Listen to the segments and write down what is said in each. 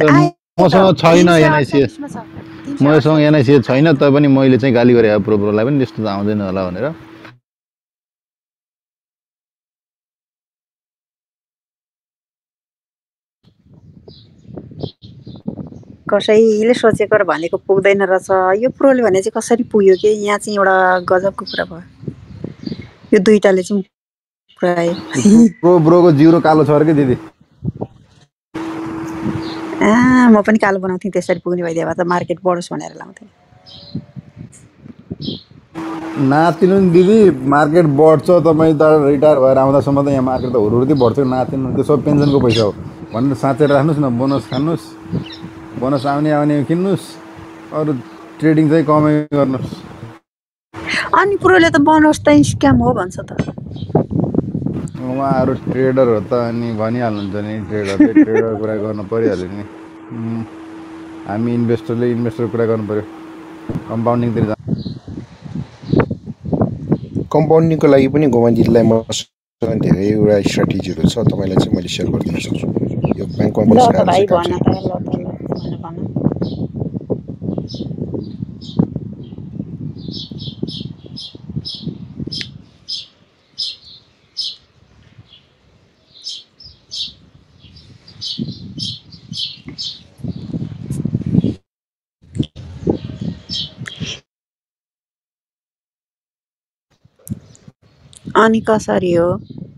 तर आयो त मसँग छैन एनआइसी 348 मा छ मसँग 348 एनआइसी छैन तैपनि मैले चाहिँ गाली गरे प्रोलाई पनि त्यस्तो त आउँदैन होला भनेर कसैले सोचेको र भनेको पुग्दैन रहेछ यो प्रोले भने चाहिँ कसरी पुग्यो के यहाँ चाहिँ एउटा गजबको कुरा भयो यो दुईटाले चाहिँ पुऱ्यायो ब्रोको जिरो कालो छ अरे के दिदी म पनि कालो बनाउँथेँ त्यसरी पुग्ने भइदियो भए त मार्केट बढोस् भनेर लाउँथेँ नातिनु नि दिदी मार्केट बढ्छ तपाईँ त रिटायर भएर आउँदासम्म त यहाँ मार्केट त हुरुरुती बढ्छ नातिनु त्यो सब पेन्सनको पैसा हो भनेर साँचेर राख्नुहोस् न बोनस खानुहोस् बोनस आउने किन्नुहोस् अरू ट्रेडिङ चाहिँ कमै गर्नुहोस् अनि प्रोले त बोनस त स्क्याम हो भन्छ त उहाँहरू ट्रेडर हो त अनि भनिहाल्नुहुन्छ नि ट्रेडरले ट्रेडर कुरा गर्नु परिहाल्यो नि हामी इन्भेस्टर कुरा गर्नु पर्यो कम्पाउन्डिङतिर कम्पाउन्डिङको लागि पनि गोमान दिदीलाई मसँग धेरैवटा स्ट्राटेजीहरू छ तपाईँलाई चाहिँ मैले सेयर गरिदिन सक्छु यो ब्याङ्कमा बसेर भाइ काम भन छैन। त ल अनि कसरी हो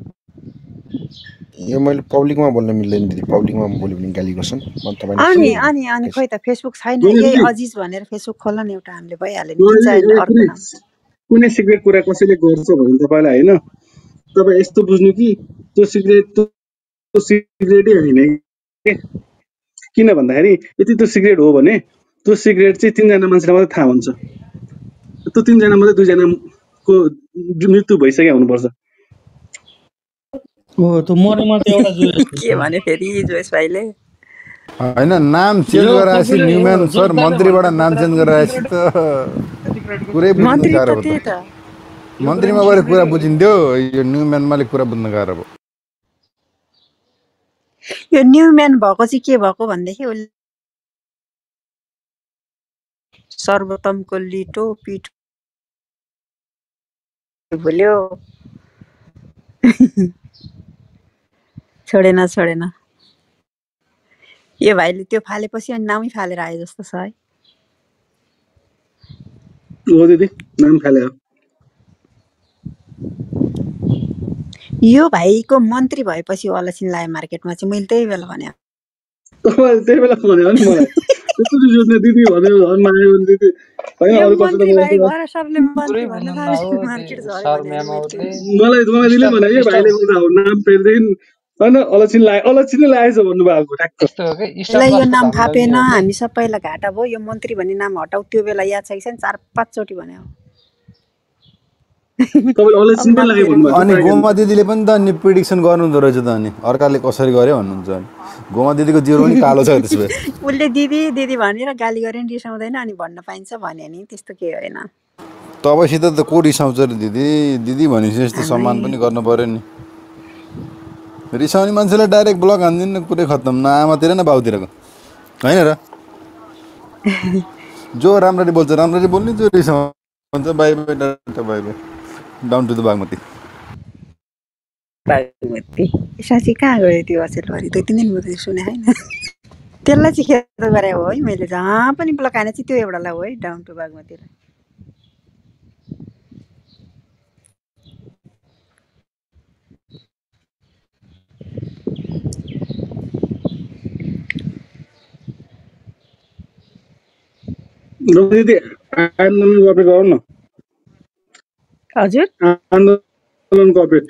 यो मैले पब्लिकमा बोल्न मिल्दैन दिदी पब्लिकमा बोल्यो भने गाली गर्छन् म अनि अनि अनि खोइ त फेसबुक छैन यही अजिज भनेर फेसबुक खोल्न नि एउटा हामीले भइहाल्यो नि किन चाहिँ अर्को नाम कुनै सिक्रेट कुरा कसैले गर्छ भने तपाईँलाई होइन तपाईँ यस्तो बुझ्नु कि त्यो सिक्रेटै होइन के किन भन्दाखेरि यदि त्यो सिक्रेट हो भने त्यो सिक्रेट चाहिँ 3 जना मान्छेलाई मात्रै थाहा हुन्छ त्यो 3 जना मध्ये 2 जनाको मृत्यु भइसक्यो हुनुपर्छ हो त्यो मरेमा त एउटा जोएस के भने फेरि जोएस भाइले होइन नाम चेन्ज गराएपछि न्युम्यान सर मन्त्रीबाट नाम चेन्ज गराएपछि त पुरै बुझ्नु गाह्रो भयो त मन्त्रीमा गएर कुरा बुझिन्थ्यो यो न्युम्यानमाले कुरा बुझ्न गाह्रो भयो यो न्युम्यान भएको चाहिँ के भएको भनेदेखि सर्वोत्तमको लिटो पिठो भुल्यो छोडेन यो भाइले त्यो फालेपछि अनि नामै फालेर आए जस्तो छ है हो दिदी नाम फाल्यो यो भाइको मन्त्री भएपछि अलक्षिन लायो मार्केटमा चाहिँ मैले त्यही बेला भने तपाईँले त्यही बेला भन्यो नि मलाई त्यसरी जोड्ने दिदी भन्यो झन् माग्यो भने दिदी होइन अरू कसैले मलाई दिदीले भने यो भाइले बोल्दा हो नाम फेर्दैन होइन अलक्षिनले लाएछ भन्नुभएको ठ्याक्क यो नाम फापेन हामी सबैलाई घाटा भयो यो मन्त्री भन्ने नाम हटाउ त्यो बेला याद छ कि छैन 4-5 चोटि भन्यो अनि गोमा दिदीले पनि त अनि प्रिडिक्सन गर्नुहुँदो रहेछ त अनि अर्काले कसरी गर्यो भन्नुहुन्छ अनि गोमा दिदीको जिरो पनि कालो छ त्यसो भए उसले दिदी भनेर गाली गरे नि रिसाउँदैन अनि भन्न पाइन्छ भने नि त्यस्तो के होइन तपाईँसित त को रिसाउँछ र दिदी भनेपछि यस्तो सम्मान पनि गर्नु पर्यो नि रिसाउने मान्छेलाई डाइरेक्ट ब्लक हान्दिनु पुरै खत्तम न आमातिर न बाउतिरको होइन र जो राम्ररी बोल्छ राम्ररी बोल्ने जो रिसाउँछ bye bye down to the Bagmati साँच्ची कहाँ गयो त्यो अचेलभरि 2-3 दिन मात्रै सुने होइन त्यसलाई चाहिँ खेर गरे हो है मैले जहाँ पनि ब्लक हाने चाहिँ त्यो एउटालाई हो है डाउन टु बागमती दिदी आन्दोलनको अपडेट गरौँ न हजुर आन्दोलनको अपडेट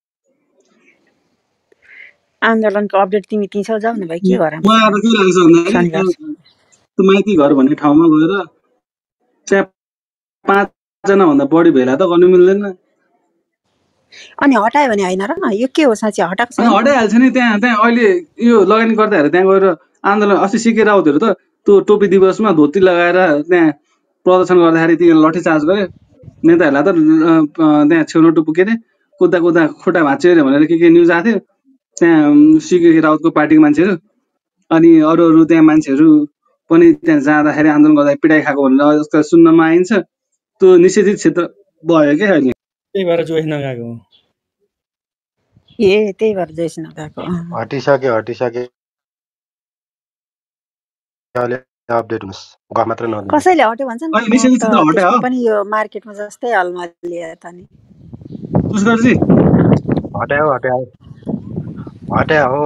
आन्दोलनको अपडेट तिमी दिन्छौ जाऊ न भाइ के गरौँ मलाई त के लाग्छ भन्दाखेरि त्यो माइती घर भन्ने ठाउँमा गएर त्यहाँ 5 जना भन्दा बढी भेला त गर्नु मिल्दैन अनि हटायो भने हैन र यो के हो साँच्चै हटाएको छैन हटाइहाल्छ नि त्यहाँ अहिले यो लगानी गर्दाखेरि त्यहाँ गएर आन्दोलन अस्ति सिके राउतहरू त त्यो टोपी दिवसमा धोती लगाएर त्यहाँ प्रदर्शन गर्दाखेरि त्यहाँ लठी चार्ज गरे नेताहरूलाई त त्यहाँ छेउनटो पुगेथे कुद्दा खुट्टा भाँच्यो अरे भनेर के न्युज आएको थियो त्यहाँ सिके राउतको पार्टीको मान्छेहरू अनि अरू अरू त्यहाँ मान्छेहरू पनि त्यहाँ जाँदाखेरि आन्दोलन गर्दा पिटाइ खाएको भनेर जस्तो सुन्नमा आइन्छ। त्यो निषेधित क्षेत्र भयो क्या अहिले। त्यही भएर जोइस नगएको हो। त्यही भएर जोइस नगएको। हटिसक्यो अहिले अपडेट हुनुहोस्, गफ मात्र नदिनु। कसैले हट्यो भन्छ नि अहिले निषेधित क्षेत्र हट्यो त्यसको हो पनि यो मार्केटमा जस्तै हलमा लिए त नि पुष्करजी। हट्या हो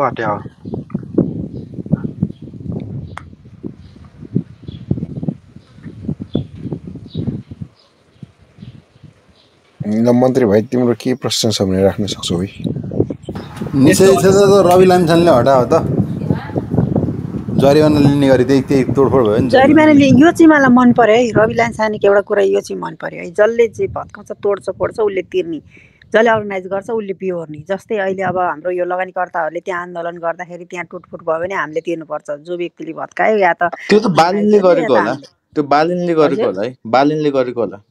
ल मन्त्री भाइ तिम्रो के प्रश्न छ भने राख्न सक्छौ है। निषेधित क्षेत्र त रवि लामिछानेले हटायो त, जरिवाना लिने गरी त्यही तोडफोड भयो नि। जरिमाना यो चाहिँ मलाई मन पर्यो है, रवि लामिछानेको एउटा कुरा यो चाहिँ मन पर्यो है, जसले जे भत्काउँछ तोड्छ फोड्छ उसले तिर्ने, जसले अर्गनाइज गर्छ उसले बिहोर्ने। जस्तै अहिले अब हाम्रो यो लगानीकर्ताहरूले त्यहाँ आन्दोलन गर्दाखेरि त्यहाँ टुटफुट भयो भने हामीले तिर्नुपर्छ, जो व्यक्तिले भत्कायो या त त्यो त बालिनले गरेको होला, त्यो बालिनले गरेको होला है, बालिनले गरेको होला।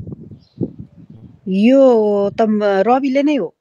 यो त रविले नै हो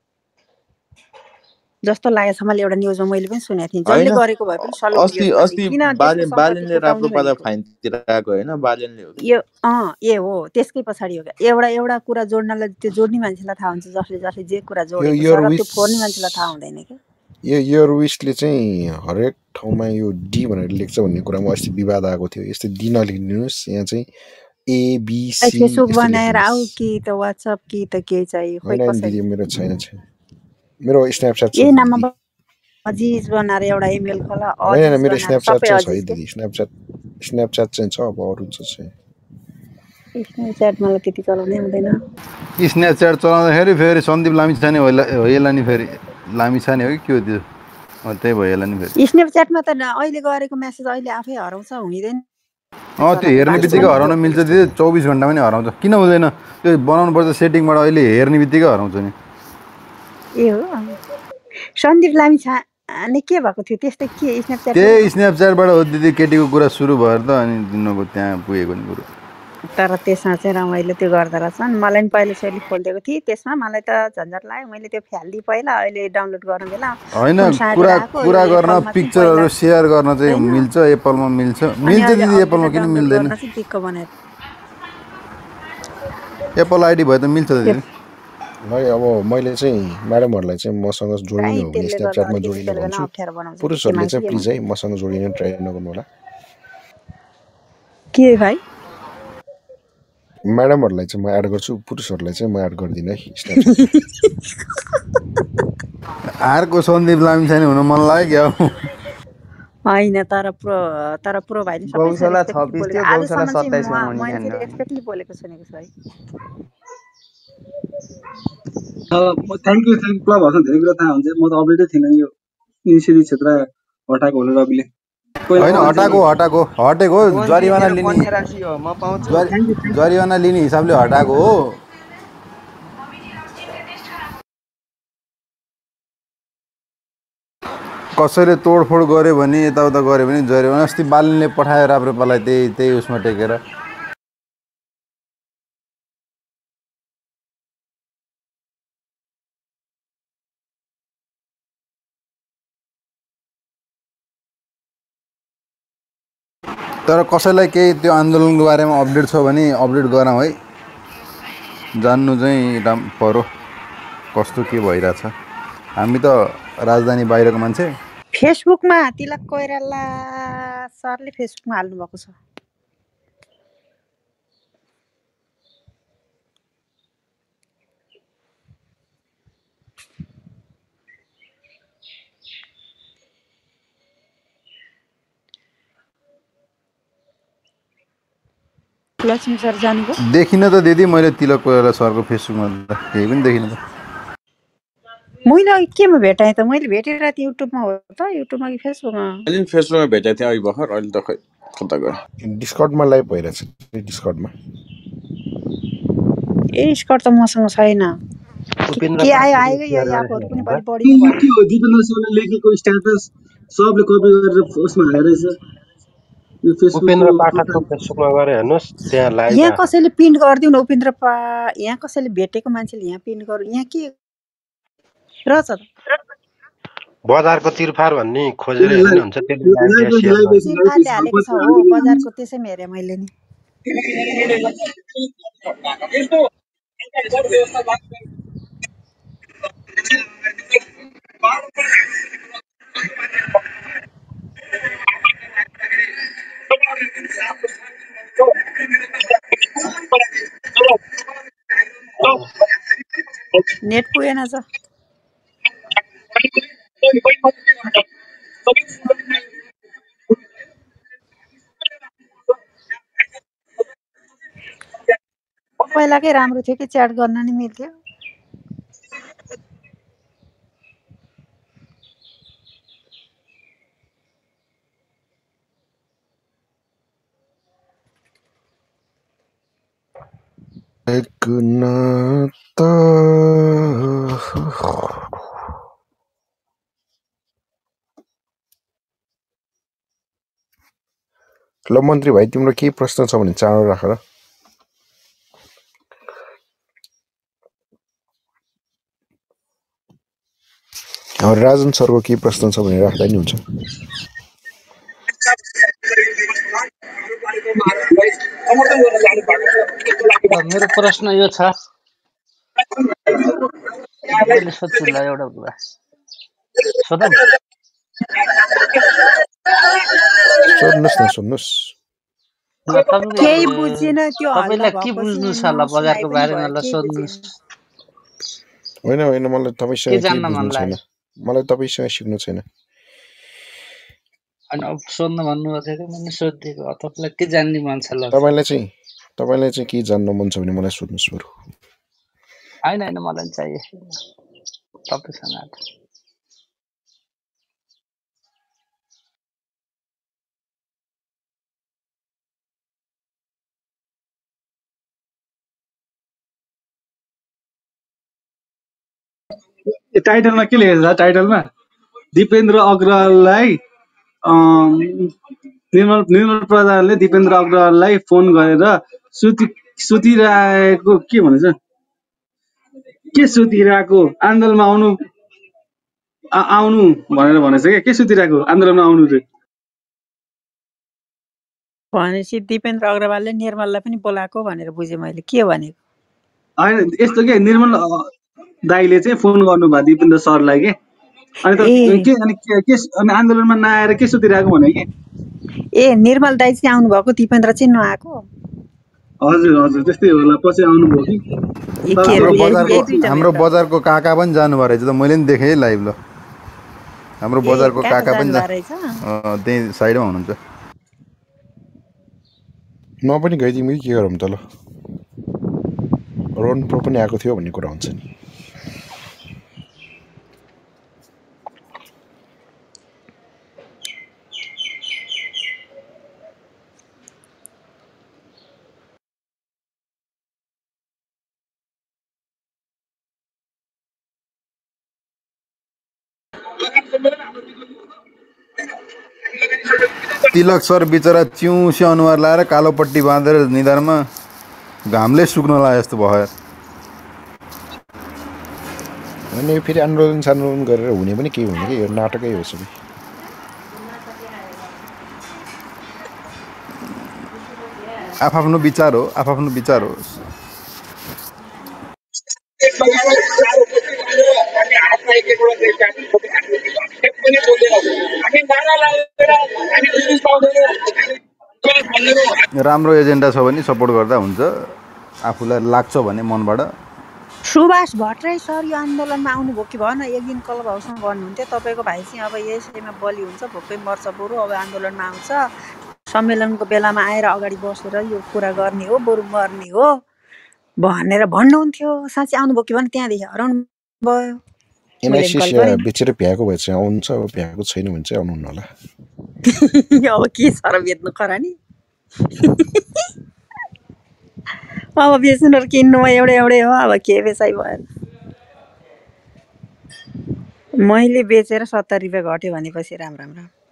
जस्तो लागेको छ मलाई, एउटा न्युजमा मैले पनि सुनेको थिएँ। जसले गरेको भए पनि अस्ति बालिनले राम्रो पादा फाइन तिराएको होइन, बालिनले हो यो हो त्यसकै पछाडि हो क्या। एउटा कुरा जोड्नलाई त्यो जोड्ने मान्छेलाई थाहा हुन्छ, जसले जे कुरा जोडेको छ र त्यो फोड्ने मान्छेलाई थाहा हुँदैन क्या। यो रुइसले चाहिँ हरेक ठाउँमा यो डी भनेर लेख्छ भन्ने कुरामा अस्ति विवाद आएको थियो। यस्तो डी नलेखिदिनुहोस्, यहाँ चाहिँ एबिसी फेसबुक बनाएर आऊ कि त वाट्सएप कि त के चाहियो। दिदी मेरो छैन, मेरो स्न्यापच्याट छ। नाममा अजिज बनाएर एउटा इमेल खोला। हैन मेरो स्न्यापच्याट छ दिदी, स्न्यापच्याट चाहिँ छ, अब अरु चाहिँ स्न्यापच्याट मलाई त्यति चलाउनै हुँदैन। स्न्यापच्याट चलाउँदाखेरि फेरि सन्दीप लामिछाने होला नि, फेरि लामिछाने हो कि के हो त्यो, त्यही भइहाल्यो नि फेरि। स्न्यापच्याटमा त अहिले गरेको मेसेज अहिले आफै हराउँछ, हुँदैन। त्यो हेर्ने बित्तिकै हराउन मिल्छ दिदी, 24 घण्टामा नि हराउँछ। किन हुँदैन, त्यो बनाउनु पर्छ सेटिङबाट, अहिले हेर्ने बित्तिकै हराउँछ नि। हो सन्दीप लामिछाने के भएको थियो त्यस्तै के स्न्यापच्याट? त्यही स्न्यापच्याटबाट हो दिदी, केटीको कुरा सुरु भएर त अनि दिनको त्यहाँ पुगेको नि कुरो। तर त्यसमा चाहिँ रमाइलो त्यो गर्दो रहेछन्। मलाई पनि पहिले सेली खोलिदिएको थिएँ, त्यसमा मलाई त झन्झट लाग्यो। मैले त्यो फ्यालिदिएँ पहिला, अहिले डाउनलोड गर्न बेला होइन। कुरा गर्न पिक्चरहरू सेयर गर्न चाहिँ मिल्छ, एप्पलमा मिल्छ दिदी, एप्पलमा किन मिल्दैन? एप्पल आइडी भयो त मिल्छ दिदी। अब मैले चाहिँ म्याडमहरूलाई चाहिँ मसँग जोडिनु हो भने स्न्यापच्याटमा जोडिनु भन्छु। पुरुषहरूले चाहिँ प्लिज है मसँग जोडिन ट्राई नगर्नु होला। के भाइ? म्याडमहरूलाई चाहिँ म एड गर्छु, पुरुषहरूलाई चाहिँ म एड गर्दिनँ है। अर्को सन्दीप लामिछाने हुन मन लाग्यो क्या। होइन तर प्रो भाइले गौशाला 26 थियो, गौशाला 27 मा मैले रेस्पेक्टली बोलेको सुनेको छु है। थ्याङ्क यू क्लबहरुसँग धेरै कुरा थाहा हुन्छ। म त अपडेटै थिएन यो निषेधित क्षेत्र हटाएको होला रविले। होइन हटेको जरिवाना लिने हिसाबले हटाएको हो। कसैले तोडफोड गर्यो भने, यताउता गर्यो भने जरिवाना। अस्ति बालिनले पठायो राप्रपालाई त्यही उसमा टेकेर। तर कसैलाई केही त्यो आन्दोलनको बारेमा अपडेट छ भने अपडेट गरौँ है, जान्नु चाहिँ पर्यो कस्तो के भइरहेछ। हामी त राजधानी बाहिरको मान्छे। फेसबुकमा तिलक कोइराला सरले फेसबुकमा हाल्नु भएको छ। लक्ष्मी सर जानुभयो? देखिन त दिदी मैले तिलक कोइराला सरको फेसबुकमा त केही पनि देखिन त। मैले केमा भेटाएँ त? मैले भेटेर त युट्युबमा हो त, युट्युबमा कि फेसबुकमा? अहिले फेसबुकमा भेटेको थिएँ अहिले भर्खर, अहिले त खै कता गयो। डिस्कर्डमा लाइभ भइरहेछ, डिस्कर्डमा। स्कर्ट त मसँग छैन। के आयो यो यापहरु पनि बढी के हो दिपेन्द्र सरले लेखेको स्ट्याटस सबले कपी गरेर उसमा हालेछ। यो फेसबुक उपेन्द्र पाठकको फेसबुकमा गरे हेर्नुस्, त्यहाँ लाइभ। यहाँ कसैले पिन गर्दिउ न उपेन्द्र यहाँ कसैले भेटेको मान्छेले यहाँ पिन गर्नु। यहाँ के रहेछ त? बजारको तिरफार भन्ने खोजेर हेर्नु हुन्छ त्यसले सेयरमा चिरफारले हालेको छ हो बजारको त्यसैमा हेरेँ मैले नि नेट पुगेन छ पहिलाकै राम्रो थियो कि च्याट गर्न नि मिल्थ्यो एक नाता ल मन्त्री भाइ तिम्रो केही प्रश्न छ भने चाँडो राख र राजन सरको केही प्रश्न छ भने राख्दा नि हुन्छ मेरो प्रश्न यो छ मैले सोध्छु ल एउटा कुरा सोधौँ सोध्नुहोस् केही बुझिन त्यो तपाईलाई के बुझ्नु छ ल बजारको बारेमा ल सोध्नुस् होइन मलाई तपाईसँग के बुझ्नु छैन मलाई तपाईसँग सिक्नु छैन अनि अब सोध्न भन्नुभएको थियो मैले सोधिदिएको तपाईँलाई के जान्ने मन छ ल तपाईलाई चाहिँ के जान्न मन छ भने मलाई सोध्नुस् बरु होइन मलाई चाहिए तपाईँसँग टाइटलमा के लेखेको छ टाइटलमा दिपेन्द्र अग्रवाललाई निर्मल प्रधानले दिपेन्द्र अग्रवाललाई फोन गरेर सुतिरहेको के भन्छ के सुतिरहेको आन्दोलनमा आउनु भनेर भनेछ के सुतिरहेको आन्दोलनमा आउनु रे भनेपछि दिपेन्द्र अग्रवालले निर्मललाई पनि बोलाएको भनेर बुझेँ मैले के भनेको होइन यस्तो के निर्मल दाइले चाहिँ फोन गर्नुभयो दिपेन्द्र सरलाई के अनि आन्दोलनमा नआएर के सुतिरहेको भने कि ए निर्मल दाइ चाहिँ आउनु भएको दिपेन्द्र चाहिँ नआएको हजुर त्यस्तै होला पछि आउनुभयो कि हाम्रो बजारको काका पनि जानुभयो रहेछ त मैले पनि देखेँ लाइभ ल हाम्रो बजारको काका पनि त्यही साइडमा हुनुहुन्छ म पनि गइदिउँ के गरौँ त ल रोन प्रो पनि आएको थियो भन्ने कुरा हुन्छ नि तिलक सर बिचरा चिउसी अनुहार लाएर कालो पट्टी बाँधेर निधारमा घामले सुक्न लाग्यो जस्तो भयो अनि फेरि आन्दोलन गरेर हुने पनि केही हुने कि यो नाटकै हो सबै आफ्नो विचार हो राम्रो एजेन्डा छ भने सपोर्ट गर्दा हुन्छ आफूलाई लाग्छ भने मनबाट सुभाष भट्टराई सर यो आन्दोलनमा आउनुभयो कि भएन एक दिन क्लब हाउसमा भन्नुहुन्थ्यो तपाईँको भाइ चाहिँ अब यसैमा बलि हुन्छ भोकै मर्छ बरु अब आन्दोलनमा आउँछ सम्मेलनको बेलामा आएर अगाडि बसेर यो कुरा गर्ने हो बरु मर्ने हो भनेर भन्नुहुन्थ्यो साँच्चै आउनुभयो कि भएन त्यहाँदेखि हराउनु भयो बेचेर भ्याएको भए चाहिँ आउँछ अब भ्याएको छैन भने चाहिँ आउनुहुन्न होला अब के सर बेच्नु खरानी अब बेच्नु र किन्नुमा एउटै हो अब के बेचाइ भएन मैले बेचेर 70 रुपियाँ घट्यो भनेपछि राम्रो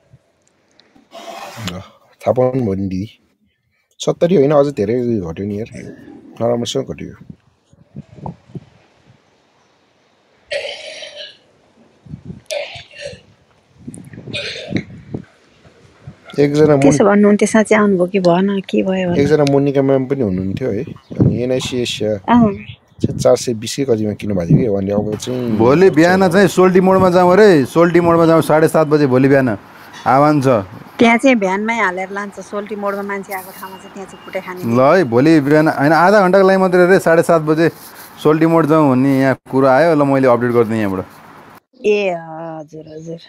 थाहा पाउनु भयो नि दिदी 70 होइन अझै धेरै घट्यो नि यार नराम्रोसँग घट्यो एकजना त्यसो भन्नुहुन्थ्यो साँच्चै आउनुभयो कि भएन के भयो होला एकजना मोनिका म्याम पनि हुनुहुन्थ्यो है अनि एनआइसी एसिया 420 के कतिमा किन्नु भएको थियो कि उहाँले अब चाहिँ भोलि बिहान चाहिँ सोल्टी मोडमा जाउँ अरे सोल्टी मोडमा जाउँ 7:30 बजे भोलि बिहान आह्वान छ त्यहाँ चाहिँ भ्यानमै हालेर लान्छ सोल्टी मोडमा मान्छे आएको ठाउँमा चाहिँ त्यहाँ चाहिँ कुटे खाने ल है भोलि बिहान होइन आधा घन्टाको लागि मात्रै अरे 7:30 बजे सोल्टी मोड जाउँ भन्ने यहाँ कुरा आयो ल मैले अपडेट गरिदिएँ यहाँबाट ए हजुर हजुर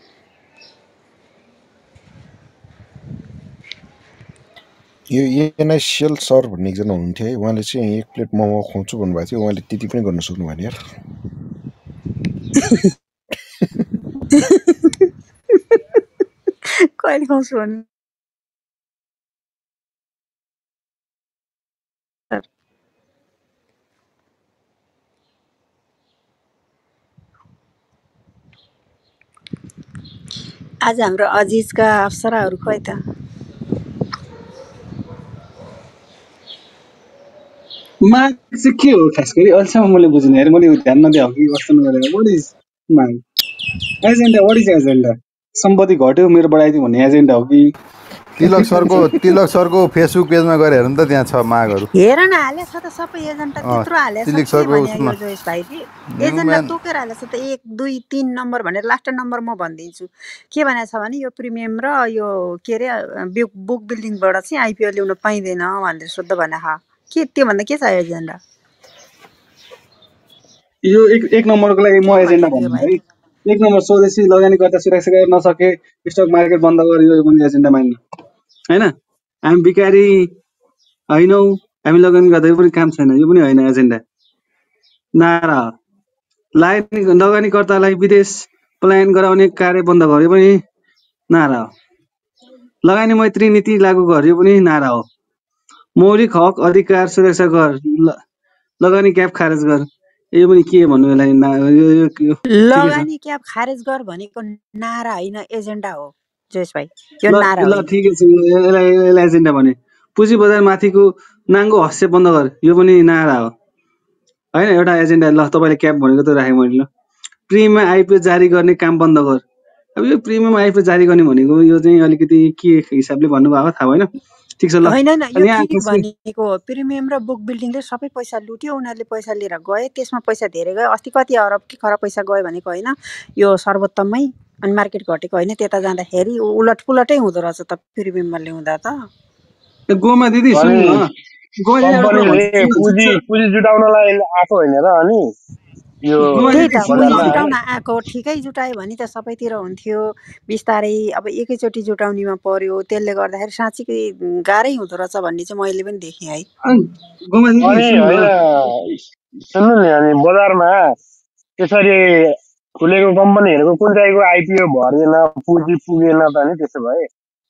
यो एनआइसिएल सर भन्ने एकजना हुनुहुन्थ्यो है उहाँले चाहिँ 1 प्लेट मोमो खुवाउँछु भन्नुभएको थियो उहाँले त्यति पनि गर्न सक्नु भएन यार कहिले खुवाउँछु भन्नु आज हाम्रो अजिजका अप्सराहरू खोइ त माग चाहिँ के हो खास गरी अहिलेसम्म मैले बुझिनँ अरे मैले ध्यान नदिए हो कि कस्तो नगरेर वाट इज माग एजेन्डा वाट इज एजेन्डा सम्पत्ति घट्यो मेरो बढाइदियो भन्ने एजेन्डा हो कि तिलक सरको फेसबुक पेजमा गएर हेर्नु त त्यहाँ छ मागहरू हेर न हाले छ त सबै एजेन्डा त्यत्रो हाले छ तिलक सरको उसमा जोइस भाइले एजेन्डा तोकेर हाले छ त 1 2 3 नम्बर भनेर लास्ट नम्बर म भनिदिन्छु के भनेको छ भने यो प्रिमियम र यो के रे बुक बिल्डिङबाट चाहिँ आइपिओ ल्याउन पाइँदैन भनेर शुद्ध भने के त्यो भन्दा के छ एजेन्डा यो एक नम्बरको लागि म एजेन्डा भन्नु है 1 नम्बर स्वदेशी लगानीकर्ता सुरक्षा गर्न नसके स्टक मार्केट बन्द गरियो यो पनि एजेन्डा मान्नु हैन हामी बिकारी हैनौ हामी लगानी गर्दै पनि काम छैन यो पनि हैन एजेन्डा नारा लगानीकर्तालाई विदेश पलायन गराउने कार्य बन्द गर्यो पनि नारा हो लगानी मैत्री नीति लागू गर्यो पनि नारा हो मौलिक हक अधिकार सुरक्षा गर लगानी क्याप खारेज गर यो पनि के भन्नु यसलाई लगानी क्याप खारेज गर भनेको नारा हैन एजेन्डा हो जोइस भाइ यो नारा हो ल ठिकै छ यसलाई एजेन्डा भने पुँजी बजार माथिको नाङ्गो हस्य बन्द गर यो पनि नारा हो हैन एउटा एजेन्डा ल तपाईले क्याप भनेको त राखे मैले ल प्रिमियम आइपिओ जारी गर्ने काम बन्द गर अब यो प्रिमियम आइपिओ जारी गर्ने भनेको यो चाहिँ अलिकति के हिसाबले भन्नुभएको थाहा भएन ठीक छ ल हैन यो ठिक भनेको प्रिमियम र बुक बिल्डिङले सबै पैसा लुट्यो उनीहरूले पैसा लिएर गए त्यसमा पैसा धेरै गयो अस्ति कति अरब कि खरब पैसा गयो भनेको हैन यो सर्वोत्तममै अनि मार्केट घटेको हैन त्यता जाँदाखेरि उलटपुलटै हुँदो रहेछ त प्रिमियममा ल्याउँदा त गोमा दिदी सुन्नु न पुँजी जुटाउनलाई आएको हैन र अनि यो पुँजी जुटाउन आएको ठिकै जुटायो भने त सबैतिर हुन्थ्यो बिस्तारै अब एकैचोटि जुटाउनेमा पर्यो त्यसले गर्दाखेरि साँच्चीकै गाह्रै हुँदो रहेछ भन्ने चाहिँ मैले पनि देखेँ है सुन्नु नि अनि बजारमा त्यसरी खुलेको कम्पनीहरूको कुन चाहिँको आइपिओ भरेन पुँजी पुगेन त नि त्यसो भए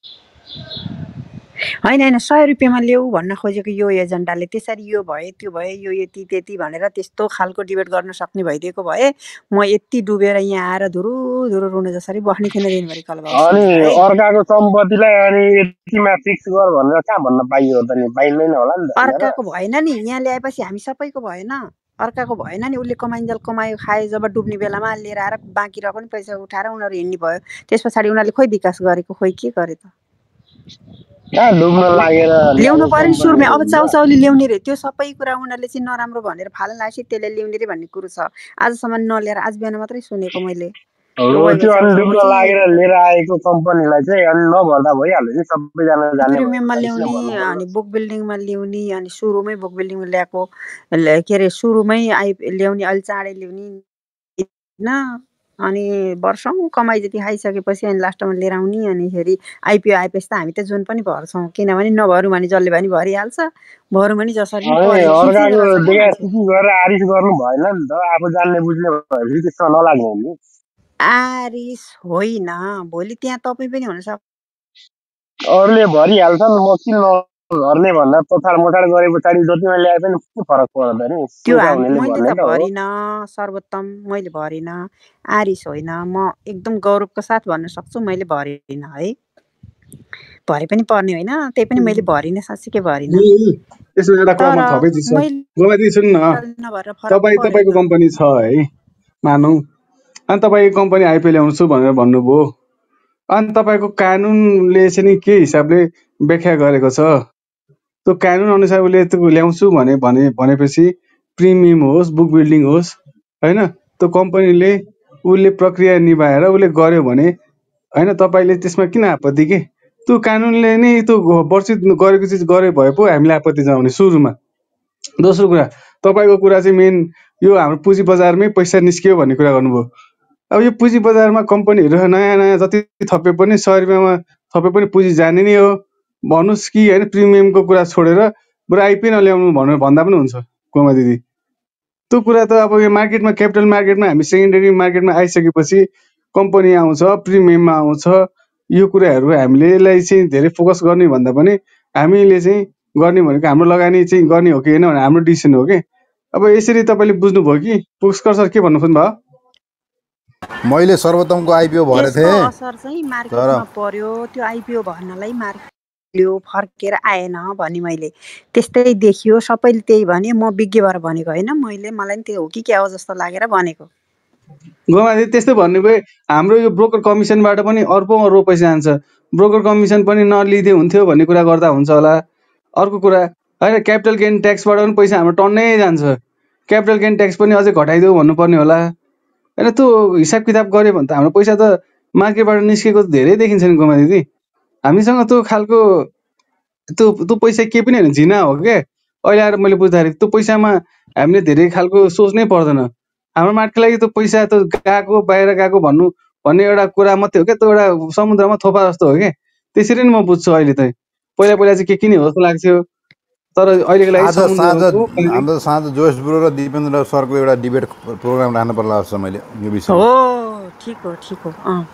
हैन 100 रुपियाँमा ल्याऊ भन्न खोजेको यो एजेन्डाले त्यसरी यो भए त्यो भए यो यति त्यति भनेर त्यस्तो खालको डिबेट गर्न सक्ने भइदिएको भए म यति डुबेर यहाँ आएर धुरु धुरु रुने जसरी बस्ने थिएन दिनभरि कल भयो अनि अर्काको सम्पत्तिलाई अनि यतिमा फिक्स गर भनेर कहाँ भन्न पाइयो त नि पाइँदैन होला नि त अर्काको भएन नि यहाँ ल्याएपछि हामी सबैको भएन अर्काको भएन नि उसले कमाइन्जल कमायो खायो जब डुब्ने बेलामा लिएर आएर बाँकी र पनि पैसा उठाएर उनीहरू हिँड्ने भयो त्यस पछाडि उनीहरूले खोइ विकास गरेको खोइ के गरे त ल्याउनु पर्यो सुरुमै अब चाउचाउली ल्याउने रे त्यो सबै कुरा उनीहरूले चाहिँ नराम्रो भनेर फाल्न लागेपछि त्यसले ल्याउने रे भन्ने कुरो छ आजसम्म नलिएर आज बिहान मात्रै सुनेको मैले लिएर आएको कम्पनीलाई चाहिँ अनि नभर्दा भइहाल्यो नि सबैजना जाने प्रिमियममा ल्याउने अनि बुक बिल्डिङमा ल्याउने अनि सुरुमै बुक बिल्डिङमा ल्याएको के अरे सुरुमै ल्याउने अलि चाँडै ल्याउने होइन अनि वर्षौँ कमाइ जति खाइसकेपछि अनि लास्टमा लिएर आउने अनि फेरि आइपिओ आएपछि त हामी त जुन पनि भर्छौँ किनभने नभरौँ भने जसले पनि भरिहाल्छ भरौँ भने जसरी आरिस गर्नु भएन नि त आफू जान्ने बुझ्ने भएपछि त्यसमा नलाग्ने नि आरिस होइन भोलि त्यहाँ तपाईँ पनि हुनसक्छ अरूले भरिहाल्छन् म किन गर्ने भन्दा पछाड मोटाड गरे पछाडि जतिमा ल्याए पनि के फरक पर्दैन नि त्यो मैले त भरिन सर्वोत्तम मैले भरिन आरिस होइन म एकदम गौरवको साथ भन्न सक्छु मैले भरिन है भरे पनि पर्ने होइन त्यही पनि मैले भरिन साँच्चै भरिन यसो एउटा कुरा थपै दिन्छु गोमादी सुन्नु न तपाईको कम्पनी छ है मानौ अनि तपाईको कम्पनी आइपिओ ल्याउँछु भनेर भन्नुभयो अनि तपाईँको कानुनले चाहिँ नि के हिसाबले व्याख्या गरेको छ त्यो कानुन अनुसार उसले त्यो ल्याउँछु भनेपछि प्रिमियम होस् बुक बिल्डिङ होस् होइन त्यो कम्पनीले उसले प्रक्रिया निभाएर उसले गर्यो भने होइन तपाईँले त्यसमा किन आपत्ति के त्यो कानुनले नै त्यो वर्षित गरेको चिज गरे भए पो हामीले आपत्ति जनाउने सुरुमा। दोस्रो कुरा तपाईँको कुरा चाहिँ मेन यो हाम्रो पुँजी बजारमै पैसा निस्कियो भन्ने कुरा गर्नुभयो। अब यो पुँजी बजारमा कम्पनीहरू नयाँ नयाँ जति थपे पनि 100 रुपियाँमा थपे पनि पुँजी जाने नै हो भन्नुहोस् कि होइन प्रिमियमको कुरा छोडेर बरु आइपी नल्याउनु भनेर भन्दा पनि हुन्छ कोमा दिदी। त्यो कुरा त अब यो मार्केटमा क्यापिटल मार्केटमा हामी सेकेन्डरी मार्केटमा आइसकेपछि कम्पनी आउँछ प्रिमियममा आउँछ यो कुराहरू हामीले यसलाई चाहिँ धेरै फोकस गर्ने भन्दा पनि हामीले चाहिँ गर्ने भनेको हाम्रो लगानी चाहिँ गर्ने हो कि होइन भने हाम्रो डिसिसन हो कि। अब यसरी तपाईँले बुझ्नुभयो कि पुष्कर सर के भन्नु खोज्नुभयो? मैले सर्वोत्तमको आइपिओ भरे त्यसको थिएँ असर चाहिँ मार्केटमा पर्यो त्यो आइपिओ भन्नलाई मार्केटले फर्केर आएन भने मैले त्यस्तै देखियो सबैले त्यही भने म विज्ञ भएर भनेको होइन मलाई नि त्यो हो कि क्या हो जस्तो लागेर भनेको। गोमादी त्यस्तै भन्ने भए हाम्रो यो ब्रोकर कमिसनबाट पनि अर्बौं पैसा जान्छ ब्रोकर कमिसन पनि नलिँदै हुन्थ्यो भन्ने कुरा गर्दा हुन्छ होला। अर्को कुरा होइन क्यापिटल गेन ट्याक्सबाट पनि पैसा हाम्रो टन्नै जान्छ क्यापिटल गेन ट्याक्स पनि अझै घटाइदेऊ भन्नुपर्ने होला होइन। त्यो हिसाब किताब गऱ्यो भने त हाम्रो पैसा त मार्केटबाट निस्केको धेरै देखिन्छ नि गोमा दिदी। हामीसँग त्यो खालको त्यो पैसा केही पनि होइन झिना हो क्या। अहिले आएर मैले बुझ्दाखेरि त्यो पैसामा हामीले धेरै खालको सोच्नै पर्दैन। हाम्रो मार्केटको लागि त्यो पैसा त गएको बाहिर गएको भन्ने एउटा कुरा मात्रै हो क्या। त्यो एउटा समुद्रमा थोपा जस्तो हो क्या। त्यसरी नै म बुझ्छु अहिले त। पहिला चाहिँ के किने हो जस्तो लाग्थ्यो तर अहिलेको लागि हाम्रो साँझ जोश ब्रो र दिपेन्द्र सरको एउटा डिबेट प्रोग्राम राख्नु पर्ला जस्तो मैले यो विषयमा। हो ठिक हो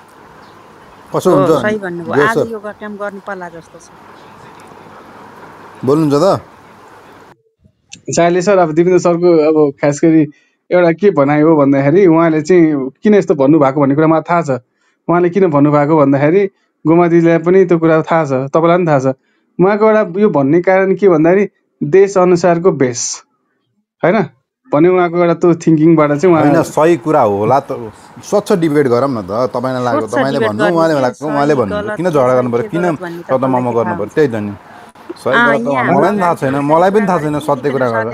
कसो हुन्छ सही भन्नुभयो। आज यो काम गर्नु पर्ला जस्तो छ। बोल्नुहुन्छ त चाहिले सर? अब दिपेन्द्र सरको अब खास गरी एउटा के भनाइ हो भन्दाखेरि उहाँले चाहिँ किन यस्तो भन्नुभएको भन्ने कुरा मलाई थाहा छ। उहाँले किन भन्नुभएको भन्दाखेरि गोमा दिदीलाई पनि त्यो कुरा थाहा छ तपाईँलाई पनि थाहा छ। उहाँको एउटा यो भन्ने कारण के भन्दाखेरि देश अनुसारको बेस होइन भने उहाँको एउटा त्यो थिङ्किङबाट चाहिँ होइन सही कुरा होला त स्वच्छ डिबेट गरौँ न त। तपाईँलाई लाग्यो तपाईँले भन्नु उहाँले लाग्यो उहाँले भन्नु किन झगडा गर्नु पर्यो किन तदमम गर्नु पर्यो त्यही त नि। सही कुरा त मलाई पनि थाहा छैन मलाई पनि थाहा छैन सत्य कुरा गरेर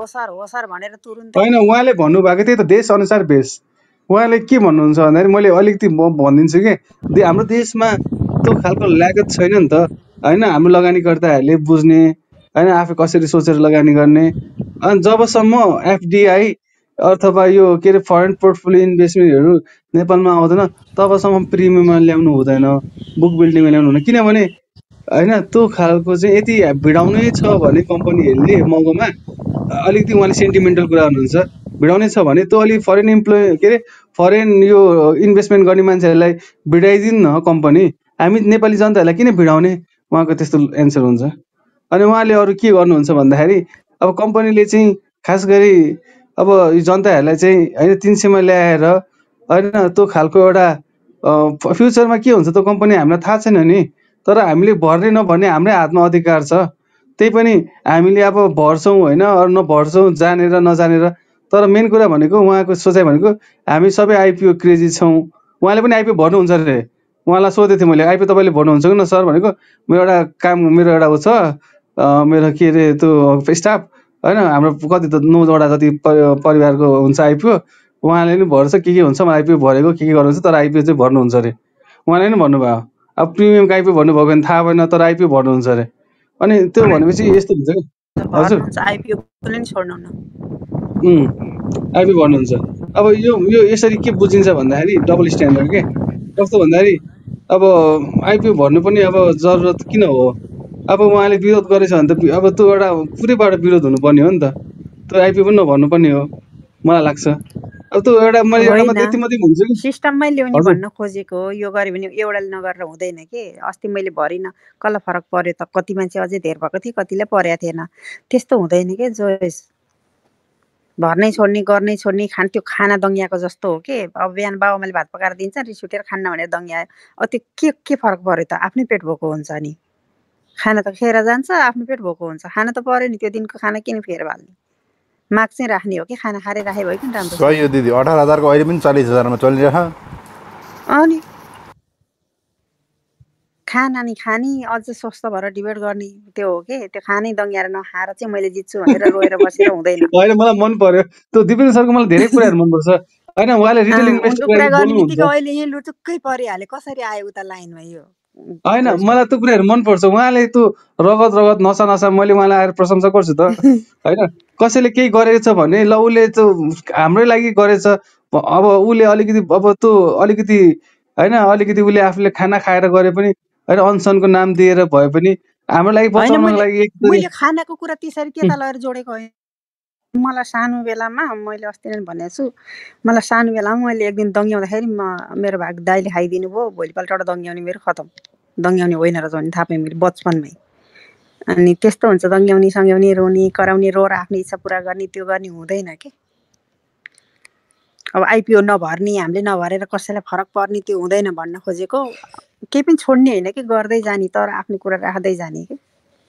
होइन उहाँले भन्नुभएको त्यही त देश अनुसार बेस। उहाँले के भन्नुहुन्छ भन्दाखेरि मैले अलिकति म भनिदिन्छु कि हाम्रो देशमा त्यो खालको लागत छैन नि त होइन। हाम्रो लगानीकर्ताहरूले बुझ्ने होइन आफै कसरी सोचेर लगानी गर्ने। अनि जबसम्म एफडिआई अथवा यो के अरे फरेन पोर्टफोलियो इन्भेस्टमेन्टहरू नेपालमा आउँदैन तबसम्म प्रिमियममा ल्याउनु हुँदैन बुक बिल्डिङमा ल्याउनु हुँदैन। किनभने होइन त्यो खालको चाहिँ यति भिडाउनै छ भने कम्पनीहरूले महँगोमा अलिकति उहाँले सेन्टिमेन्टल कुरा गर्नुहुन्छ भिडाउनै छ भने त्यो अलिक फरेन यो इन्भेस्टमेन्ट गर्ने मान्छेहरूलाई भिडाइदिनु न कम्पनी। हामी नेपाली जनताहरूलाई किन भिडाउने उहाँको त्यस्तो एन्सर हुन्छ। अनि उहाँले अरू के गर्नुहुन्छ भन्दाखेरि अब कम्पनीले चाहिँ खास गरी अब जनताहरूलाई चाहिँ होइन 300मा ल्याएर होइन त्यो खालको एउटा फ्युचरमा के हुन्छ त्यो कम्पनी हामीलाई थाहा छैन नि। तर हामीले भर्ने नभर्ने हाम्रै हातमा अधिकार छ। त्यही पनि हामीले अब भर्छौँ होइन अरू नभर्छौँ जानेर नजानेर। तर मेन कुरा भनेको उहाँको सोचाइ भनेको हामी सबै आइपिओ क्रेजी छौँ। उहाँले पनि आइपिओ भर्नुहुन्छ अरे। उहाँलाई सोधेको थिएँ मैले आइपिओ तपाईँले भर्नुहुन्छ कि न सर भनेको मेरो एउटा काम मेरो एउटा ऊ छ मेरो के अरे त्यो स्टाफ होइन हाम्रो कति त 9वटा जति परिवारको हुन्छ आइपिओ उहाँले नि भर्छ के हुन्छ मलाई आइपिओ भरेको के गर्नुहुन्छ तर आइपिओ चाहिँ भर्नुहुन्छ अरे उहाँले नि भन्नुभयो। अब प्रिमियमको आइपिओ भन्नुभयो भने थाहा भएन तर आइपिओ भर्नुहुन्छ अरे। अनि त्यो भनेपछि यस्तो हुन्छ कि हजुर आइपिओ भन्नुहुन्छ। अब यो यसरी के बुझिन्छ भन्दाखेरि डबल स्ट्यान्डर्ड के कस्तो भन्दाखेरि अब आइपिओ भन्नु पनि अब जरुरत किन हो। अब उहाँले विरोध गरेछ भने त अब त्यो एउटा पुरैबाट विरोध हुनुपर्ने हो नि त। त्यो आइपिओ पनि नभर्नुपर्ने हो मलाई लाग्छ। अब त्यो एउटा मैले एउटा यति मात्रै भन्छु कि सिस्टममै ल्याउने भन्न खोजेको यो गऱ्यो भने एउटाले नगरेर हुँदैन के। अस्ति मैले भरिनँ कसलाई फरक पर्यो त कति मान्छे अझै धेर भएको थियो कतिलाई परेको थिएन। त्यस्तो हुँदैन के जोइस भर्नै छोड्ने गर्नै छोड्ने त्यो खाना दङ्ग्याएको जस्तो हो के। अब बिहान बाबुआमाले भात पकाएर दिन्छ रिस उठेर खान्न भनेर दङ्ग्यायो। अब त्यो के फरक पर्यो त आफ्नै पेट भोको हुन्छ नि। खाना त खेर जान्छ आफ्नो पेट भोको हुन्छ खाना त पर्यो नि त्यो दिनको खाना किन फेर बाल्ने माग चाहिँ राख्ने हो कि खाना खाएर राखे भयो किन राम्रो। सही हो दिदी 18,000 को अहिले पनि 40,000 मा चलिरह। अनि खाना नि खानी अझ स्वस्थ भएर डिबेट गर्ने त्यो हो के त्यो खानै दङ्ग्याएर नखाएर चाहिँ मैले जित्छु भनेर रोएर बसेर हुँदैन। होइन मलाई मन पर्यो त्यो दिपेन्द्र सरको मलाई धेरै कुराहरू मनपर्छ होइन उहाँले रिटेल उनको इन्भेस्टरको कुरा लागि गर्ने बित्तिकै बोल्नुहुन्छ अहिले यहीँ लुचुक्कै परिहाल्यो कसरी आयो उता लाइनमा यो होइन त्यसको मलाई त्यो कुराहरू मनपर्छ उहाँले त्यो रगत रगत नसा नसा मैले उहाँलाई आएर प्रशंसा गर्छु त होइन कसैले केही गरेको छ भने ल उसले त्यो हाम्रै लागि गरेछ अब उसले अलिकति अब त्यो अलिकति होइन अलिकति उसले आफूले खाना खाएर गरे पनि होइन अनसनको नाम दिएर भए पनि हाम्रो लागि होइन बचाउनको लागि मैले खानाको कुरा त्यसरी त्यता लगेर जोडेको होइन। मलाई सानो बेलामा मैले अस्ति नै भनेको छु मलाई सानो बेलामा मैले एक दिन दङ्ग्याउँदाखेरि मेरो भाग दाइले खाइदिनु भयो भोलिपल्ट एउटा दङ्ग्याउने मेरो खतम दङ्ग्याउने होइन रहेछ भने थाहा पाएँ मैले बचपनमै। अनि त्यस्तो हुन्छ दङ्ग्याउने सङ्ग्याउने रोने कराउने रोएर आफ्नो इच्छा पुरा गर्ने त्यो गर्ने हुँदैन के। अब आइपिओ नभर्ने हामीले नभरेर कसैलाई फरक पर्ने त्यो हुँदैन भन्न खोजेको। केही पनि छोड्ने होइन कि गर्दै जाने तर आफ्नो कुरा राख्दै जाने के।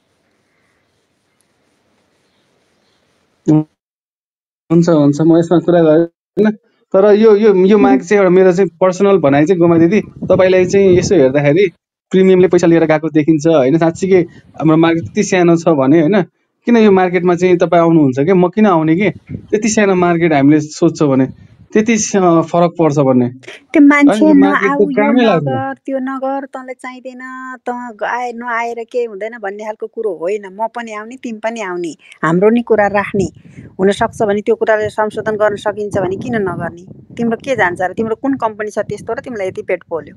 हुन्छ हुन्छ म यसमा कुरा गरेन तर यो माग चाहिँ एउटा मेरो चाहिँ पर्सनल भनाइ चाहिँ गोमा दिदी तपाईँलाई चाहिँ यसो हेर्दाखेरि प्रिमियमले पैसा लिएर गएको देखिन्छ होइन साँच्चीकै हाम्रो मार्केट त्यति सानो छ भने होइन किन यो मार्केटमा चाहिँ तपाईँ आउनुहुन्छ कि म किन आउने कि त्यति सानो मार्केट हामीले सोध्छौँ भने त्यति फरक पर्छ भन्ने त्यो मान्छे यो नआऊ यो कामै लाग्दैन नगर त्यो नगर तँलाई चाहिँदैन तँ नआएर केही हुँदैन भन्ने खालको कुरो होइन। म पनि आउने तिमी पनि आउने हाम्रो नि कुरा राख्ने हुनसक्छ भने त्यो कुराले संशोधन गर्न सकिन्छ भने किन नगर्ने। तिम्रो के जान्छ र तिम्रो कुन कम्पनी छ त्यस्तो र तिमीलाई यति पेट पोल्यो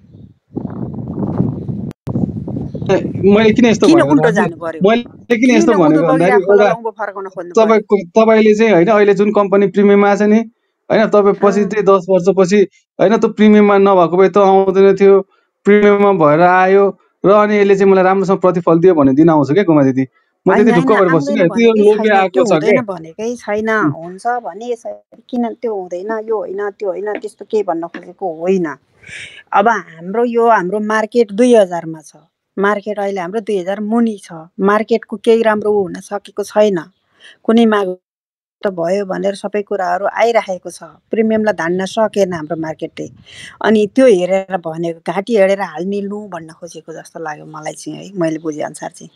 मैले किन यस्तो किन भनेको उल्टो जानु पर्यो मैले किन यस्तो भनेको भन्दाखेरि फर्काउन खोज्नु पर्यो। तपाईँले चाहिँ होइन अहिले जुन कम्पनी प्रिमियममा छ नि होइन तपाईँ पछि चाहिँ 10 वर्षपछि होइन त्यो प्रिमियममा नभएको भए त आउँदैन थियो प्रिमियममा भएर आयो र अनि यसले चाहिँ मलाई राम्रोसँग प्रतिफल दियो भने दिन आउँछु क्या कुमा दिदी म त्यति ढुक्क भएर बस्छु क्या त्यो लोभले आएको छ हुँदैन भनेकै छैन हुन्छ भने किन त्यो हुँदैन यो होइन त्यो होइन त्यस्तो केही भन्न खोजेको होइन। अब हाम्रो मार्केट 2000मा छ मार्केट अहिले हाम्रो 2000 मुनि छ मार्केटको केही राम्रो हुन सकेको छैन कुनै माग त भयो भनेर सबै कुराहरू आइराखेको छ प्रिमियमलाई धान्न सकेन हाम्रो मार्केटले अनि त्यो हेरेर भनेको घाँटी हेरेर हाल्ने लु भन्न खोजेको जस्तो लाग्यो मलाई चाहिँ है मैले बुझेअनुसार चाहिँ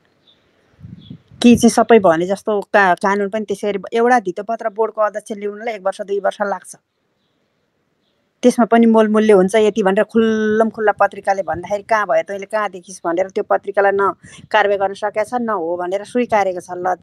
कि चाहिँ सबै भने जस्तो कानुन पनि त्यसरी एउटा धितोपत्र बोर्डको अध्यक्ष ल्याउनलाई 1 वर्ष 2 वर्ष लाग्छ त्यसमा पनि मोलमूल्य हुन्छ यति भनेर खुल्लम खुल्ला पत्रिकाले भन्दाखेरि कहाँ भयो तैँले कहाँ देखिस् भनेर त्यो पत्रिकालाई न कारबाही गर्न सकेको छ न हो भनेर स्वीकारेको छ ल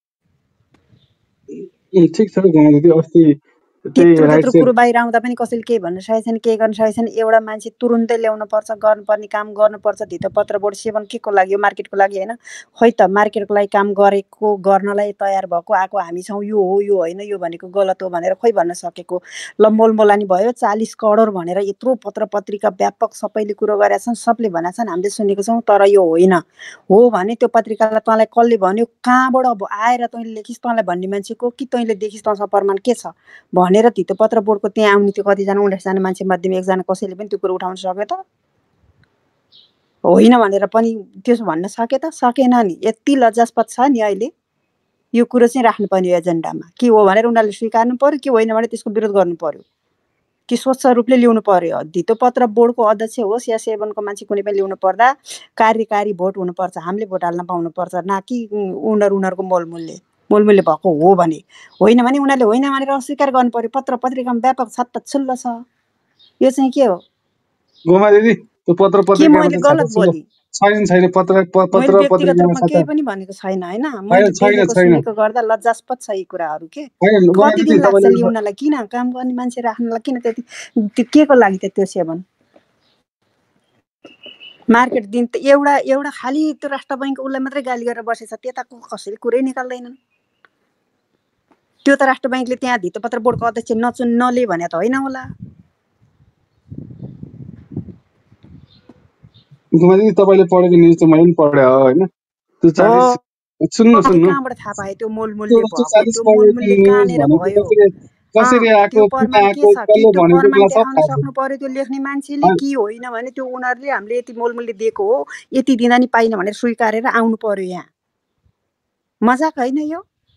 ठिक छ दिदी अस्ति त्यत्रो कुरो बाहिर आउँदा पनि कसैले केही भन्न सकेको छैन केही गर्न सकेको छैन। एउटा मान्छे तुरुन्तै ल्याउनु पर्छ गर्नुपर्ने काम गर्नुपर्छ धितोपत्र बोर्ड सेवन के को लागि यो मार्केटको लागि होइन खै त मार्केटको लागि काम गरेको गर्नलाई तयार भएको आएको हामी छौँ यो हो यो होइन यो भनेको गलत हो भनेर खोइ भन्न सकेको ल मोलमोलानी भयो 40 करोड भनेर यत्रो पत्र पत्रिका व्यापक सबैले कुरो गरेका छन् सबले भनेका छन् हामीले सुनेको छौँ तर यो होइन हो भने त्यो पत्रिकालाई तँलाई कसले भन्यो कहाँबाट अब आएर तैँले लेखिस् तँलाई भन्ने मान्छेको कि तैँले देखिस् तँसँग प्रमाण के छ भनेर धितोपत्र बोर्डको त्यहाँ आउने त्यो कतिजना 19जना मान्छे मध्येमा एकजना कसैले पनि त्यो कुरो उठाउन सक्यो त होइन भनेर पनि त्यसो भन्न सक्यो त सकेन नि। यति लज्जास्पद छ नि अहिले यो कुरो चाहिँ राख्नुपर्ने एजेन्डामा कि हो भनेर उनीहरूले स्वीकार्नु पर्यो कि होइन भने त्यसको विरोध गर्नु पर्यो कि स्वच्छ रूपले ल्याउनु पर्यो। धितोपत्र बोर्डको अध्यक्ष होस् या सेवनको मान्छे कुनै पनि ल्याउनु पर्दा कार्यकारी भोट हुनुपर्छ हामीले भोट हाल्न पाउनुपर्छ न कि उनीहरूको मोलमूल्य भएको हो भने होइन भने उनीहरूले होइन भनेर अस्वीकार गर्नु पर्यो। पत्र पत्रिकामा व्यापक छत्तछुल्ल छ यो चाहिँ के हो गोमा दिदी त्यो पत्र पत्रिकामा छैन पत्र पत्रिकामा केही पनि भनेको छैन होइन मैले देखेको सुनेको गर्दा लज्जास्पद छ यी कुराहरू के कति दिन लाग्छ ल्याउनलाई किन काम गर्ने मान्छे राख्नलाई किन त्यति के को लागि त्यो सेवन मार्केट दिन त एउटा खालि त्यो राष्ट्र बैंक उसलाई मात्रै गाली गरेर बसेछ त्यताको कसैले कुरै निकाल्दैनन्। त्यो त राष्ट्र बैंकले त्यहाँ धितोपत्र बोर्डको अध्यक्ष नले भने त होइन होला। तपाईले पढेको न्युज त मैले पनि पढे हो हैन त्यो 40 सुन्नु कहाँबाट थाहा पाए त्यो मोलमूल्य भएको त्यो मोलमूल्य कहाँनेर भयो कसरी आको किन आको कसले भनेको सब सक्नु पर्यो त्यो लेख्ने मान्छेले कि होइन भने त्यो उनीहरुले हामीले यति मोलमूल्य दिएको हो यति दिँदा नि पाइन भनेर स्वीकारेर आउनु पर्यो। यहाँ मजाक हैन यो।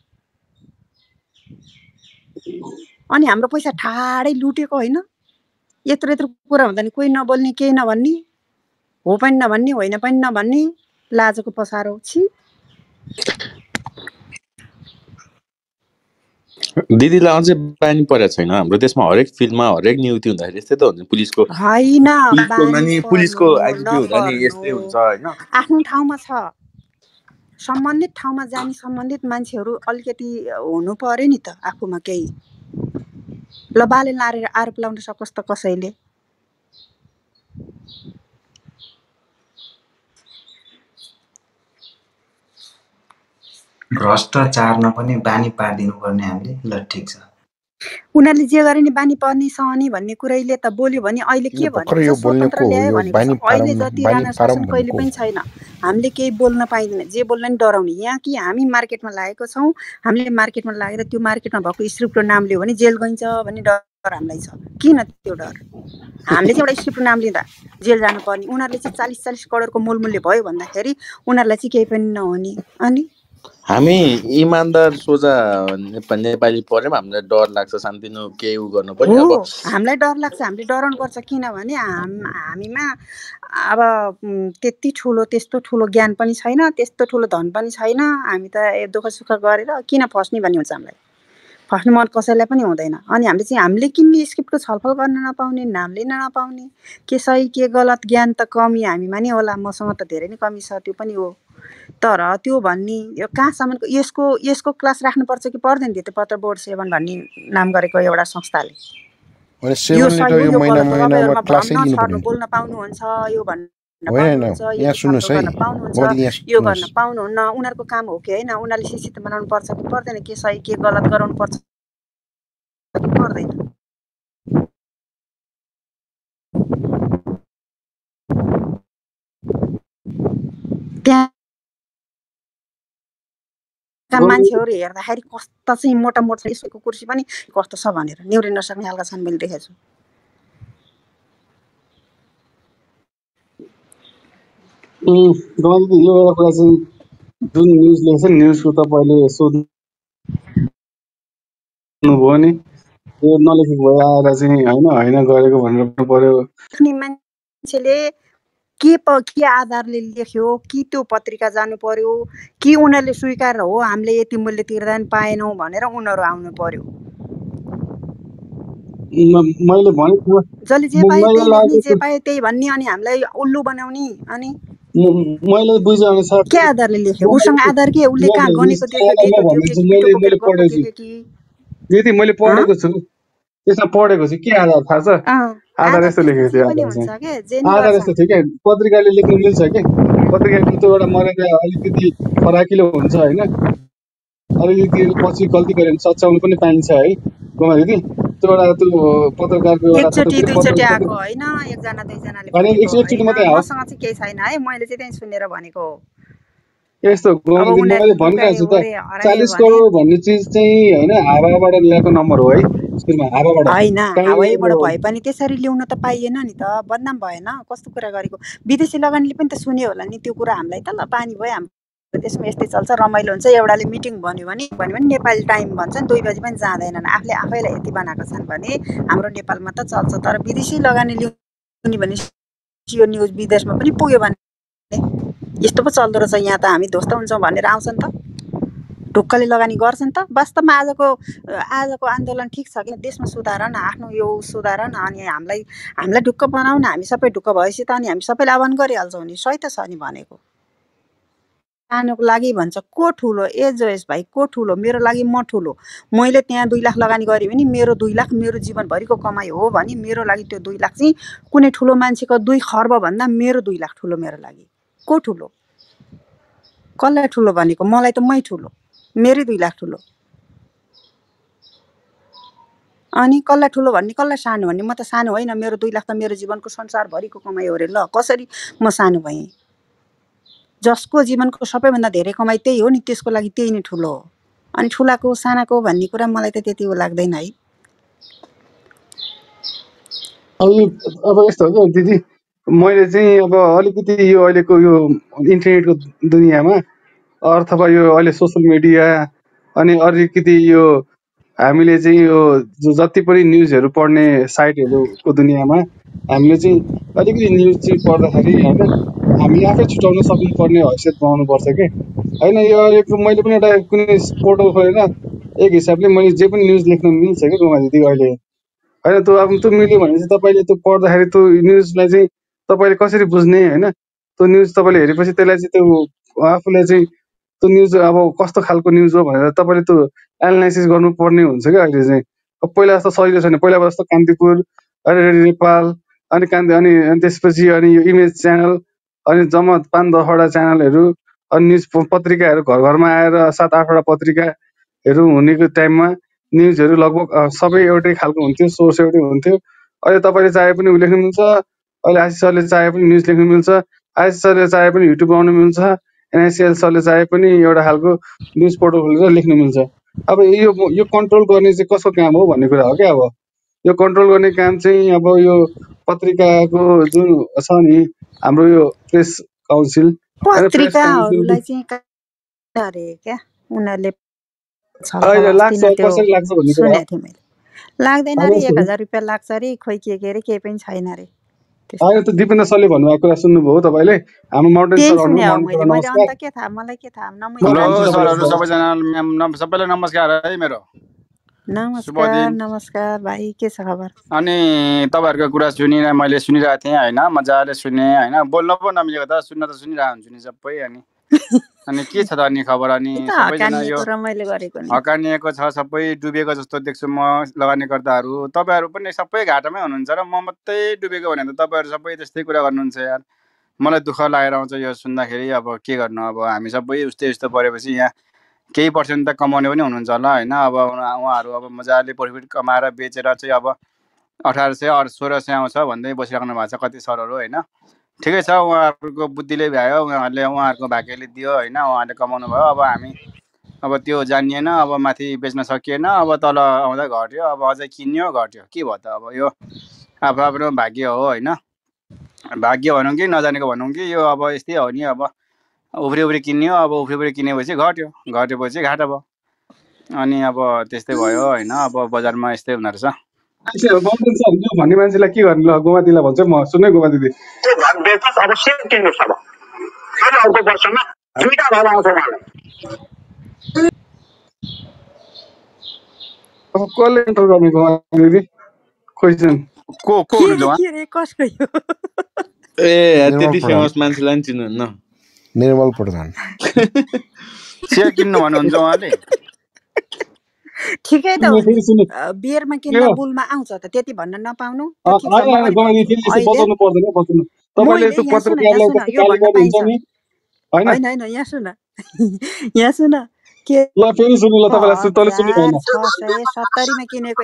अनि हाम्रो पैसा ठाडै लुटेको हैन यत्रो कुरा हुँदा नि कोही नबोल्ने केही नभन्ने हो पनि नभन्ने होइन पनि नभन्ने लाजको पसारो छि। दिदीलाई अझै बानी परेको छैन हाम्रो देशमा हरेक फिल्डमा हरेक नियुक्ति हुँदाखेरि यस्तै त हुन्छ पुलिसको होइन पुलिसको आइजिपी हुँदा नि यस्तै हुन्छ होइन। आफ्नो ठाउँमा छ, सम्बन्धित ठाउँमा जाने सम्बन्धित मान्छेहरू अलिकति हुनु पर्यो नि त आफूमा केही। ल बालेन आरोप लाउन सकोस् त कसैले। भ्रष्टाचारमा पनि बानी पारिदिनु पर्ने हामीले। ल ठिक छ, उनीहरूले जे गरे नि बानी पर्ने सहने भन्ने कुरैले त बोल्यो भने अहिले के भन्छ स्वतन्त्र ल्यायो भनेको अहिले जति राणा शासन कहिले पनि छैन। हामीले केही बोल्न पाइँदैन, जे बोल्न नि डराउने। यहाँ कि हामी मार्केटमा लागेको छौँ, हामीले मार्केटमा लागेर त्यो मार्केटमा भएको स्क्रिप्टको नाम लियो भने जेल गइन्छ भन्ने डर हामीलाई छ। किन त्यो डर? हामीले चाहिँ एउटा स्क्रिप्टको नाम लिँदा जेल जानुपर्ने, उनीहरूले चाहिँ 40-40 करोडको मूल्य भयो भन्दाखेरि उनीहरूलाई चाहिँ केही पनि नहुने। अनि हामी इमान्दार सोझा नेपाली पऱ्यौँ हामीलाई डर लाग्छ, शान्तिनु केही उ गर्नु पनि। अब हामीलाई डर लाग्छ, हामीले डराउनु पर्छ। किनभने हामीमा अब त्यति ठुलो त्यस्तो ठुलो ज्ञान पनि छैन, त्यस्तो ठुलो धन पनि छैन। हामी त दुःख सुख गरेर किन फस्ने भन्ने हुन्छ हामीलाई। फस्ने मन कसैलाई पनि हुँदैन। अनि हामीले किन्ने स्क्रिप्टको छलफल गर्न नपाउने, नाम लिन नपाउने, के सही के गलत ज्ञान त कमी हामीमा नि होला। मसँग त धेरै नै कमी छ, त्यो पनि हो। तर त्यो भन्ने यो कहाँसम्मको यसको क्लास राख्नुपर्छ कि पर्दैन? त्यो पत्र बोर्ड 7 भन्ने नाम गरेको एउटा संस्थाले बोल्न पाउनुहुन्छ, यो भन्न पाउनुहुन्छ, यो गर्न पाउनुहुन्न। उनीहरूको काम हो कि होइन? उनीहरूले शिक्षित बनाउनु पर्छ कि पर्दैन? के सही के गलत गराउनु पर्छ कि पर्दैन? त्यहाँ मान्छेहरू हेर्दाखेरि कस्तो चाहिँ मोटा मोटा यसको कुर्सी पनि कस्तो छ भनेर न्युरिन नसक्ने खालका छन् मैले देखेको छु। यो एउटा कुरा चाहिँ जुन न्युजले छ न्युजको तपाईँले सोध्नुभयो नि, यो नलेखेको भए आएर चाहिँ होइन गरेको भनेर भन्नु पर्यो। मान्छेले के आधारले लेख्यो कि त्यो पत्रिका जानु पर्यो कि उनीहरूले स्वीकार हो हामीले यति मूल्य तिर्दा पनि पाएनौँ भनेर उनीहरू आउनु पर्यो। मैले भनेको जसले जे पायो त्यही भन्ने अनि हामीलाई उल्लु बनाउने। अनि मैले बुझे अनुसार के आधारले लेख्यो? उसँग आधार के? उसले कहाँ गनेको देख्यो कि मैले पढेको छु, त्यसमा पढेको छु। के आधार थाहा छ? आधार यस्तो लेखेको थियो, आधार यस्तो थियो क्या, पत्रिकाले लेख्नु मिल्छ कि पत्रिकाको त्यो एउटा मर्यादा अलिकति फराकिलो हुन्छ होइन। अलिकति पछि गल्ती गऱ्यो भने सच्याउनु पनि पाइन्छ है गोमा दिदी। त्यो एउटा त्यो पत्रकारको एकचोटि दुईचोटि आएको होइन, एकजना दुईजनाले एकचोटि मात्रै आयो। मसँग चाहिँ केही छैन है, मैले चाहिँ त्यही सुनेर भनेको हो। यस्तो मैले भनिरहेको छु त 40 करोड भन्ने चिज चाहिँ होइन हावाबाट ल्याएको नम्बर हो है। होइन हावाबाट भए पनि त्यसरी ल्याउन त पाइएन नि त, बदनाम भएन? कस्तो कुरा गरेको? विदेशी लगानीले पनि त सुन्यो होला नि त्यो कुरा हामीलाई त। ल पानी भयो हाम्रो देशमा यस्तै चल्छ, रमाइलो हुन्छ। एउटाले मिटिङ भन्यो भने नेपाली टाइम भन्छन्, 2 बजी पनि जाँदैनन्। आफैलाई यति बनाएको छन् भने हाम्रो नेपालमा त चल्छ। तर विदेशी लगानी ल्याउने भने यो न्युज विदेशमा पनि पुग्यो भने यस्तो पो चल्दो रहेछ यहाँ त, हामी ध्वस्त हुन्छौँ भनेर आउँछन् त, ढुक्कले लगानी गर्छन् त। वास्तवमा आजको आन्दोलन ठिक छ कि देशमा सुधार न, आफ्नो यो सुधार न, अनि हामीलाई ढुक्क बनाउन, हामी सबै ढुक्क भएपछि त अनि हामी सबैले आह्वान गरिहाल्छौँ नि। सही त छ नि भनेको। सानोको लागि भन्छ को ठुलो? एजोएस भाइ को ठुलो? मेरो लागि म ठुलो। मैले त्यहाँ 2 लाख लगानी गरेँ भने मेरो 2 लाख मेरो जीवनभरिको कमाइ हो भने मेरो लागि त्यो 2 लाख चाहिँ कुनै ठुलो मान्छेको 2 खर्ब भन्दा मेरो 2 लाख ठुलो मेरो लागि। को ठुलो? कसलाई ठुलो भनेको? मलाई त मै ठुलो, मेरै 2 लाख ठुलो। अनि कसलाई ठुलो भन्ने, कसलाई सानो भन्ने? म त सानो होइन, मेरो 2 लाख त मेरो जीवनको संसारभरिको कमाइ हो रे। ल कसरी म सानो भएँ? जसको जीवनको सबैभन्दा धेरै कमाइ त्यही हो नि, त्यसको लागि त्यही नै ठुलो हो। अनि ठुलाको सानाको भन्ने कुरा मलाई त त्यति लाग्दैन है। अब यस्तो हो कि दिदी, मैले चाहिँ अब अलिकति यो अहिलेको यो इन्टरनेटको दुनियाँमा अथवा यो अहिले सोसियल मिडिया अनि अलिकति यो हामीले चाहिँ यो जति पनि न्युजहरू पढ्ने साइटहरूको दुनियाँमा हामीले चाहिँ अलिकति न्युज चाहिँ पढ्दाखेरि होइन हामी आफै छुटाउन सक्नुपर्ने हैसियत बनाउनुपर्छ कि होइन। यो अहिलेको मैले पनि एउटा कुनै पोर्टल खोलेर एक हिसाबले मैले जे पनि न्युज लेख्न मिल्छ कि गोमा दिदी अहिले होइन। त्यो अब त्यो मिल्यो भने चाहिँ तपाईँले त्यो पढ्दाखेरि त्यो न्युजलाई चाहिँ तपाईँले कसरी बुझ्ने होइन, त्यो न्युज तपाईँले हेरेपछि त्यसलाई चाहिँ त्यो आफूलाई चाहिँ त्यो न्युज अब कस्तो खालको न्युज हो भनेर तपाईँले त्यो एनालाइसिस गर्नुपर्ने हुन्छ क्या अहिले चाहिँ। अब पहिला जस्तो सजिलो छैन, पहिला जस्तो कान्तिपुर अनि रेडियो नेपाल अनि अनि त्यसपछि अनि यो इमेज च्यानल अनि जम्मा 5-10वटा च्यानलहरू अनि न्युज पत्रिकाहरू घर घरमा आएर 7-8वटा पत्रिकाहरू हुनेको टाइममा न्युजहरू लगभग सबै एउटै खालको हुन्थ्यो, सोर्स एउटै हुन्थ्यो। अहिले तपाईँले चाहे पनि लेख्नु मिल्छ, अहिले आशिष सरले चाहे पनि न्युज लेख्नु मिल्छ, आशिष सरले चाहे पनि युट्युब बनाउनु मिल्छ, एनआइसिएल सरले चाहे पनि एउटा खालको न्युज पोर्टल खोलेर लेख्नु मिल्छ। अब यो कन्ट्रोल गर्ने चाहिँ कसको काम हो भन्ने कुरा हो क्या। अब यो कन्ट्रोल गर्ने काम चाहिँ अब यो पत्रिकाको जुन छ नि हाम्रो यो प्रेस काउन्सिल पत्रिकाहरूलाई चाहिँ अरे क्या उनीहरूले लाग्छ कसरी लाग्छ भन्ने कुरा सुनेको थिएँ मैले। लाग्दैन अरे 1000 रुपियाँ लाग्छ अरे, खोइ के अरे केही पनि छैन अरे। होइन त दिपेन्द्र सरले भन्नुभएको कुरा सुन्नुभयो हो तपाईँले? हाम्रो माउन्टेन सर अन्त के थाहा, मलाई के थाहा। सबैलाई नमस्कार है मेरो। नमस्कार नमस्कार भाइ, के छ खबर? अनि तपाईँहरूको कुरा मैले सुनिरहेको थिएँ होइन, मजाले सुने होइन, बोल्न पो नमिलेको त सुन्न त सुनिरहेको हुन्छु नि सबै। अनि के छ त अनि खबर? अनि सबैजना यो हकानिएको छ, सबै डुबेको जस्तो देख्छु म लगानीकर्ताहरू। तपाईँहरू पनि सबै घाटामै हुनुहुन्छ र म मात्रै डुबेको भने त तपाईँहरू सबै त्यस्तै कुरा गर्नुहुन्छ यार। मलाई दुःख लागेर आउँछ यो सुन्दाखेरि। अब के गर्नु, अब हामी सबै उस्तै परेपछि यहाँ केही पर्सेन्ट त कमाउने पनि हुनुहुन्छ होला होइन। अब उहाँहरू अब मजाले प्रफिट कमाएर बेचेर चाहिँ अब 1800-1600 आउँछ भन्दै बसिराख्नु भएको छ कति सरहरू होइन। ठिकै छ, उहाँहरूको बुद्धिले भ्यायो, उहाँहरूको भाग्यले दियो होइन, उहाँहरूले कमाउनु भयो। अब हामी अब त्यो जानिएन, अब माथि बेच्न सकिएन, अब तल आउँदा घट्यो, अब अझै किन्यो घट्यो, के भयो त। अब यो आफ्नो भाग्य हो होइन। भाग्य भनौँ कि नजानेको भनौँ कि यो अब यस्तै हो नि। अब उफ्री किन्यो, अब उफ्री किनेपछि घट्यो, घटेपछि घाटा भयो। अनि अब त्यस्तै भयो होइन। अब बजारमा यस्तै हुँदो रहेछ। भन्ने मान्छेलाई के गर्ने? ल गोमा दिदीलाई भन्छ म। सुन्नै गोमा दिदी, अब सेयर किन्नुहोस्। अब फेरि अर्को वर्षमा 2टा घर आउँछ उहाँलाई। अब कसले कन्ट्रोल गर्ने गोमा दिदी? क्वेसन को कसको यो? ए त्यति फेमस मान्छेलाई नि चिन्नुहुन्न? निर्मल प्रधान सेयर किन्नु भन्नुहुन्छ उहाँले? ठिकै त, बियरमा किन्दा बुलमा आउँछ त, त्यति भन्न नपाउनु। होइन यहाँ सुन के 670 किनेको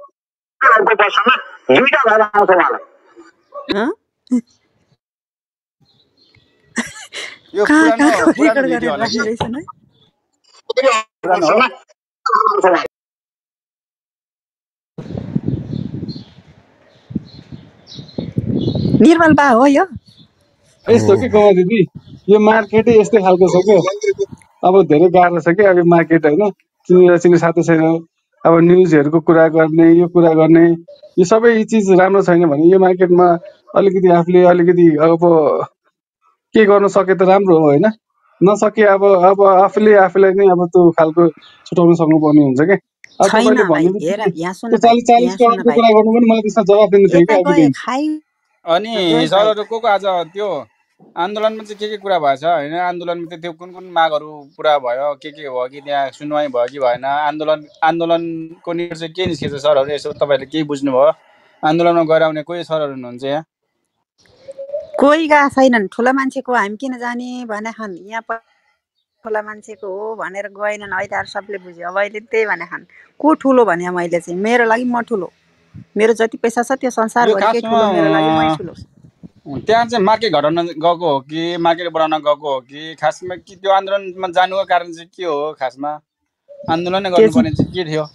निर्मल बा हो यो। यस्तो के गोमा दिदी, यो मार्केटै यस्तै खालको छ क्या। अब धेरै गाह्रो छ क्या अब मार्केट होइन। चिने साथै छैन। अब न्युजहरूको कुरा गर्ने, यो कुरा गर्ने, यो सबै चिज राम्रो छैन भने यो मार्केटमा अलिकति आफूले अलिकति अब के गर्न सके त राम्रो हो होइन। नसके अब आफूलाई नै अब त्यो खालको छुटाउन सक्नुपर्ने हुन्छ क्या। अब तपाईँले भन्नु 40-40 कुरा गर्नु पनि मलाई त्यसमा जवाब दिनु थियो क्या। अनि सरहरू को आज त्यो आन्दोलनमा चाहिँ के कुरा भएछ होइन? आन्दोलनमा त्यो कुन मागहरू पुरा भयो, के भयो कि त्यहाँ सुनवाई भयो कि भएन? आन्दोलनको निर्णय चाहिँ के निस्केछ सरहरू? यसो तपाईँहरूले केही बुझ्नुभयो? आन्दोलनमा गएर आउने कोही सरहरू हुनुहुन्छ यहाँ? कोही गएको छैनन्। ठुला मान्छेको हामी किन जाने भने खान्, यहाँ ठुला मान्छेको हो भनेर गएनन्। अहिले सबले बुझ्यो। अब अहिले त्यही भने खान् को ठुलो भने मैले चाहिँ मेरो लागि म ठुलो, मेरो जति पैसा छ त्यो संसारभरिकै ठुलो, मेरो लागि मै ठुलो। त्यहाँ चाहिँ मार्केट घटाउन गएको हो कि मार्केट बढाउन गएको हो कि खासमा कि त्यो आन्दोलनमा जानुको कारण चाहिँ के हो? खासमा आन्दोलन गर्नुपर्ने चाहिँ के थियो?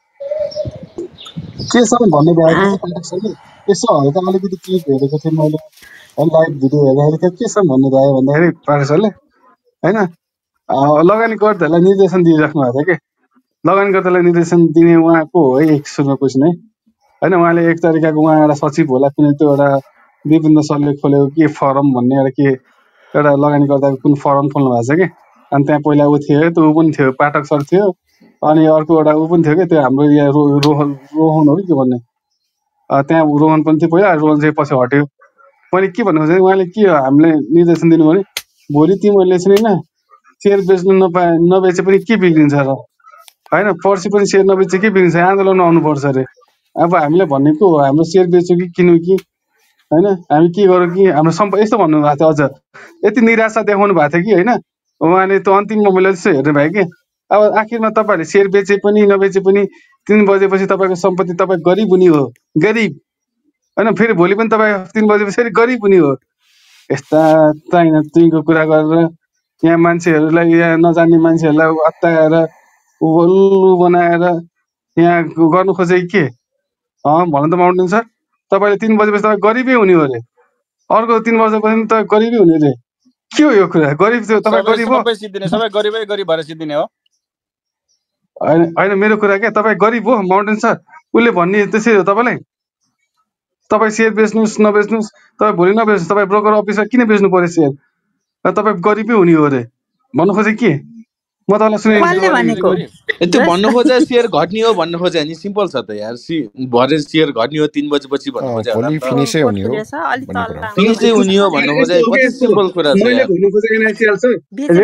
के छ भन्ने भएको यसो हल्का अलिकति क्लिप हेरेको थिएँ मैले, लाइभ भिडियो हेर्दाखेरि के छ भन्ने भयो भन्दाखेरि पाठक सरले होइन लगानीकर्ताहरूलाई निर्देशन दिइराख्नु भएको थियो कि लगानीकर्तालाई निर्देशन दिने उहाँको हो है एक सुरुमा क्वेसन है होइन उहाँले एक तरिकाको उहाँ एउटा सचिव होला कुनै त्यो एउटा दिपेन्द्र सरले खोलेको के फरम भन्ने एउटा के एउटा लगानीकर्ताको कुन फरम खोल्नु भएको छ कि अनि त्यहाँ पहिला ऊ थियो त्यो ऊ पनि थियो पाठक सर थियो अनि अर्को एउटा ऊ पनि थियो कि त्यो हाम्रो यहाँ रोहन हो कि के भन्ने त्यहाँ रोहन पनि थियो पहिला रोहन चाहिँ पछि हट्यो मैले के भन्नु खोजेँ उहाँले के हामीले निर्देशन दिनु भने भोलि तिमीहरूले चाहिँ होइन सेयर बेच्नु नबेचे पनि के बिग्रिन्छ र होइन पर्सि पनि सेयर नबेचे के बिग्रिन्छ आन्दोलन आउनुपर्छ अरे अब हामीले भनेको हाम्रो सेयर बेच्यो कि किन्यो कि होइन हामी के गरौँ कि हाम्रो यस्तो भन्नुभएको थियो अझ यति निराशा देखाउनु भएको थियो कि होइन उहाँले त अन्तिममा मैले जस्तो हेर्नु भयो कि अब आखिरमा तपाईँहरूले सेयर बेचे पनि नबेचे पनि 3 बजेपछि तपाईँको सम्पत्ति तपाईँ गरिब हुने हो गरिब होइन फेरि भोलि पनि तपाईँ 3 बजेपछि फेरि गरिब हुने हो यस्ता चाहिने तुईको कुरा गरेर यहाँ मान्छेहरूलाई यहाँ नजान्ने मान्छेहरूलाई अत्ताएर उल्लु बनाएर यहाँ गर्नु खोजेको के भन्नु त माउन्टेन सर तपाईँले 3 बजेपछि तपाईँ गरिबै हुने हो अरे अर्को 3 वर्षपछि त गरिबै हुने रे के हो यो कुरा गरिब थियो तपाईँ गरिब हो सबै गरिबै गरिब भएर सिद्धिने हो होइन मेरो कुरा के तपाईँ गरिब हो माउन्टेन सर उसले भन्ने त्यसै हो तपाईँलाई तपाईँ सेयर बेच्नुहोस् नबेच्नुहोस् तपाईँ भोलि नबेच्नुहोस् तपाईँ ब्रोकर अफिसर किन बेच्नु पर्यो सेयर तपाईँ गरिबै हुने हो अरे भन्नु खोजेँ के म तपाईँलाई त्यो भन्नु खोजे सेयर घट्ने हो भन्नु खोजे नि सिम्पल छ त यार भरे सेयर घट्ने हो 3 बजेपछि भन्नु खोजे होला फिनिसै हुने हो फिनिसै हुने हो भन्नु खोजे कति सिम्पल कुरा छ मैले भन्नु खोजेको एनआइसिएल छ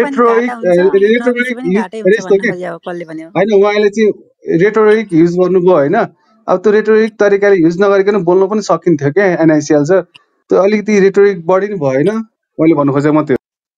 होइन उहाँले चाहिँ रेटोरिक युज गर्नुभयो होइन अब त्यो रेटोरिक तरिकाले युज नगरिकन बोल्नु पनि सकिन्थ्यो क्या एनआइसिएल छ त्यो अलिकति रेटोरिक बढी नै भएन मैले भन्नु खोजेको म त्यो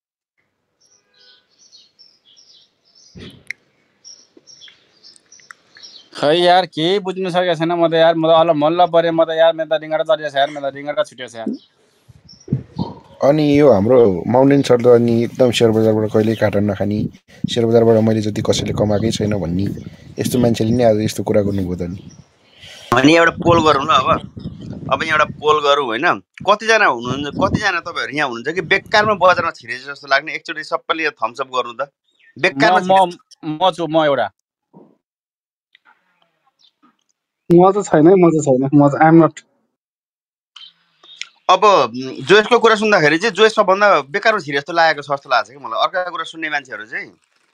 खै यार केही बुझ्नु सकेको छैन म त यार म त अलि मल्ल परे म त यार मेरो त रिङ्गटा चलिरहेछ यार मेरो त रिङ्गटा छुट्यो छ यार अनि यो हाम्रो माउन्टेन सर त अनि एकदम सेयर बजारबाट कहिल्यै काटन नखाने सेयर बजारबाट मैले जति कसैले कमाएकै छैन भन्ने यस्तो मान्छेले नै आज यस्तो कुरा गर्नुभयो त नि अनि एउटा पोल गरौँ ल अब यहाँ एउटा पोल गरौँ होइन कतिजना हुनुहुन्छ कतिजना तपाईँहरू यहाँ हुनुहुन्छ कि बेकारमा बजारमा छिरेछ जस्तो लाग्ने एकचोटि सबैले थम्स अप गर्नु त बेकारमा म छु म एउटा म त छैन म त आइएम नट अब जोएसको कुरा सुन्दाखेरि चाहिँ जोएस सबभन्दा बेकारमा छिरे जस्तो लागेको छ जस्तो लाग्छ कि मलाई अर्का कुरा सुन्ने मान्छेहरू चाहिँ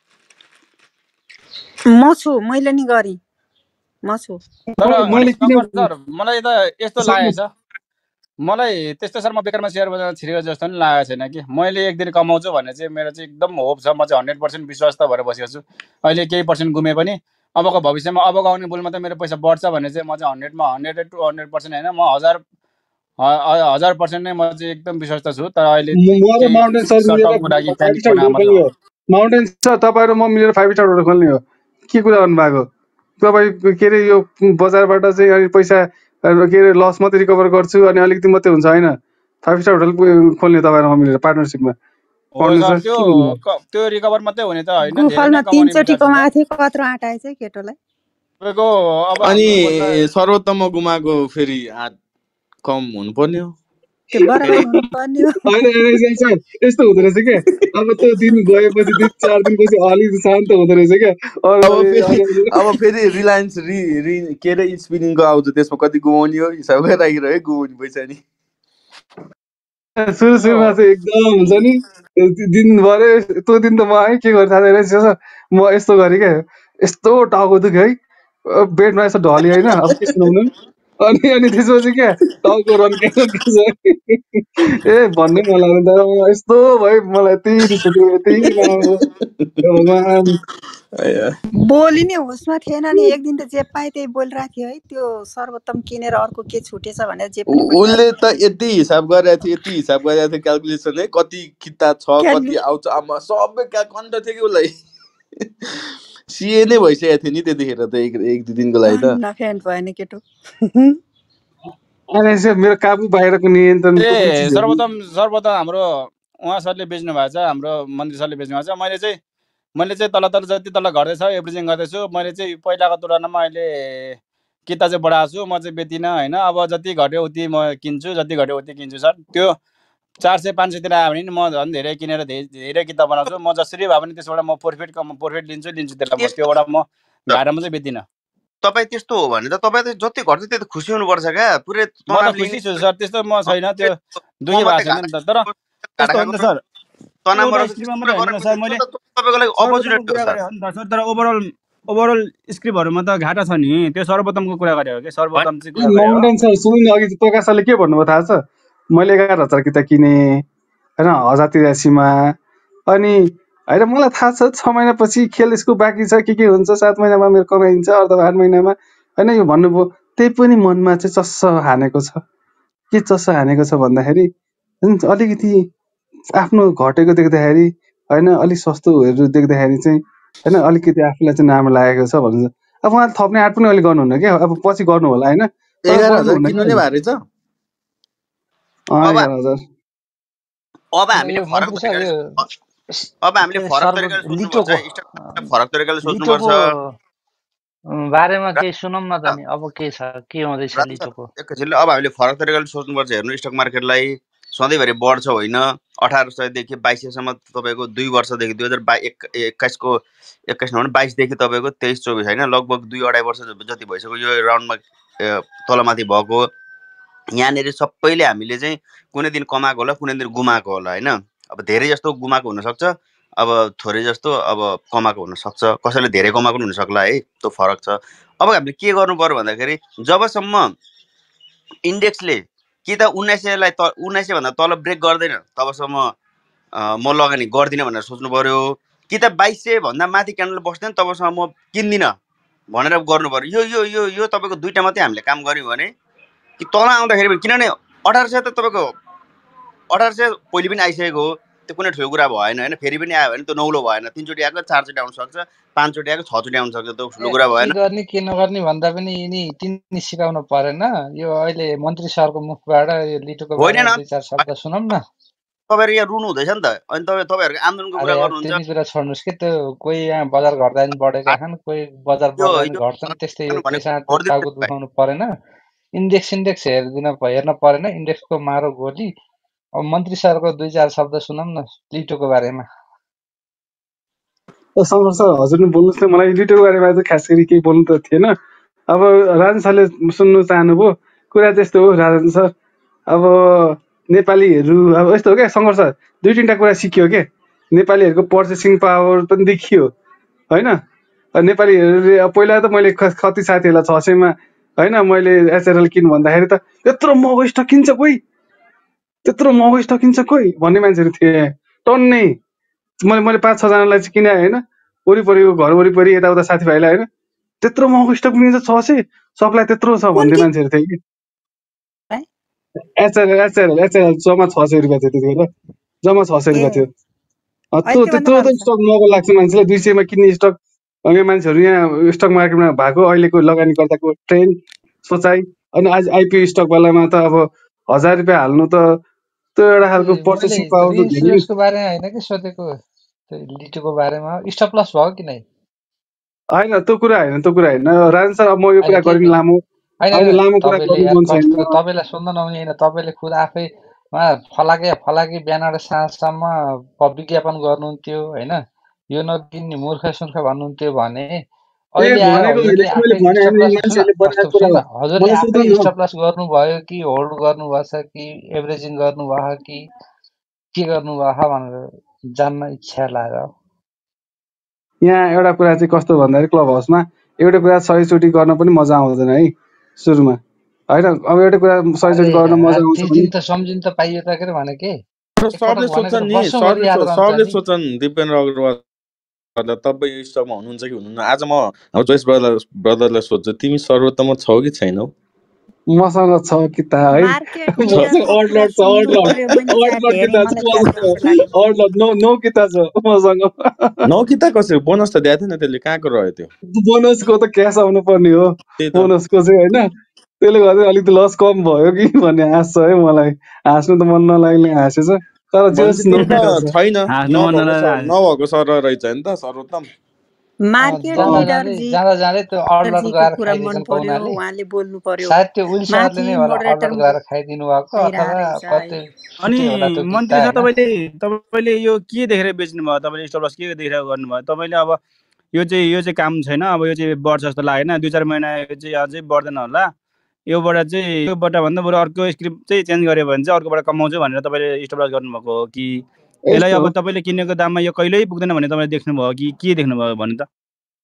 म छु मैले नि गरे म छु मलाई त यस्तो लागेछ मलाई त्यस्तो सर म बेकारमा सेयर बजारमा छिरेको जस्तो नि लागेको छैन कि मैले एक दिन कमाउँछु भन्ने चाहिँ मेरो चाहिँ एकदम होप छ म चाहिँ 100% विश्वास त भएर बसेको छु अहिले केही पर्सेन्ट गुमे पनि अबको भविष्यमा अबको आउने बुलमा त मेरो पैसा बढ्छ भन्ने चाहिँ म चाहिँ 100 to 100% होइन म 1000% नै म चाहिँ एकदम विश्वास त छु तर अहिले माउन्टेन सर तपाईँ र म मिलेर 5 स्टार होटल खोल्ने हो के कुरा गर्नुभएको तपाईँ के अरे यो बजारबाट चाहिँ अलिक पैसा के अरे लस मात्रै रिकभर गर्छु अनि अलिकति मात्रै हुन्छ होइन 5 स्टार होटल खोल्ने तपाईँ र म मिलेर पार्टनरसिपमा त्यो रिकभर मात्रै हुने त होइन गुफलमा 3 चोटी कमाएको थियो कत्रो आँट आएछ केटोलाई अनि सर्वोत्तम गुमाको फेरि कम हुनुपर्ने हो यस्तो हुँदो रहेछ क्या अब त्यो दिन गएपछि 3-4 दिनपछि अलिक शान्त हुँदो रहेछ क्या अब फेरि रिलायन्स के अरे स्पिनिङको आउँछ त्यसमा कति गुमाउने हो हिसाब गरेर राखिरह्यो गुमाउने पैसा नि सुरुमा चाहिँ एकदम हुन्छ नि दिनभरि त्यो दिन त म है के गर्नु थाहा छैन म यस्तो गरेँ क्या यस्तो टाउको दुख्यो है बेडमा यसो ढली होइन अब के सुनाउनु अनि त्यसपछि क्या टाउको रन्केछ ए भन्ने मलाई यस्तो भयो मलाई त्यही रिस उठ्यो त्यही भगवान बोली नै होसमा थिएन नि एक दिन त जे पाए त्यही बोलिरहेको थियो है त्यो सर्वोत्तम किनेर अर्को के छुटेछ भनेर जे उसले त यति हिसाब गरेको थियो क्याल्कुलेसन है कति किता छ कति आउँछ आमा सबै कन्ट थियो कि उसलाई सिए नै भइसकेको थियो नि त्यतिखेर त एक दुई दिनको लागि त नफ्यान भएन केटो मेरो काबु बाहिरको नियन्त्रण सर्वप्रथम हाम्रो उहाँ सरले बेच्नु भएको छ हाम्रो मन्त्री सरले बेच्नु भएको छ मैले चाहिँ तल जति तल घट्दैछ एभ्रिजिङ गर्दैछु मैले चाहिँ पहिलाको तुलनामा अहिले किता चाहिँ बढाएको छु म चाहिँ बेच्दिनँ होइन अब जति घट्यो उति म किन्छु जति घट्यो उति किन्छु सर त्यो 400-500 तिर आयो भने नि म झन् धेरै किनेर धेरै किता बनाउँछु म जसरी भए पनि त्यसबाट म प्रफिट लिन्छु त्यसलाई त्योबाट म घाटामा चाहिँ बेच्दिनँ। तपाईँ त्यस्तो हो भने त तपाईँ त जति घट्छ त्यति खुसी हुनुपर्छ क्या। पुरै म त खुसी छु सर, त्यस्तो म छैन, त्यो दुःखी भएको छैन नि त। तर त्यस्तो हो नि त सर, एउटा स्क्रिप्टमा मात्रै होइन नि सर, मैले तपाईँको लागि अपर्च्युनिटी हो सर। तर ओभरअल स्क्रिप्टहरूमा त घाटा छ नि। त्यो सर्वोत्तमको कुरा गरेको के, सर्वोत्तम चाहिँ कुरा गरेको। माउन्टेन सर सुन्नु नि, अघि प्रकाश सरले के भन्नुभयो थाहा छ? मैले 11,000 किताब किने होइन, 1083मा। अनि होइन मलाई थाहा छ 6 महिनापछि खेल यसको बाँकी छ, के हुन्छ, 7 महिनामा मेरो कमाइन्छ, अथवा 8 महिनामा होइन, यो भन्नुभयो। त्यही पनि मनमा चाहिँ चस्स हानेको छ। के चस्स हानेको छ भन्दाखेरि अलिकति आफ्नो घटेको देख्दाखेरि होइन, अलिक सस्तोहरू देख्दाखेरि चाहिँ होइन, अलिकति आफूलाई चाहिँ राम्रो लागेको छ भन्नुहुन्छ। अब उहाँले थप्ने आँट पनि अहिले गर्नुहुन्न क्या, अब पछि गर्नु होला होइन। 11,000 किन्नु नै भारी छ। 11,000 अब हामीले फरक तरिकाले सोच्नुपर्छ, फरक तरिकाले सोच्नुपर्छ। बारेमा केही सुनौँ न त नि, अब के छ, के हुँदैछ लिटोको एकैछिनले। अब हामीले फरक तरिकाले सोच्नुपर्छ। हेर्नु, स्टक मार्केटलाई सधैँभरि बढ्छ होइन, 1800देखि 2200सम्म तपाईँको 2 वर्षदेखि 2021 नभए 22देखि तपाईँको 23-24 होइन, लगभग 2-2.5 वर्ष जति भइसक्यो यो राउन्डमा तलमाथि भएको। यहाँनिर सबैले हामीले चाहिँ कुनै दिन कमाएको होला, कुनै दिन गुमाएको होला होइन। अब धेरै जस्तो गुमाएको हुनसक्छ, अब थोरै जस्तो अब कमाएको हुनसक्छ, कसैले धेरै कमाएको पनि हुनसक्ला है, त्यो फरक छ। अब हामीले के गर्नु पर्यो भन्दाखेरि जबसम्म इन्डेक्सले कि त 1900लाई 1900 भन्दा तल ब्रेक गर्दैन तबसम्म म लगानी गर्दिनँ भनेर सोच्नु पर्यो। कि त 2200 भन्दा माथि क्यान्डल बस्दैन तबसम्म म किन्दिनँ भनेर गर्नु पर्यो। यो यो यो यो तपाईँको दुईटा मात्रै हामीले काम गऱ्यौँ भने कि तल आउँदाखेरि पनि, किनभने 1800 त तपाईँको 1800 पहिले पनि आइसकेको हो, त्यो कुनै ठुलो कुरा भएन होइन। फेरि पनि आयो भने त्यो नौलो भएन, 3 चोटि आएको 4 चोटि आउन सक्छ, 5 चोटि आएको 6 चोटि आउन सक्छ, त्यो ठुलो कुरा भएन। के गर्ने के नगर्ने भन्दा पनि यिनी तिनी सिकाउनु परेन। यो अहिले मन्त्री सरको मुखबाट यो लिटोको बारेमा 2-4 शब्द सुनौँ न। तपाईँहरू यहाँ रुनु हुँदैछ नि त, अनि तपाईँहरूको आन्दोलनको कुरा गर्नुहुन्छ। त्यति कुरा छोड्नुहोस् के, त्यो कोही यहाँ बजार घट्दा पनि बढेका छन्, कोही बजार बढ्दा पनि घट्छन्, त्यस्तै यो केसँग टाउको दुखाउनु परेन। इन्डेक्स हेर्न परेन, इन्डेक्सको मारो गोली। अब मन्त्री सरको 2-4 शब्द सुनौँ न लिटोको बारेमा। शङ्कर सर हजुर बोल्नुहोस् न, मलाई लिटोको बारेमा चाहिँ खास गरी केही बोल्नु त थिएन। अब राजन सरले सुन्नु चाहनुभयो, कुरा त्यस्तो हो राजन सर। अब नेपालीहरू अब यस्तो हो क्या शङ्कर सर, 2-3टा कुरा सिकियो के। नेपालीहरूको पर्चेसिङ पावर पनि देखियो होइन। नेपालीहरूले पहिला त मैले कति साथीहरूलाई 600मा होइन मैले एचआरएल किन भन्दाखेरि त यत्रो महँगो स्टक किन्छ कोही, त्यत्रो महँगो स्टक किन्छ कोही भन्ने मान्छेहरू थिए टन्नै। मैले 5-6 जनालाई चाहिँ किने होइन, वरिपरिको घर वरिपरि यताउता साथीभाइलाई होइन, त्यत्रो महँगो स्टक किन्छ 600, सप्लाई त्यत्रो छ भन्ने मान्छेहरू थिए कि। एचआरएल जम्मा 600 रुपियाँ थियो त्यतिखेर, जम्मा 600 रुपियाँ थियो। त्यत्रो त स्टक महँगो लाग्छ मान्छेलाई, 200मा किन्ने स्टक। यो मान्छेहरू यहाँ स्टक मार्केटमा भएको अहिलेको लगानीकर्ताको ट्रेन्ड सोचाइ। अनि आज आइपिओ स्टक बेलामा त अब 1000 रुपियाँ हाल्नु त त्यो एउटा खालको पर्चेसिङ पावर को बारेमा होइन कि सोधेको, लिटोको बारेमा स्टप लस भयो कि नै? होइन त्यो कुरा होइन राजन सर। अब म यो कुरा गरिन लामो कुरा गर्नु मन छैन। तपाईँलाई सोध्न नहुने होइन, तपाईँले खुद आफै फलाके बिहानबाट साँझसम्म विज्ञापन गर्नुहुन्थ्यो होइन, यो नकिन्ने मूर्ख सुर्ख भन्नुहुन्थ्यो भने अहिले हजुरले आफै स्टप लस गर्नुभयो कि होल्ड गर्नुभएछ कि एभरेजिङ गर्नुभयो कि के गर्नुभयो भनेर जान्न इच्छा लाग्यो। यहाँ एउटा कुरा चाहिँ कस्तो भन्दाखेरि क्लब हाउसमा एउटा कुरा 100 चोटि गर्न पनि मजा आउँदैन है सुरुमा होइन। अब एउटा कुरा 100 चोटि गर्न मजा आउँछ भने सम्झिन त पाइयो त के भने के सबले सोच्छन् नि, सबले सोच्छन् दिपेन्द्र अग्रवाल तपाईँ स्टकमा हुनुहुन्छ कि हुनुहुन्न। आज म हाम्रो जोइस ब्रदरलाई सोध्छु, तिमी सर्वोत्तम छौ कि छैनौ? मसँग छ कि त है, नौ किता कसरी बोनस त दिएको थिएन, त्यसले कहाँको रह्यो त्यो? बोनसको त क्यास आउनु पर्ने हो, बोनसको चाहिँ होइन। त्यसले गर्दा अलिकति लस कम भयो कि भन्ने आश छ है मलाई। हाँस्नु त मन नलाग्ने हाँसेछ, तर छैन नभएको सर रहेछ नि त सर्वोत्तम। मार्केट लिडर जी जाँदै त्यो अर्डर गएर कुरा मन पर्यो, उहाँले बोल्नु पर्यो। सायद त्यो उल सरले नै होला अर्डर गएर खाइदिनु भएको अथवा कतै। अनि मन्त्री सर तपाईँले यो के देखेर बेच्नु भयो? तपाईँले स्टप लस के देखेर गर्नुभयो? तपाईँले अब यो चाहिँ काम छैन, अब यो चाहिँ बढ्छ जस्तो लागेन, 2-4 महिना यो चाहिँ अझै बढ्दैन होला। योबाट चाहिँ योबाट भन्दा बरु अर्को स्क्रिप्ट चाहिँ चेन्ज गर्यो भने चाहिँ अर्कोबाट कमाउँछु भनेर तपाईँले स्टप लस गर्नुभएको हो कि यसलाई अब तपाईँले किनेको दाममा यो कहिल्यै पुग्दैन भने तपाईँले देख्नुभयो कि के देख्नुभयो भने त?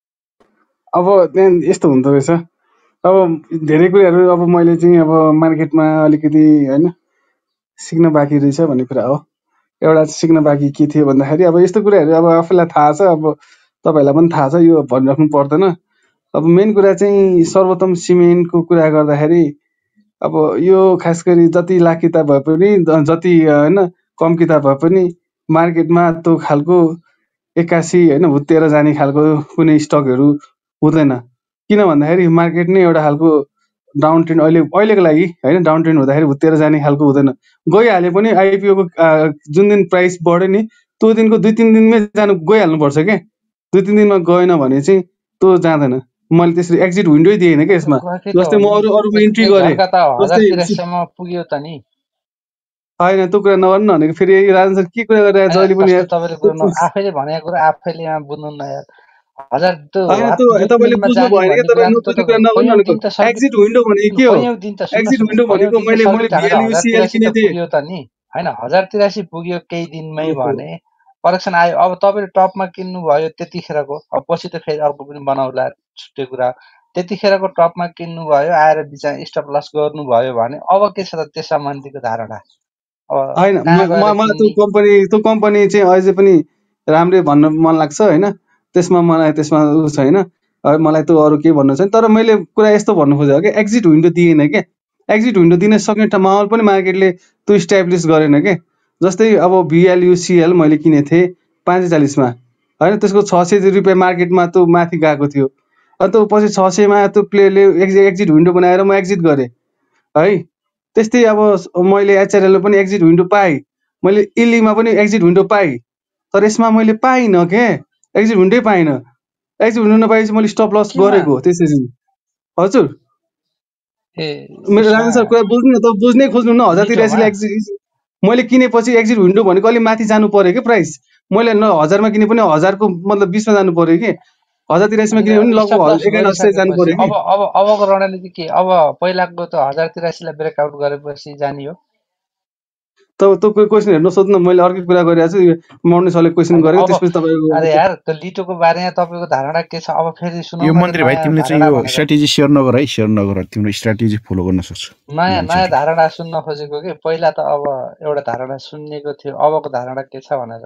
अब त्यहाँ यस्तो हुँदो रहेछ, अब धेरै कुराहरू अब मैले चाहिँ अब मार्केटमा अलिकति होइन सिक्न बाँकी रहेछ भन्ने कुरा हो। एउटा सिक्न बाँकी के थियो भन्दाखेरि अब यस्तो कुराहरू अब आफूलाई थाहा छ, अब तपाईँहरूलाई पनि थाहा छ, यो भनिराख्नु पर्दैन। अब मेन कुरा चाहिँ सर्वोत्तम सिमेन्टको कुरा गर्दाखेरि अब यो खास गरी जति लाख किताब भए पनि जति होइन कम किताब भए पनि मार्केटमा त्यो खालको 81 होइन हुत्तेर जाने खालको कुनै स्टकहरू हुँदैन। किन भन्दाखेरि मार्केट नै एउटा खालको डाउन ट्रेन्ड अहिलेको लागि होइन डाउन ट्रेन्ड हुँदाखेरि हुत्तेर जाने खालको हुँदैन। गइहाले पनि आइपिओको जुन दिन प्राइस बढ्यो नि त्यो दिनको 2-3 दिनमै गइहाल्नुपर्छ क्या। 2-3 दिनमा गएन भने चाहिँ त्यो जाँदैन। मैले त्यसरी एक्जिट विन्डो दिएन क्या यसमा। जस्तै म अरूको इन्ट्री गरेँ पुग्यो त नि होइन त्यो कुरा नगर्नु भनेको फेरि राजन सर के कुरा गरेर जहिले पनि आफैले भनेको कुरा आफैले यहाँ बुझ्नु न यार। हजार तपाईँले बुझ्नु भएन क्या, तपाईँ नबुझ्ने कुरा नगर्नु भनेको। एक्जिट विन्डो भनेको के हो? एक्जिट विन्डो भनेको मैले VLUCL किने थिएँ पुग्यो त नि हैन, 1083 पुग्यो केही दिनमै भने करेक्सन आयो। अब तपाईँले टपमा किन्नु भयो त्यतिखेरको, अब पछि त फेरि अर्को पनि बनाउला छुट्टै कुरा। त्यतिखेरको टपमा किन्नु भयो आएर बिचा स्टप लस गर्नु भयो भने अब के छ त त्यस सम्बन्धीको धारणा? होइन मलाई त्यो कम्पनी चाहिँ अझै पनि राम्रै भन्न मन लाग्छ होइन। त्यसमा मलाई त्यसमा उ छैन, मलाई त्यो अरू केही भन्नु छैन। तर मैले कुरा यस्तो भन्नु खोजेको कि एक्जिट विन्डो दिएन क्या। एक्जिट विन्डो दिन सक्ने माहौल पनि मार्केटले त्यो इस्ट्याब्लिस गरेन क्या। जस्तै अब VLUCL मैले किनेको थिएँ 540 मा होइन, त्यसको 600 रुपियाँ मार्केटमा त्यो माथि गएको थियो। अनि त्यो पछि 600 मा त्यो प्लेयरले एक्जिट विन्डो बनाएर म एक्जिट गरेँ है। त्यस्तै अब मैले HRL पनि एक्जिट विन्डो पाएँ, मैले इलीमा पनि एक्जिट विन्डो पाएँ, तर यसमा मैले पाइनँ के, एक्जिट विन्डै पाइनँ। एक्जिट विन्डो नपाएपछि मैले स्टप लस गरेको त्यसरी। हजुर मेरो राजन सर कुरा बुझ्नु न, त बुझ्नै खोज्नु न। 1083 ले एक्जिट मैले किनेपछि एक्जिट विन्डो भनेको अलि माथि जानु पर्यो कि प्राइस। मैले 1000 मा किने पनि 1000 को मतलब 20 मा जानु पर्यो कि, 1083 मा किने पनि लगभग 9180 जानु पर्यो कि। अबको रणनीति के? अब पहिलाको त 1083 लाई ब्रेकआउट गरेपछि जाने हो। त्यो क्वेसन हेर्नु सोध्नु, मैले अर्कै कुरा गरिरहेको छु। मर्ने सरले क्वेसन गरेको त्यसपछि तपाईको अरे यार त्यो लिटोको बारेमा तपाईको धारणा के छ? अब फेरि सुनौ। यो मन्त्री भाइ तिमीले चाहिँ यो स्ट्र्याटेजी शेयर नगर है, शेयर नगर। तिम्रो स्ट्र्याटेजी फलो गर्न सक्छौ। नयाँ धारणा सुन्न खोजेको कि पहिला त अब एउटा धारणा सुन्नेको थियो, अबको धारणा के छ भनेर।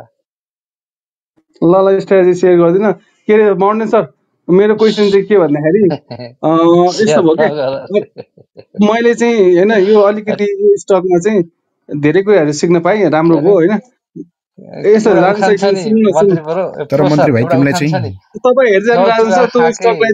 ल स्ट्र्याटेजी शेयर गर्दिन के रे मर्ने सर। मेरो क्वेसन चाहिँ के भन्दाखेरि यस्तो भयो के, मैले चाहिँ हैन यो अलिकति स्टकमा चाहिँ धेरै कुराहरू सिक्न पाएँ, राम्रो भयो हैन। यस्तो राजन सर सुन्नु तर मन्त्री भाइ तिमीलाई चाहिँ तपाईँ हेर्दै राजन सर त्यो स्टकलाई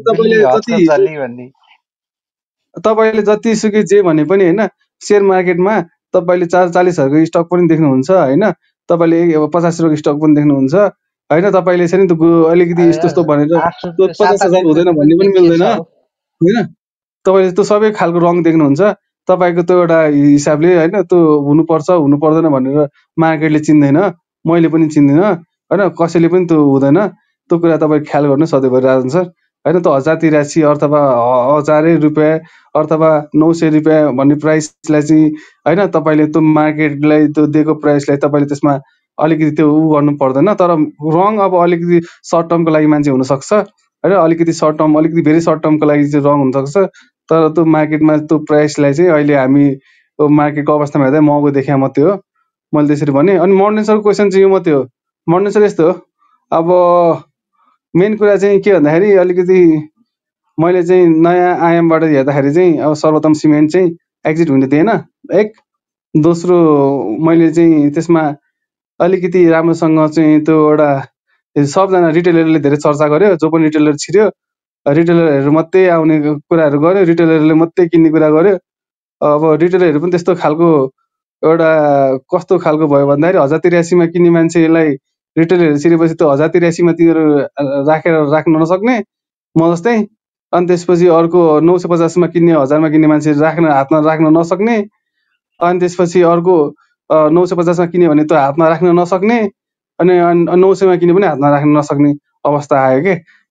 तपाईले जति सुकै जे भने पनि हैन, शेयर मार्केटमा तपाईले 40 स्टक पनि देख्नुहुन्छ हैन, तपाईले 50 रुपैयाँको स्टक पनि देख्नुहुन्छ हैन। तपाईले चाहिँ अलिकति यस्तो यस्तो भनेर 50,000 हुँदैन भन्ने पनि मिल्दैन हैन। तपाईले त्यो सबै खालको रङ देख्नुहुन्छ। तपाईको त्यो एउटा हिसाबले हैन त्यो हुनुपर्छ हुनु पर्दैन भनेर मार्केटले चिन्दैन, मैले पनि चिन्दिनँ हैन, कसैले पनि त्यो हुँदैन। त्यो कुरा तपाईँ ख्याल गर्नु सधैँभरि राजन सर हैन। त्यो 1083 अथवा 1000 रुपैयाँ अथवा 900 रुपैयाँ भन्ने प्राइसलाई चाहिँ हैन तपाईले त्यो मार्केटलाई त्यो दिएको प्राइसलाई तपाईले त्यसमा अलिकति त्यो उ गर्नु पर्दैन। तर रङ अब अलिकति सर्ट टर्मको लागि मान्छे हुन सक्छ हैन, अलिकति सर्ट टर्म अलिकति भेरी सर्ट टर्मको लागि चाहिँ रङ हुन सक्छ। तर त्यो मार्केटमा त्यो प्राइसलाई चाहिँ अहिले हामी मार्केटको अवस्थामा हेर्दा महँगो देखिया मात्रै हो, मैले त्यसरी भने। अनि मर्ने सरको क्वेसन चाहिँ यो मात्रै हो। मर्ने सर यस्तो हो, अब मेन कुरा चाहिँ के भन्दाखेरि अलिकति मैले चाहिँ नयाँ आयामबाट हेर्दाखेरि चाहिँ अब सर्वोत्तम सिमेन्ट चाहिँ एक्जिट हुन दिएन एक। दोस्रो मैले चाहिँ त्यसमा अलिकति राम्रोसँग चाहिँ त्यो एउटा सबजना रिटेलरले धेरै चर्चा गर्यो, जो पनि रिटेलर छिर्यो रिटेलरहरू मात्रै आउने कुराहरू गर्यो, रिटेलरले मात्रै किन्ने कुरा गर्यो। अब रिटेलरहरू पनि त्यस्तो खालको एउटा कस्तो खालको भयो भन्दाखेरि 1083 मा किन्ने मान्छेलाई रिटेलरहरू छिरेपछि त्यो 1083 मा तिनीहरू राख्न नसक्ने म जस्तै। अनि त्यसपछि अर्को 950 मा किन्ने 1000 मा किन्ने मान्छे हातमा राख्न नसक्ने। अनि त्यसपछि अर्को 950 मा किन्यो भने त्यो हातमा राख्न नसक्ने, अनि 900 मा किन्यो पनि हातमा राख्न नसक्ने अवस्था आयो के।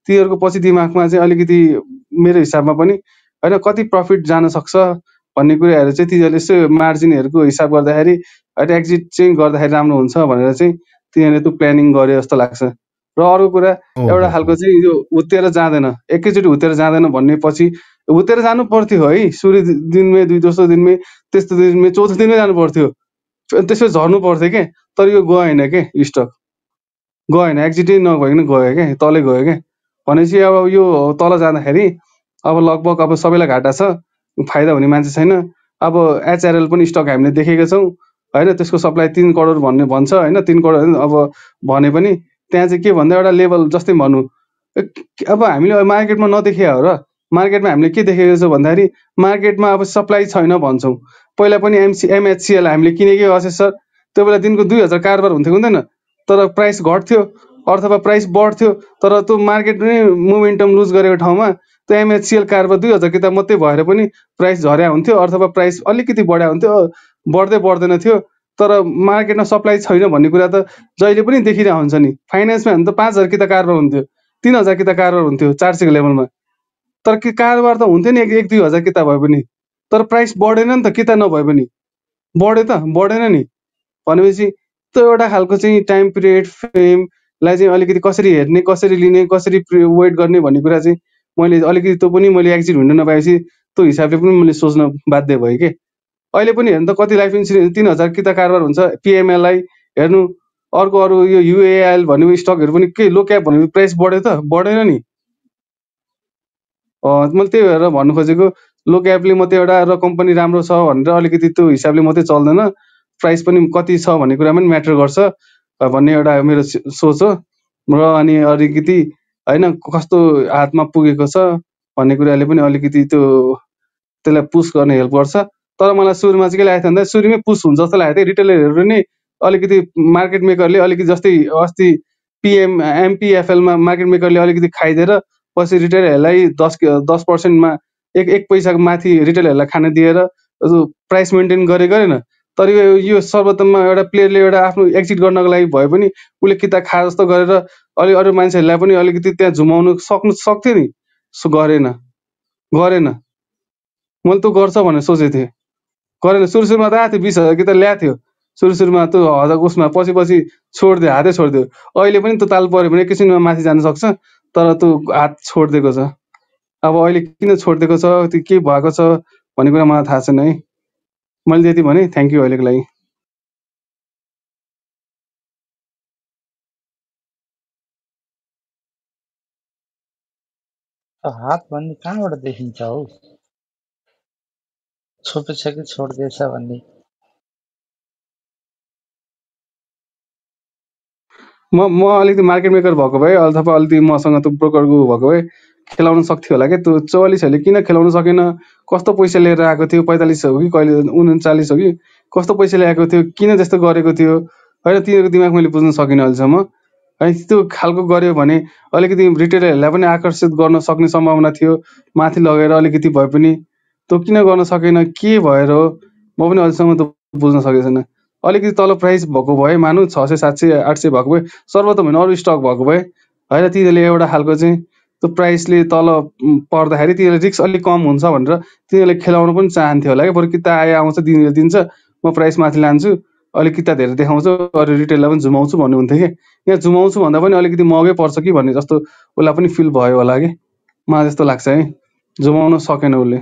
तिनीहरूको पछि दिमागमा चाहिँ अलिकति मेरो हिसाबमा पनि होइन कति प्रफिट जान सक्छ भन्ने कुराहरू चाहिँ तिनीहरूले यसो मार्जिनहरूको हिसाब गर्दाखेरि होइन एक्जिट चाहिँ गर्दाखेरि राम्रो हुन्छ भनेर चाहिँ तिनीहरूले त्यो प्लानिङ गरे जस्तो लाग्छ। र अर्को कुरा एउटा खालको चाहिँ यो हुत्तेर जाँदैन, एकैचोटि हुत्तेर जाँदैन भन्ने पछि हुत्तेर जानु पर्थ्यो है, सुरु दिनमै दोस्रो दिनमै त्यस्तो दिनमै चौथो दिनमै जानु पर्थ्यो, त्यसपछि झर्नु पर्थ्यो क्या। तर यो गएन के, स्टक गएन, एक्जिटै नभइकन गयो क्या, तलै गयो क्या। भनेपछि अब यो तल जाँदाखेरि अब लगभग अब सबैलाई घाटा छ, फाइदा हुने मान्छे छैन। अब एचआरएल पनि स्टक हामीले देखेका छौँ होइन, त्यसको सप्लाई 3 करोड भन्ने भन्छ होइन, 3 करोड अब भने पनि त्यहाँ चाहिँ के भन्दा एउटा लेभल जस्तै भनौँ। अब हामीले मार्केटमा नदेखे हो र, मार्केटमा हामीले के देखेको छ भन्दाखेरि मार्केटमा अब सप्लाई छैन भन्छौँ। पहिला पनि एमएचसिएल हामीले किनेकै अझै सर, त्यो बेला दिनको 2000 कारोबार हुन्थ्यो हुँदैन, तर प्राइस घट्थ्यो अथवा प्राइस बढ्थ्यो, तर त्यो मार्केट नै मोमेन्टम लुज गरेको ठाउँमा त्यो एमएचसिएल कारोबार 2000 किताब मात्रै भएर पनि प्राइस झर्या हुन्थ्यो अथवा प्राइस अलिकति बढ्या हुन्थ्यो, बढ्दै बढ्दैन थियो। तर मार्केटमा सप्लाई छैन भन्ने कुरा त जहिले पनि देखिरहेको हुन्छ नि। फाइनेन्समा भने त 5000 किता कारोबार हुन्थ्यो, 3000 किता कारोबार हुन्थ्यो 400 को लेभलमा, तर के कारोबार त हुन्थ्यो नि 1-2 हजार किता भए पनि, तर प्राइस बढेन नि त, किता नभए पनि बढ्यो त बढेन नि। भनेपछि त्यो एउटा खालको चाहिँ टाइम पिरियड फ्रेमलाई चाहिँ अलिकति कसरी हेर्ने, कसरी लिने, कसरी वेट गर्ने भन्ने कुरा चाहिँ मैले अलिकति त्यो पनि मैले एक्जिट हुन नपाएपछि त्यो हिसाबले पनि मैले सोच्न बाध्य भएँ कि अहिले पनि हेर्नु त कति लाइफ इन्सुरेन्स 3000 किता कारोबार हुन्छ, पिएमएलआई हेर्नु, अर्को अरू यो युएआइएल भन्ने स्टकहरू पनि के लो क्याप भन्ने प्राइस बढ्यो त बढेन नि। मैले त्यही भएर भन्नु खोजेको लो क्यापले मात्रै एउटा र कम्पनी राम्रो छ भनेर अलिकति त्यो हिसाबले मात्रै चल्दैन, प्राइस पनि कति छ भन्ने कुरा पनि म्याटर गर्छ भन्ने एउटा मेरो सोच हो। र अनि अलिकति होइन कस्तो हातमा पुगेको छ भन्ने कुराले पनि अलिकति त्यो त्यसलाई पुस गर्ने हेल्प गर्छ। तर मलाई सुरुमा चाहिँ के लागेको थियो भन्दा सुरुमै पुस हुन्छ जस्तो लागेको थियो, रिटेलरहरू नै अलिकति मार्केट मेकरले अलिकति जस्तै अस्ति एमपिएफएलमा मार्केट मेकरले अलिकति खाइदिएर पछि रिटेलरहरूलाई 10% एक पैसाको माथि रिटेलरहरूलाई खान दिएर प्राइस मेन्टेन गरेन। तर यो सर्वोत्तममा एउटा प्लेयरले एउटा आफ्नो एक्जिट गर्नको लागि भए पनि उसले किता खा जस्तो गरेर अरू मान्छेहरूलाई पनि अलिकति त्यहाँ झुमाउनु सक्थ्यो नि, गरेन। मैले त्यो गर्छ भनेर सोचेको थिएँ, गरेन। सुरुमा त आएको थियो 20,000 किता ल्याएको थियो, सुरुमा त्यो उसमा पछि छोडिदियो, हातै छोडिदियो। अहिले पनि त्यो ताल पऱ्यो भने एकैछिनमा माथि जान सक्छ, तर त्यो हात छोडिदिएको छ। अब अहिले किन छोडिदिएको छ, त्यो के भएको छ भन्ने कुरा मलाई थाहा छैन है। मैले त्यति भने, थ्याङ्क यू अहिलेको लागि। हात भन्ने कहाँबाट देखिन्छ हौ, छोपेछ कि छोड्दैछ भन्ने? म अलिकति मार्केट मेकर भएको भए अथवा अलिकति मसँग त्यो ब्रोकरको भएको भए खेलाउन सक्थ्यो होला क्या। त्यो 44हरूले किन खेलाउन सकेन, कस्तो पैसा लिएर आएको थियो, 45 हो कि कहिले 39 हो कि कस्तो पैसा ल्याएको थियो, किन त्यस्तो गरेको थियो होइन, तिनीहरूको दिमाग मैले बुझ्न सकिनँ अहिलेसम्म है। त्यो खालको गऱ्यो भने अलिकति रिटेलरहरूलाई पनि आकर्षित गर्न सक्ने सम्भावना थियो, माथि लगेर अलिकति भए पनि। त्यो किन गर्न सकेन, के भएर हो, म पनि अहिलेसम्म त बुझ्न सकेको छैन। अलिकति तल प्राइस भएको भए मानु 600, 700, 800 भएको भए सर्वोत्तम होइन, अरू स्टक भएको भए होइन, तिनीहरूले एउटा खालको चाहिँ त्यो प्राइसले तल पर्दाखेरि तिनीहरूले रिस्क अलिक कम हुन्छ भनेर तिनीहरूले खेलाउन पनि चाहन्थ्यो होला क्या। बरु किता आउँछ दिन्छ, म प्राइस माथि लान्छु, अलिक किता धेरै देखाउँछु, अरू रिटेललाई पनि झुमाउँछु भन्ने हुन्थ्यो कि। यहाँ झुमाउँछु भन्दा पनि अलिकति महँगै पर्छ कि भन्ने जस्तो उसलाई पनि फिल भयो होला कि, मलाई त्यस्तो लाग्छ है। झुमाउन सकेन उसले।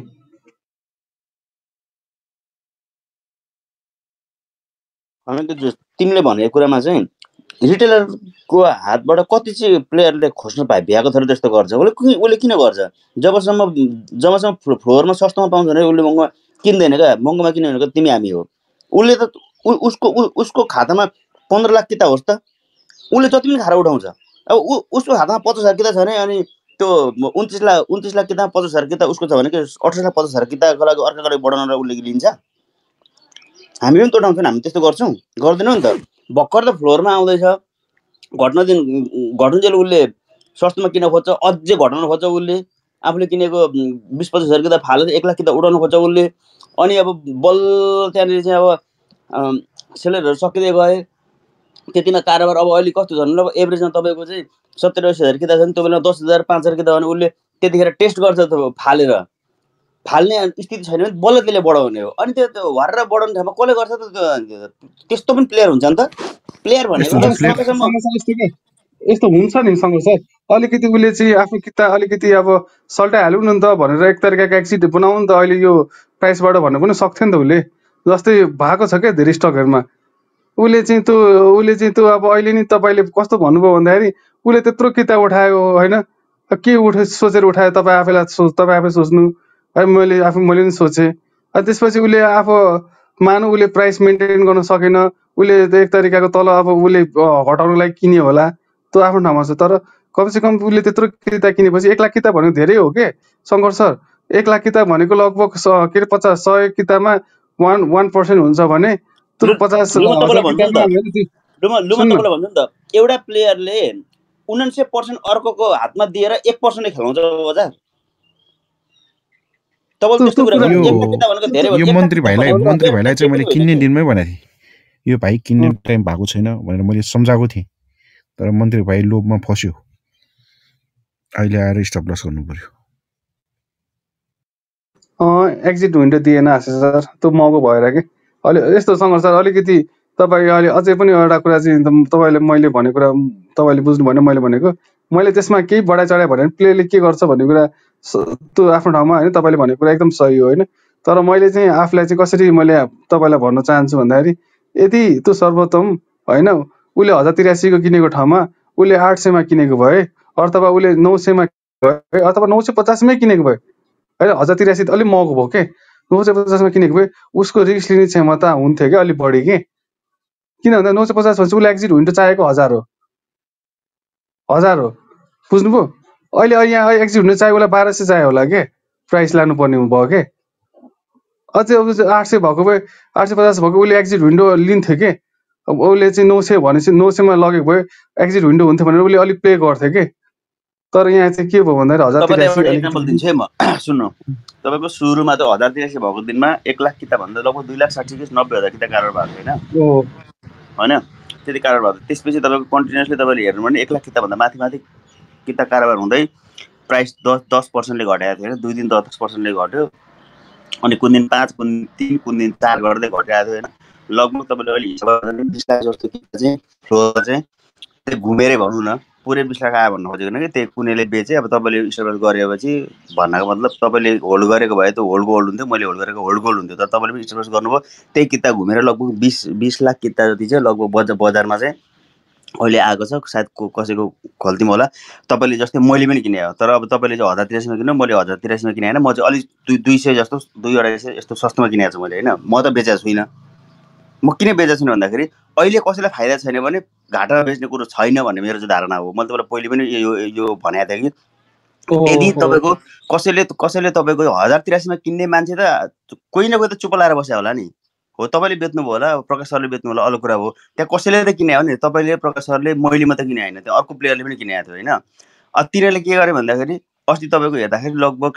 तिमीले भनेको कुरामा चाहिँ रिटेलरको हातबाट कति चाहिँ प्लेयरले खोज्नु भ्याएको थियो त्यस्तो गर्छ उसले किन गर्छ? जबसम्म फ्लोरमा सस्तोमा पाउँछ भने उसले महँगोमा किन्दैन क्या। महँगोमा किन्यो भने तिमी हामी हो। उसले त उसको खातामा 15 लाख किता होस् त, उसले जति पनि खाएर उठाउँछ। अब उसको हातमा 50,000 किता छ भने अनि त्यो 29 लाख किता 50,000 किता उसको छ भने 28 लाख 50,000 किताको लागि अर्काको लागि बढाउन उसले लिन्छ। हामी पनि तोटाउँछौँ, हामी त्यस्तो गर्छौँ? गर्दैनौँ नि त। भर्खर त फ्लोरमा आउँदैछ, घट्नुन्जेल उसले सस्तोमा किन्न खोज्छ, अझै घटाउन खोज्छ उसले। आफूले किनेको 20-25,000 किता फालेर 1 लाख किता उडाउन खोज्छ उसले। अनि अब बल्ल त्यहाँनिर चाहिँ अब सेलरहरू सकिँदै गए, त्यतिमा कारोबार अब अहिले कस्तो छ भने एभरेजमा तपाईँको चाहिँ 70-80 हजार किताब छ भने त्यो बेला 10,000 5,000 किताब भने उसले त्यतिखेर टेस्ट गर्छ त फालेर फाल्ने स्थिति छैन भने बल्ल त्यसले बढाउने हो। अनि त्यो हरेर बढाउने ठाउँमा कसले गर्छ त? त्यस्तो पनि प्लेयर हुन्छ नि त। प्लेयर भनेको यस्तो हुन्छ नि सँगै सर, अलिकति उसले चाहिँ आफ्नो किता अलिकति अब सल्टाइहाल्नु नि त भनेर एक तरिकाको एक्सिट बनाउनु नि त। अहिले यो प्राइसबाट भन्नु पनि सक्थ्यो नि त उसले। जस्तै भएको छ क्या धेरै स्टकहरूमा उसले चाहिँ त्यो अब अहिले नि तपाईँले कस्तो भन्नुभयो भन्दाखेरि उसले त्यत्रो किताब उठायो होइन, के सोचेर उठायो तपाईँ आफै सोच्नु है। मैले पनि सोचेँ। अनि त्यसपछि उसले आफू उसले प्राइस मेन्टेन गर्न सकेन, उसले एक तरिकाको तल अब उसले घटाउनको लागि किन्यो होला, त्यो आफ्नो ठाउँमा छ। तर कमसेकम उसले त्यत्रो किताब किनेपछि 1 लाख किताब भनेको धेरै हो के शङ्कर सर। 1 लाख किताब भनेको लगभग के अरे 50-100 किताबमा 1% हुन्छ भने त्यो 50,000 किताबमा भन्छु नि त। एउटा प्लेयरले 99% अर्कोको हातमा दिएर 1% खेलाउँछ बजार। यो मन्त्री भाइलाई चाहिँ मैले किन्ने दिनमै भनेको थिएँ, यो भाइ किन्ने टाइम भएको छैन भनेर मैले सम्झाएको थिएँ। तर मन्त्री भाइ लोभमा फस्यो, अहिले आएर स्टप लस गर्नु पर्यो। एक्जिट विन्डो दिएन सर, त्यो महँगो भएर कि। अहिले यस्तो सँग सर अलिकति तपाईँ अहिले अझै पनि एउटा कुरा चाहिँ तपाईँले मैले भनेको कुरा तपाईँले बुझ्नु भएन। मैले त्यसमा केही बढाइ चढाइ भने प्लेले के गर्छ भन्ने कुरा त्यो आफ्नो ठाउँमा होइन, तपाईँले भनेको कुरा एकदम सही हो होइन। तर मैले चाहिँ आफूलाई चाहिँ कसरी मैले तपाईँलाई भन्न चाहन्छु भन्दाखेरि यदि त्यो सर्वोत्तम होइन उसले 1083 किनेको ठाउँमा उसले 800 किनेको भए अथवा उसले 900 भए अथवा 950 किनेको भए होइन, 1083 अलिक महँगो भयो के, 950 किनेको भए उसको रिस्क लिने क्षमता हुन्थ्यो क्या अलिक बढी के। किन भन्दा 950 भनेपछि उसले एक्जिट विन्डो चाहेको 1000 हो, बुझ्नुभयो। अहिले यहाँ एक्जिट विन्डो चाहियो उसलाई 1200 चाहियो होला के, प्राइस लानुपर्ने भयो के। अझै 800 भएको भए 850 भएको उसले एक्जिट विन्डो लिन्थ्यो के। अब उसले चाहिँ 900 भनेपछि 900मा लगेको भए एक्जिट विन्डो हुन्थ्यो भनेर उसले अलिक प्ले गर्थ्यो के। तर यहाँ चाहिँ के भयो भन्दाखेरि 1083 दिन्छु है म। सुन्नु, तपाईँको सुरुमा त 1083 भएको दिनमा 1 लाख किताब भन्दा लगभग 2,60,000 किताब कारोबार भएको होइन, त्यति कारोबार भयो। त्यसपछि तपाईँको कन्टिन्युसली तपाईँले हेर्नु भने 1 लाख किताबभन्दा माथि किताब कारोबार हुँदै प्राइस 10%ले घटाएको थियो होइन। 2 दिन 10%ले घट्यो, अनि कुन दिन 5, कुन दिन 3, कुन दिन 4 गर्दै घटिरहेको थियो होइन। लगभग तपाईँले अहिले हिसाब गर्दा 20 लाख जस्तो किताब चाहिँ फ्लो चाहिँ त्यो घुमेरै भनौँ न पुरै 20 लाख आयो भन्नु खोजेको कि। त्यही कुनैले बेचे। अब तपाईँले स्टोरेज गरेपछि भन्नको मतलब तपाईँले होल्ड गरेको भए त होल्डको होल्ड हुन्थ्यो, मैले होल्ड गरेको होल्डको होल्ड हुन्थ्यो। तर तपाईँले पनि स्टोरेज गर्नुभयो, त्यही किताब घुमेर लगभग 20 लाख किताब जति चाहिँ लगभग बजारमा चाहिँ अहिले आएको छ। सायद कसैको खल्तीमा होला। तपाईँले जस्तै मैले पनि किने हो, तर अब तपाईँले चाहिँ 1083 किन्नु, मैले 1083 किने होइन। म चाहिँ अलिक 200 जस्तो 200-250 यस्तो सस्तोमा किनेको छु मैले होइन। म त बेचेको छुइनँ। म किन बेचेको छुइनँ भन्दाखेरि अहिले कसैलाई फाइदा छैन भने घाटामा बेच्ने कुरो छैन भन्ने मेरो चाहिँ धारणा हो। मैले तपाईँलाई पहिले पनि यो भनेको थिएँ कि यदि तपाईँको कसैले तपाईँको 1083 किन्ने मान्छे त कोही न कोही त चुप लाएर बस्यो होला नि हो। तपाईँले बेच्नुभयो होला, प्रकाश सरले बेच्नु होला, अलग कुरा हो। त्यहाँ कसैले त किने हो नि, तपाईँले, प्रकाश सरले, मैले मात्रै किने होइन, त्यो अर्को प्लेयरले पनि किनेको थियो होइन। तिनीहरूले के गरे भन्दाखेरि अस्ति तपाईँको हेर्दाखेरि लगभग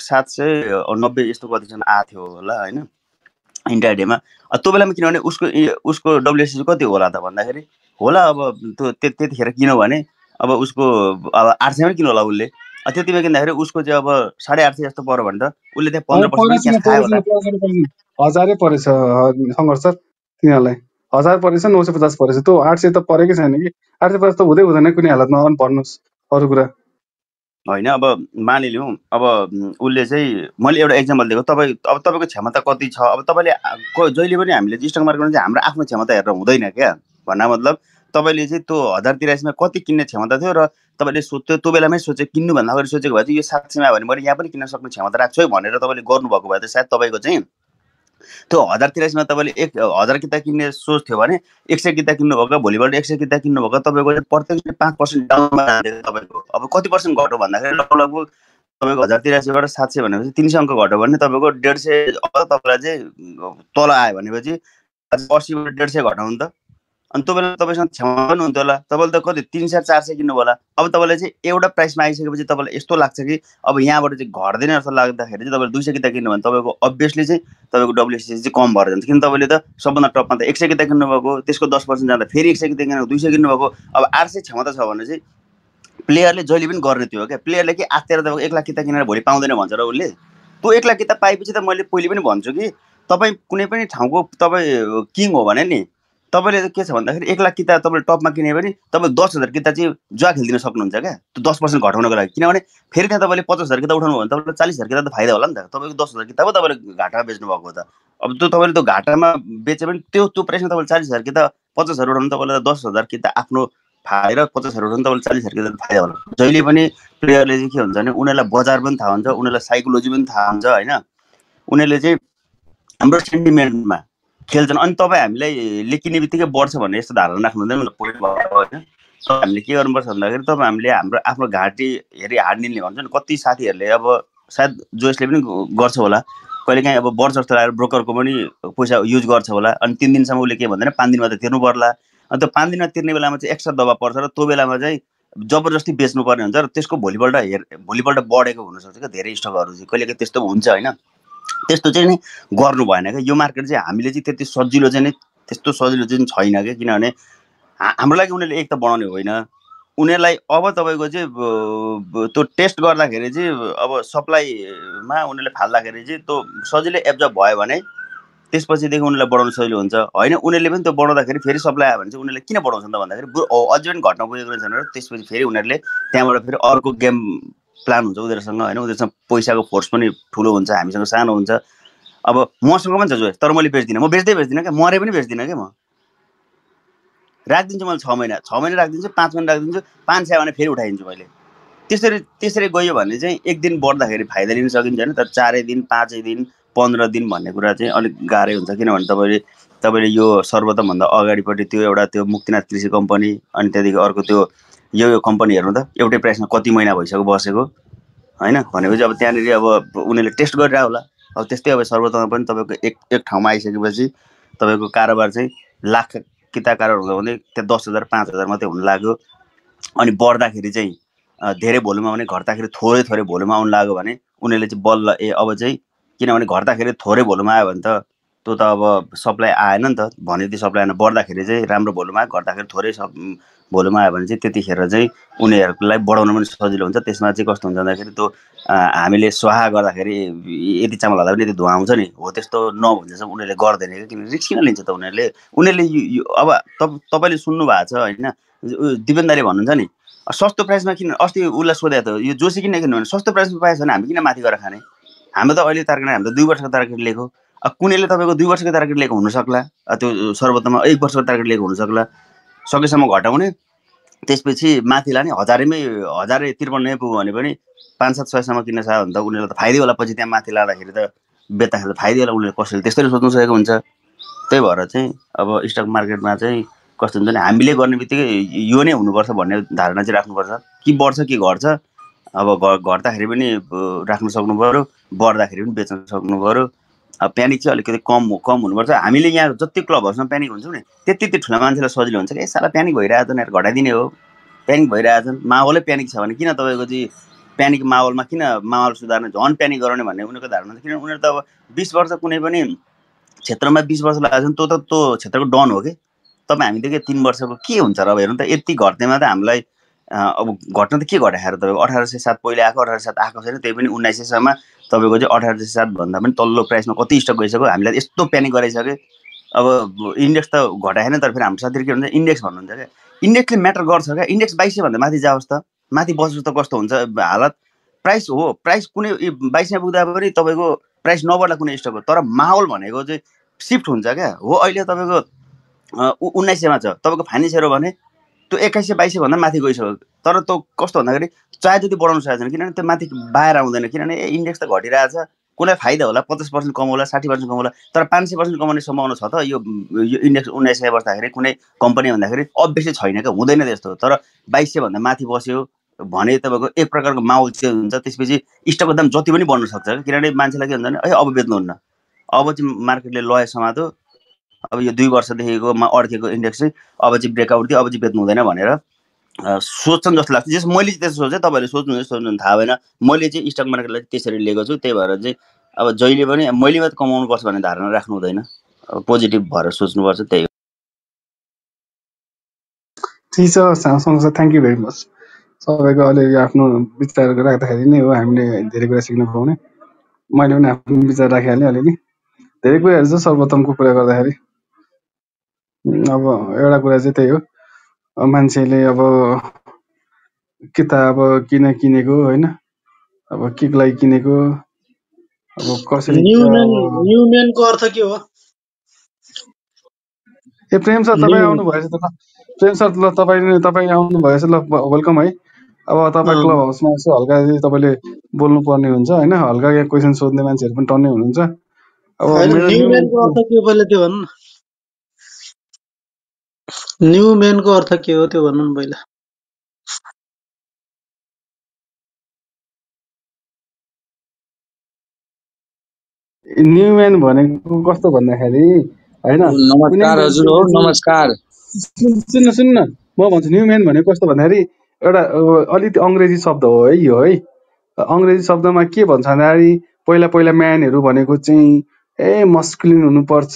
790 यस्तो कतिसम्म आएको थियो होला होइन इन्डिया डेमा। त्यो बेलामा किनभने उसको WSC कति होला त भन्दाखेरि होला अब त्यो त्यतिखेर किन्यो भने अब उसको अब 800 मै किन्नु होला उसले। त्यतिमा किन्दाखेरि उसको चाहिँ अब 850 जस्तो पर्यो भने त उसले त्यहाँ 15% खायो होला। 1000 परेछ सङ्घर्ष सर, तिनीहरूलाई 1000 परेछ, 950 परेछ। त्यो 800 त परेकै छैन कि। 850 त हुँदैन कुनै हालतमा। भन्नुहोस् अरू कुरा होइन। अब मानिलिउँ अब उसले चाहिँ मैले एउटा एक्जाम्पल दिएको। अब तपाईँको क्षमता कति छ। अब तपाईँले जहिले पनि हामीले स्टक मार्केटमा चाहिँ हाम्रो आफ्नो क्षमता हेरेर हुँदैन क्या। भन्ना मतलब तपाईँले चाहिँ त्यो 1083 कति किन्ने क्षमता थियो र तपाईँले त्यो बेलामै सोचे किन्नुभन्दा अगाडि सोचेको भए चाहिँ यो 700 आयो भने मैले यहाँ पनि किन्न सक्ने क्षमता राख्छु है भनेर तपाईँले गर्नुभएको भए त सायद तपाईँको चाहिँ त्यो 1083 तपाईँले 1000 किताब किन्ने सोच थियो भने 100 किताब किन्नुभएको, भोलिपल्ट 100 किताब किन्नुभएको, तपाईँको प्रत्येक 5% डाउनमा जाँदै तपाईँको अब कति पर्सेन्ट घट्यो भन्दाखेरि लगभग तपाईँको 1083 बाट 700 भनेपछि 300 अङ्क घट्यो भने तपाईँको 150 अब तपाईँलाई चाहिँ तल आयो भनेपछि 80 बाट 150 घटाउनु त। अनि त्यो बेला तपाईँसँग क्षमता पनि हुन्थ्यो होला, तपाईँले त कति 300-400 किन्नु होला। अब तपाईँलाई चाहिँ एउटा प्राइसमा आइसकेपछि तपाईँलाई यस्तो लाग्छ कि अब यहाँबाट चाहिँ घट्दैन जस्तो लाग्दाखेरि चाहिँ तपाईँले 200 किताब किन्नु भने तपाईँको अभियसली चाहिँ तपाईँको WSC चाहिँ कम भएर जान्छ। किन तपाईँले त सबभन्दा टपमा त 100 किताब किन्नुभएको, त्यसको 10% जाँदा फेरि 100 किताब किनेको, 200 किन्नुभएको। अब 800 क्षमता छ भने चाहिँ प्लेयरले जहिले पनि गर्ने त्यो हो क्या। प्लेयरले कि आत्तेर तपाईँको 1 लाख किता किनेर भोलि पाउँदैन भन्छ र उसले। त्यो 1 लाख किता पाएपछि त मैले पहिले पनि भन्छु कि तपाईँ कुनै पनि ठाउँको तपाईँ किङ हो भने नि तपाईँले के छ भन्दाखेरि 1 लाख किता तपाईँले टपमा किने भने तपाईँ 10,000 किता चाहिँ जुवा खेलिदिन सक्नुहुन्छ क्या, त्यो 10% घटाउनको लागि। किनभने फेरि त्यहाँ तपाईँले 50,000 किता उठाउनु भयो भने तपाईँलाई 40,000 किता त फाइदा होला नि त। तपाईँको 10,000 किता पो तपाईँले घाटामा बेच्नु भएको हो त। अब त्यो तपाईँले त्यो घाटामा बेचे भने त्यो प्राइसमा तपाईँले 40,000 किता 50,000 उठाउनु तपाईँलाई 10,000 किता आफ्नो फाएर 50,000 उठाउनु तपाईँले 40,000 किता फाइदा होला। जहिले पनि प्लेयरले चाहिँ के हुन्छ भने उनीहरूलाई बजार पनि थाहा हुन्छ, उनीहरूलाई साइकोलोजी पनि थाहा हुन्छ होइन। उनीहरूले चाहिँ हाम्रो सेन्टिमेन्टमा खेल्छन्। अनि तपाईँ हामीलाई लेखिने बित्तिकै बढ्छ भन्ने यस्तो धारणा राख्नु हुँदैन पोइन्ट भएको होइन। तपाईँ हामीले के गर्नुपर्छ भन्दाखेरि तपाईँ हामीले हाम्रो आफ्नो घाँटी हेरी हार्डिल्ने भन्छ नि। कति साथीहरूले अब सायद जोसले पनि गर्छ होला कहिलेकाहीँ, अब बढ्छ जस्तो लागेर ब्रोकरको पनि पैसा युज गर्छ होला। अनि 3 दिनसम्म उसले के भन्दैन 5 दिनमा त तिर्नु पर्ला। अनि त्यो 5 दिनमा तिर्ने बेलामा चाहिँ एक्स्ट्रा दबाब पर्छ र त्यो बेलामा चाहिँ जबरजस्ती बेच्नुपर्ने हुन्छ र त्यसको भोलिपल्ट बढेको हुनसक्छ क्या धेरै स्टकहरू चाहिँ कहिलेकाहीँ त्यस्तो हुन्छ होइन। त्यस्तो चाहिँ नि गर्नु भएन क्या। यो मार्केट चाहिँ हामीले चाहिँ त्यति सजिलो चाहिँ नि त्यस्तो सजिलो चाहिँ छैन क्या। किनभने हाम्रो लागि उनीहरूले एक त बनाउने होइन, उनीहरूलाई अब तपाईँको चाहिँ त्यो टेस्ट गर्दाखेरि चाहिँ अब सप्लाईमा उनीहरूले फाल्दाखेरि चाहिँ त्यो सजिलै एब्जर्ब भयो भने त्यसपछिदेखि उनीहरूलाई बढाउनु सजिलो हुन्छ होइन। उनीहरूले पनि त्यो बढाउँदाखेरि फेरि सप्लाई आयो भने चाहिँ उनीहरूले किन बढाउँछन् त भन्दाखेरि अझै पनि घट्न पुगेको रहेछ भनेर त्यसपछि फेरि उनीहरूले त्यहाँबाट फेरि अर्को गेम प्लान हुन्छ उनीहरूसँग होइन। उनीहरूसँग पैसाको फोर्स पनि ठुलो हुन्छ, हामीसँग सानो हुन्छ। अब मसँग पनि छ जो, तर मैले बेच्दिनँ, म बेच्दिनँ क्या, मरे पनि बेच्दिनँ क्या। म राखिदिन्छु, मैले 6 महिना राखिदिन्छु, 5 महिना राखिदिन्छु, 5 छ भने फेरि उठाइदिन्छु मैले। त्यसरी गयो भने चाहिँ एक दिन बढ्दाखेरि फाइदा लिन सकिन्छ होइन। तर 4 दिन 5 दिन 15 दिन भन्ने कुरा चाहिँ अलिक गाह्रै हुन्छ। किनभने तपाईँले यो सर्वोत्तमभन्दा अगाडिपट्टि त्यो एउटा त्यो मुक्तिनाथ कृषि कम्पनी अनि त्यहाँदेखि अर्को त्यो यो कम्पनी हेर्नु त एउटै प्राइसमा कति महिना भइसक्यो बसेको होइन। भनेपछि अब त्यहाँनिर अब उनीहरूले टेस्ट गरिरहेको होला। अब त्यस्तै अब सर्वोत्तममा पनि तपाईँको एक ठाउँमा आइसकेपछि तपाईँको कारोबार चाहिँ लाख किता कारोबार हुँदा हुँदै त्यहाँ 10,000 5,000 मात्रै हुन लाग्यो। अनि बढ्दाखेरि चाहिँ धेरै भोल्युम आउने, घट्दाखेरि थोरै भोल्युम आउनु लाग्यो भने उनीहरूले चाहिँ बल्ल अब चाहिँ किनभने घट्दाखेरि थोरै भोल्युम आयो भने त त्यो त अब सप्लाई आएन नि त, भने त्यो सप्लाई आएन। बढ्दाखेरि चाहिँ राम्रो भोल्युम आयो, घट्दाखेरि थोरै भोल्युम आयो भने चाहिँ त्यतिखेर चाहिँ उनीहरूलाई बढाउन पनि सजिलो हुन्छ। त्यसमा चाहिँ कस्तो हुन्छ भन्दाखेरि त्यो हामीले स्वाहा गर्दाखेरि यति चामल हाल्दा पनि यति धुवा आउँछ नि हो, त्यस्तो नभन्दैसम्म उनीहरूले गर्दैन क्या। किनभने रिस्क किन लिन्छ त उनीहरूले अब तपाईँले सुन्नु भएको छ होइन, दिपेनदाले भन्नुहुन्छ नि सस्तो प्राइसमा किन। अस्ति उसलाई सोधे त यो जोसी किन किन्नु भने सस्तो प्राइसमा पाएछ भने हामी किन माथि गएर खाने। हाम्रो त अहिले टार्गेट हामी त 2 वर्षको टार्गेट लिएको। अब कुनैले तपाईँको 2 वर्षको टार्गेट लिएको हुनसक्ला, त्यो सर्वोत्तममा 1 वर्षको टार्गेट लिएको हुनसक्ला। सकेसम्म घटाउने, त्यसपछि माथि लाने, 1053 पुग्यो भने पनि 5-700सम्म किन्न सक्यो भने त उनीहरूलाई त फाइदै होला। पछि त्यहाँ माथि लाँदाखेरि त बेच्दाखेरि त फाइदै होला। उनीहरूले कसैले त्यसरी सोच्नु सकेको हुन्छ। त्यही भएर चाहिँ अब स्टक मार्केटमा चाहिँ कस्तो हुन्छ भने हामीले गर्ने बित्तिकै यो नै हुनुपर्छ भन्ने धारणा चाहिँ राख्नुपर्छ। कि बढ्छ कि घट्छ, अब घट्दाखेरि पनि राख्नु सक्नु पऱ्यो, बढ्दाखेरि पनि बेच्न सक्नु पऱ्यो। अब प्यानिक चाहिँ अलिकति कम हुनुपर्छ। हामीले यहाँ जति क्लबहरूसँग प्यानिक हुन्छौँ नि त्यति ठुला मान्छेलाई सजिलो हुन्छ कि साला प्यानिक भइरहेको छ घटाइदिने हो। प्यानिक भइरहेको छ, माहौलै प्यानिक छ भने किन तपाईँको चाहिँ प्यानिक माहौलमा किन माहौल सुधार्ने, झन् प्यानिक गराउने भन्ने उनीहरूको धारणा छ। किनभने उनीहरू त अब 20 वर्ष कुनै पनि क्षेत्रमा 20 वर्ष लागेको छ नि, त्यो क्षेत्रको डन हो कि। तपाईँ हामीदेखि 3 वर्षको के हुन्छ र अब हेर्नु त, यति घट्नेमा त हामीलाई अब घट्न त के घटाएर तपाईँको 1807 पहिले आएको 1807 आएको छैन, त्यही पनि 1900सम्म तपाईँको चाहिँ 1807 भन्दा पनि तल्लो प्राइसमा कति स्टक गइसक्यो। हामीलाई यस्तो प्यानिक गराइसक्यो। अब इन्डेक्स त घटाएन, तर फेरि हाम्रो साथीहरू के भन्छ इन्डेक्स भन्नुहुन्छ क्या। इन्डेक्सले म्याटर गर्छ क्या। इन्डेक्स 2200 भन्दा माथि जाओस् त, माथि बसोस् त कस्तो हुन्छ हालत। प्राइस हो, प्राइस कुनै 2200 पुग्दा पनि तपाईँको प्राइस नबढ्ला कुनै स्टकको, तर माहौल भनेको चाहिँ सिफ्ट हुन्छ क्या हो। अहिले तपाईँको 1900मा छ, तपाईँको फाइनेन्सियर हो भने त्यो 2100-2200 भन्दा माथि गइसक्यो। तर त्यो कस्तो भन्दाखेरि चाहे जति बढाउनु सकेको छैन, किनभने त्यो माथि बाहिर आउँदैन। किनभने इन्डेक्स त घटिरहेछ, कसलाई फाइदा होला, 50% कमाउला, 60% कमाउला, तर 500% कमाउने सम्भावना छ त यो इन्डेक्स 1900 बस्दाखेरि कुनै कम्पनी भन्दाखेरि अभियसली छैन क्या, हुँदैन त्यस्तो। तर 2200 भन्दा माथि बस्यो भने तपाईँको एक प्रकारको माहौल चेन्ज हुन्छ। त्यसपछि स्टकको दाम जति पनि बढ्न सक्छ, किनभने मान्छेलाई के हुन्छ भने अब बेच्नुहुन्न, अब चाहिँ मार्केटले लय समात्यो, अब यो 2 वर्षदेखिकोमा अड्केको इन्डेक्स चाहिँ अब चाहिँ ब्रेकआउट दियो, अब चाहिँ बेच्नु हुँदैन भनेर सोच्छन् जस्तो लाग्छ। जस मैले चाहिँ त्यसो सोचेँ, तपाईँहरूले सोच्नु थाहा भएन। मैले चाहिँ स्टक मार्केटलाई त्यसरी लिएको छु। त्यही भएर चाहिँ अब जहिले पनि मैले मात्रै कमाउनुपर्छ भन्ने धारणा राख्नु हुँदैन, पोजिटिभ भएर सोच्नुपर्छ। त्यही हो। ठिक छ Samsung sir, thank you very much. सबैको अलिअलि आफ्नो विचार राख्दाखेरि नै हो हामीले धेरै कुरा सिक्न पाउने। मैले पनि आफ्नो विचार राखिहालेँ अलिअलि। धेरै कुराहरू छ सर्वोत्तमको कुरा गर्दाखेरि। अब एउटा कुरा चाहिँ त्यही हो, मान्छेले अब किताब किन किनेको होइन, अब केको लागि किनेको, अब कसरी न्युमेनको अर्थ के हो? ए प्रेम सर तपाईँ आउनु भएछ त। प्रेम सर ल तपाईँ आउनु भएछ ल, वेलकम है। अब तपाईँ क्लब हाउसमा यसो हल्का तपाईँले बोल्नु पर्ने हुन्छ होइन, हल्का यहाँ क्वेसन सोध्ने मान्छेहरू पनि टन्नै हुनुहुन्छ। अब मेरो न्युमेनको अर्थ के हो पहिला त्यो भन्नु न। न्युमेनको अर्थ के हो त्यो भन्नु न पहिला। न्युम्यान भनेको कस्तो भन्दाखेरि होइन, नमस्कार हजुर हो, नमस्कार। सुन्नु म भन्छु न्युम्यान भनेको कस्तो भन्दाखेरि एउटा अलिकति अङ्ग्रेजी शब्द हो है यो है। अङ्ग्रेजी शब्दमा के भन्छ भन्दाखेरि पहिला म्यानहरू भनेको चाहिँ मस्कुलिन हुनुपर्छ,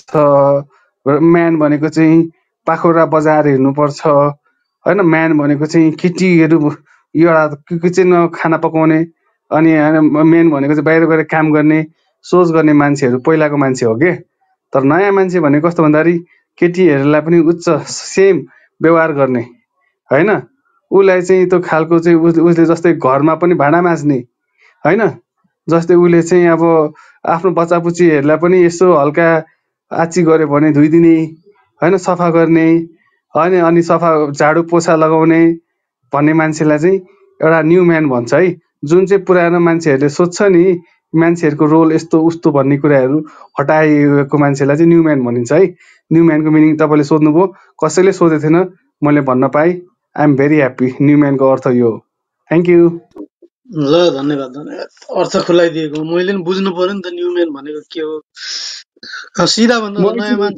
म्यान भनेको चाहिँ पाखुरा बजाएर हिँड्नुपर्छ होइन, म्यान भनेको चाहिँ केटीहरू एउटा किचनमा खाना पकाउने, अनि मेन भनेको चाहिँ बाहिर गएर काम गर्ने सोच गर्ने मान्छेहरू पहिलाको मान्छे हो के। तर नयाँ मान्छे भनेको कस्तो भन्दाखेरि केटीहरूलाई पनि उच्च सेम व्यवहार गर्ने होइन, उसलाई चाहिँ त्यो खालको चाहिँ उसले जस्तै घरमा पनि भाँडा माझ्ने होइन, जस्तै उसले चाहिँ अब आफ्नो बच्चाबुच्चीहरूलाई पनि यसो हल्का आची गऱ्यो भने धोइदिने होइन, सफा गर्ने होइन, अनि सफा झाडु पोछा लगाउने भन्ने मान्छेलाई चाहिँ एउटा न्यु म्यान भन्छ है। जुन चाहिँ पुरानो मान्छेहरूले सोध्छ नि मान्छेहरूको रोल यस्तो उस्तो भन्ने कुराहरू हटाएको मान्छेलाई चाहिँ न्यु म्यान भनिन्छ है। न्यु म्यानको मिनिङ तपाईँले सोध्नुभयो, कसैले सोधेको थिएन, मैले भन्न पाएँ। I am very happy. New म्यानको अर्थ यो हो। Thank you. ल धन्यवाद धन्यवाद, अर्थ खुलाइदिएको। मैले पनि बुझ्नु पर्यो नि त न्युमेन भनेको के हो। सिधा भन्दा त नयाँ मान्छे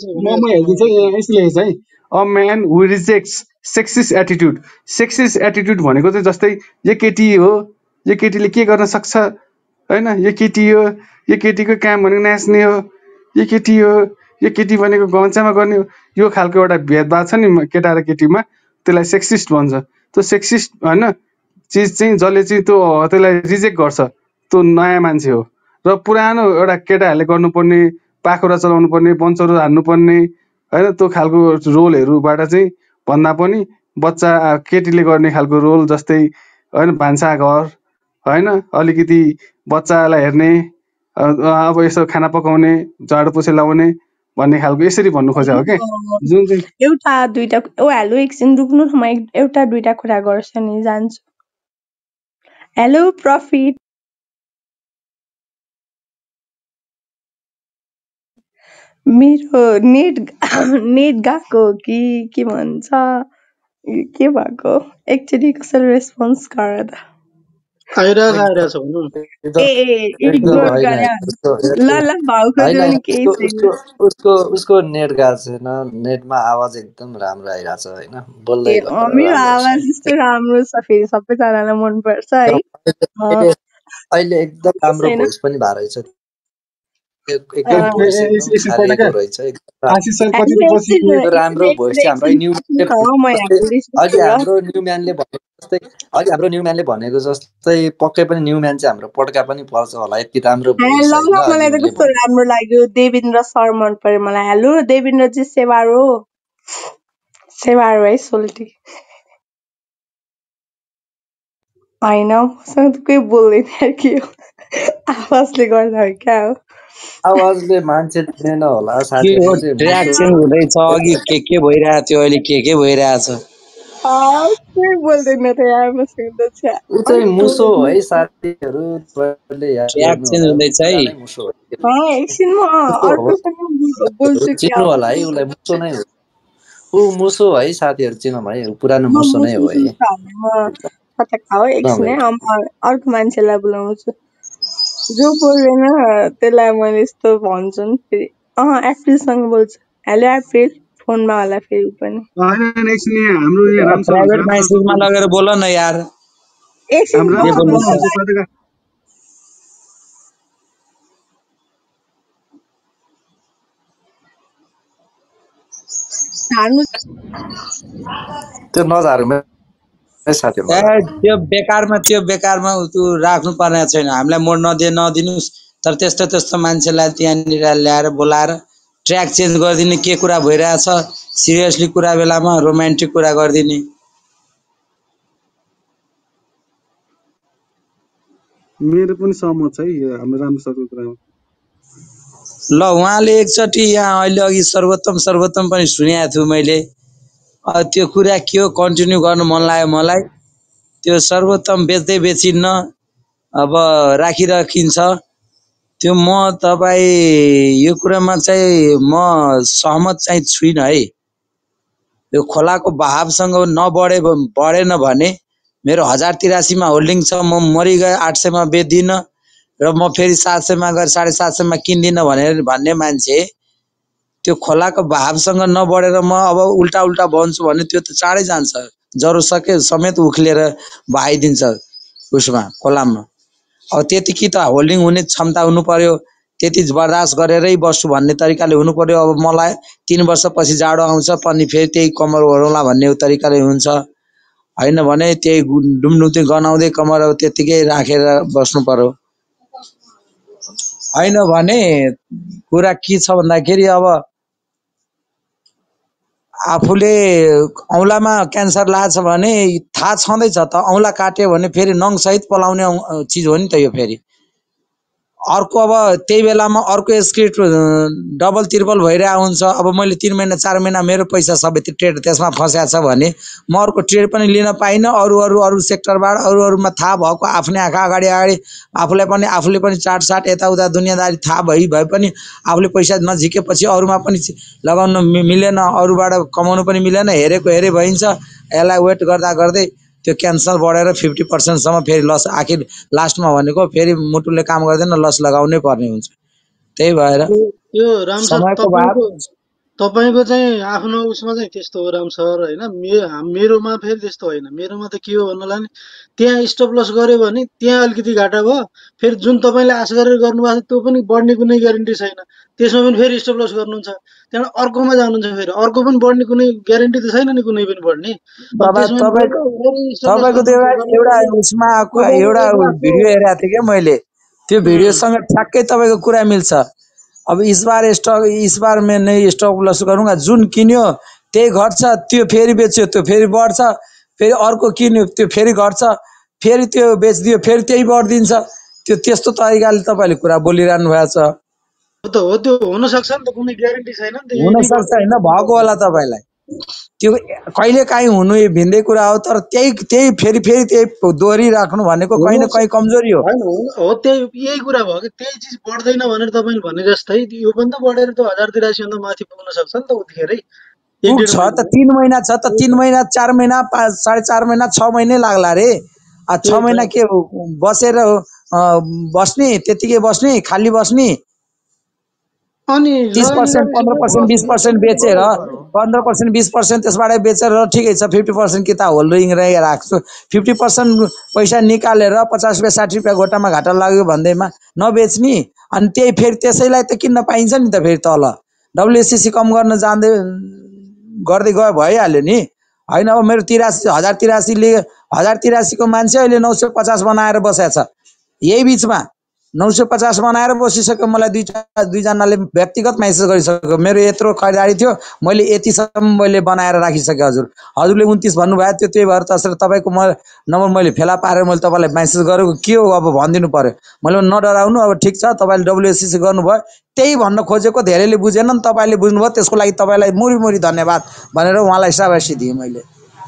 यसले है, a man who rejects sexist attitude. Sexist attitude भनेको चाहिँ जस्तै यो केटी हो, यो केटीले के गर्न सक्छ होइन, यो केटी हो, यो केटीको काम भनेको नाच्ने हो, यो केटी हो, यो केटी भनेको घन्चामा गर्ने हो, यो खालको एउटा भेदभाव छ नि केटा र केटीमा, त्यसलाई सेक्सिस्ट भन्छ। त्यो सेक्सिस्ट होइन चिज चाहिँ जसले चाहिँ त्यसलाई रिजेक्ट गर्छ त्यो नयाँ मान्छे हो। र पुरानो एउटा केटाहरूले गर्नुपर्ने पाखुरा चलाउनु पर्ने, बन्चरो हान्नुपर्ने होइन, त्यो खालको रोलहरूबाट चाहिँ भन्दा पनि बच्चा केटीले गर्ने खालको रोल जस्तै होइन, भान्साघर होइन, अलिकति बच्चालाई हेर्ने, अब यसो खाना पकाउने, झाडु पोछा लाउने भन्ने खालको यसरी भन्नु खोजेको हो क्या। जुन चाहिँ एउटा दुईटा हेलो एकछिन रुक्नु न, म एउटा दुईटा कुरा गर्छु नि जान्छु। हेलो प्रफिट, मेरो नेट गएको हो कि के भन्छ, के भएको एकचोटि कसैले रेस्पोन्स गर त। आइरहेछ भन्नु। इग्नोर गरे ल भाउको पनि केही छैन। उसको नेट गएको छैन, नेटमा आवाज एकदम राम्रो आइरहेछ होइन, बोल्दै मेरो आवाज यस्तो राम्रो छ, फेरि सबैजनालाई मनपर्छ है। अहिले एकदम राम्रो भोइस पनि भएको रहेछ, एकदम भोइस एकदम खालेको रहेछ, राम्रो भोइस चाहिँ हाम्रो हाम्रो न्यु म्यानले भनेको जस्तै पक्कै पनि न्यु म्यान चाहिँ हाम्रो पड्का पनि पर्छ होला, यति राम्रो भोइस हैन। मलाई त कस्तो राम्रो लाग्यो, देवेन्द्र सर मन पर्यो मलाई। हेलो देवेन्द्रजी, सेवारो है सोल्टी होइन, मसँग त कोही बोल्दैन के हो, आवाजले गर्दा हो क्या हो, आवाजले मान्छे चिनेन होला साथीहरु चाहिँ। ट्र्याक चेन्ज हुँदैछ, अघि के भइरहेको थियो, अहिले के भइरहेछ। कोही बोल्दैन त यार मसँग त छ। उ चाहिँ मुसो है साथीहरु, तपाईले याद गर्नु हुँदैछ है। एकछिन म अर्कोसँग बोल्छु के होला है, उलाई मुसो नै हो। उ मुसो है साथीहरु, चिनौँ है, पुरानो मुसो नै हो है। एकछिन अर्को मान्छेलाई बोलाउँछु, जो बोल्दैन त्यसलाई मैले यस्तो भन्छु नि फेरि। एप्रिलसँग बोल्छु। हेलो एप्रिल, फोनमा होला फेरि पनि। प्राइभेट मेसेजमा लगेर बोल न यार। त्यो नझारु त्यो बेकारमा त्यो राख्नु पर्ने छैन। हामीलाई मोड नदिनुस्, तर त्यस्तो मान्छेलाई त्यहाँनिर ल्याएर बोलाएर ट्र्याक चेन्ज गरिदिने, के कुरा भइरहेछ सिरियसली कुरा बेलामा रोमान्टिक कुरा गरिदिने। मेरो पनि सहमत छ है हाम्रो राम्रो सरको कुरामा। ल उहाँले एकचोटि यहाँ अहिले अघि सर्वोत्तम पनि सुनेको छु मैले। त्यो कुरा के हो कन्टिन्यू गर्न मन लाग्यो मलाई। त्यो सर्वोत्तम बेच्दै बेचिन्न, अब राखिन्छ। त्यो म तपाईँ यो कुरामा चाहिँ म सहमत चाहिँ छुइनँ है। यो खोलाको बहावसँग बढेन भने मेरो 1083 मा होल्डिङ छ, म मरिगए 800 मा बेच्दिनँ र म फेरि 700 मा गएर 750 मा किन्दिनँ भन्ने मान्छे त्यो खोलाको बहावसँग नबढेर म अब उल्टा भन्छु भने त्यो त चाँडै जान्छ, जरो सके समेत उक्लेर बहाइदिन्छ उसमा खोलामा। अब त्यति कि त होल्डिङ हुने क्षमता हुनु पर्यो, त्यति बर्दाश्त गरेरै बस्छु भन्ने तरिकाले हुनु पर्यो। अब मलाई 3 वर्षपछि जाडो आउँछ पनि फेरि त्यही कमर ओढौँला भन्ने तरिकाले हुन्छ, होइन भने त्यही डुमडुम्ती गनाउँदै कमर अब त्यतिकै राखेर बस्नु पर्यो। होइन भने कुरा के छ भन्दाखेरि अब आफूले औँलामा क्यान्सर लाग्छ भने थाहा छँदैछ त, औँला काट्यो भने फेरि नङसहित पलाउने चिज हो नि त यो। फेरि अर्को अब त्यही बेलामा अर्को स्क्रिप्ट डबल त्रिपल भइरहेको हुन्छ। अब मैले 3 महिना 4 महिना मेरो पैसा सबै ट्रेड त्यसमा फस्याएको छ भने म अर्को ट्रेड पनि लिन पाइनँ। अरू सेक्टरबाट अरूमा थाहा भएको आफ्नै आँखा अगाडि आफूले पनि चाटसाट यताउता दुनियाँदारी थाहा भए पनि आफूले पैसा नझिकेपछि अरूमा पनि लगाउन मिलेन, अरूबाट कमाउनु पनि मिलेन, हेरे भइन्छ। यसलाई वेट गर्दै त्यो क्यान्सर बढेर 50% सम्म फेरि लस, आखिर लास्टमा भनेको फेरि मुटुले काम गर्दैन, लस लगाउनै पर्ने हुन्छ। त्यही भएर यो राम सर तपाईको चाहिँ आफ्नो उसमा चाहिँ त्यस्तो हो राम सर, होइन? मेरोमा फेरि त्यस्तो होइन। मेरोमा त के हो भन्नुलाई नि, त्यहाँ स्टप लस गर्यो भने त्यहाँ अलिकति घाटा भयो, फेरि जुन तपाईँले आशा गरेर गर्नुभएको छ त्यो पनि बढ्ने कुनै ग्यारेन्टी छैन, त्यसमा पनि फेरि स्टप लस गर्नुहुन्छ। त्यहाँबाट अर्कोमा जानुहुन्छ, फेरि अर्को पनि बढ्ने कुनै ग्यारेन्टी त छैन नि कुनै पनि बढ्ने। तपाईँको एउटा उसमा एउटा भिडियो हेरेको थिएँ क्या मैले, त्यो भिडियोसँग ठ्याक्कै तपाईँको कुरा मिल्छ। अब इस बार में नहीं स्टक लस गरूँगा, जुन किन्यो त्यही घट्छ, त्यो फेरि बेच्यो त्यो फेरि बढ्छ, फेरि अर्को किन्यो त्यो फेरि घट्छ, फेरि त्यो बेचिदियो फेरि त्यही बढिदिन्छ। त्यस्तो तरिकाले तपाईँले कुरा बोलिरहनु भएको छ। हो त्यो हुन सक्छ नि त, कुनै ग्यारेन्टी छैन नि त। हुन सक्छ, होइन भएको होला तपाईँलाई, त्यो कहिले काहीँ हुनु भिन्दै कुरा हो। तर त्यही फेरि त्यही दोहोरी राख्नु भनेको कहीँ न कहीँ कमजोरी हो। हो यही कुरा भयो कि त्यही चिज बढ्दैन भनेर तपाईँले भने जस्तै यो पनि त बढेर त 1083 भन्दा माथि पुग्न सक्छ नि त उतिखेरै। पुग्छ त 3 महिना छ त 3 महिना 4 महिना 4.5 महिना 6 महिनै लाग्ला रे। 6 महिना के बसेर बस्ने, त्यतिकै बस्ने, खाली बस्ने। अनि 30%, 15%, 20% बेचेर 15%, 20% त्यसबाट बेचेर ठिकै छ, 50% कि त होल्डिङ राख्छु, 50% पैसा निकालेर 50 रुपियाँ 60 रुपियाँ गोटामा घाटा लाग्यो भन्दैमा नबेच्ने। अनि त्यही फेरि त्यसैलाई त किन्न पाइन्छ नि त। फेरि तल WSCC कम गर्न गर्दै गयो भइहाल्यो नि, होइन? अब मेरो 1083 को मान्छे अहिले 950 बनाएर बसेको छ। यही बिचमा 950 बनाएर बसिसक्यो। मलाई दुईजनाले व्यक्तिगत मेसेज गरिसक्यो, मेरो यत्रो खरिदारी थियो, मैले यतिसम्म मैले बनाएर राखिसकेँ। हजुरले 29 भन्नुभएको थियो, त्यही भएर तसरी तपाईँको नम्बर मैले फेला पारेर मैले तपाईँलाई मेसेज गरेको। के हो अब भनिदिनु पर्यो। मैले नडराउनु, अब ठिक छ तपाईँले WSCC गर्नुभयो, त्यही भन्न खोजेको धेरैले बुझेन नि, तपाईँले बुझ्नुभयो, त्यसको लागि तपाईँलाई मुरी धन्यवाद भनेर उहाँलाई शाबासी दिएँ मैले।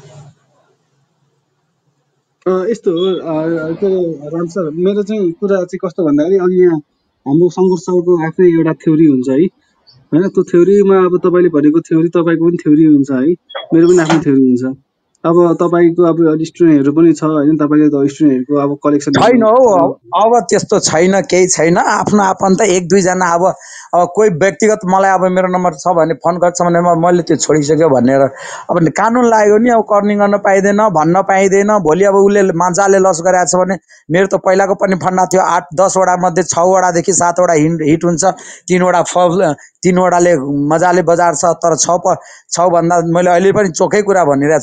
यस्तो हो के अरे राम सर, मेरो चाहिँ कुरा चाहिँ कस्तो भन्दाखेरि अघि यहाँ हाम्रो सङ्घर्ष सरको आफ्नै एउटा थ्योरी हुन्छ है, होइन? त्यो थ्योरीमा अब तपाईँले भनेको थ्योरी तपाईँको पनि थ्योरी हुन्छ है, मेरो पनि आफ्नो थ्योरी हुन्छ। अब तपाईँको अब स्टुडेन्टहरू पनि छ, होइन? तपाईँले त स्टुडेन्टहरूको अब कलेक्सन छैन हौ, अब त्यस्तो छैन, केही छैन। आफ्नो आफन्त 1-2 जना अब कोही व्यक्तिगत मलाई अब मेरो नम्बर छ भने फोन गर्छ भने मैले त्यो छोडिसक्यो भनेर अब कानुन लाग्यो नि। अब कर्निङ गर्न पाइँदैन, भन्न पाइँदैन। भोलि अब उसले मजाले लस गरेको छ भने, मेरो त पहिलाको पनि फन्डा थियो, 8-10 वटा मध्ये 6 वटादेखि 7 वटा हिट हुन्छ, 3 वटा 3 वटाले मजाले बजार छ। तर 6 भन्दा मैले अहिले पनि चोखै कुरा भनिरहेको छु है, 12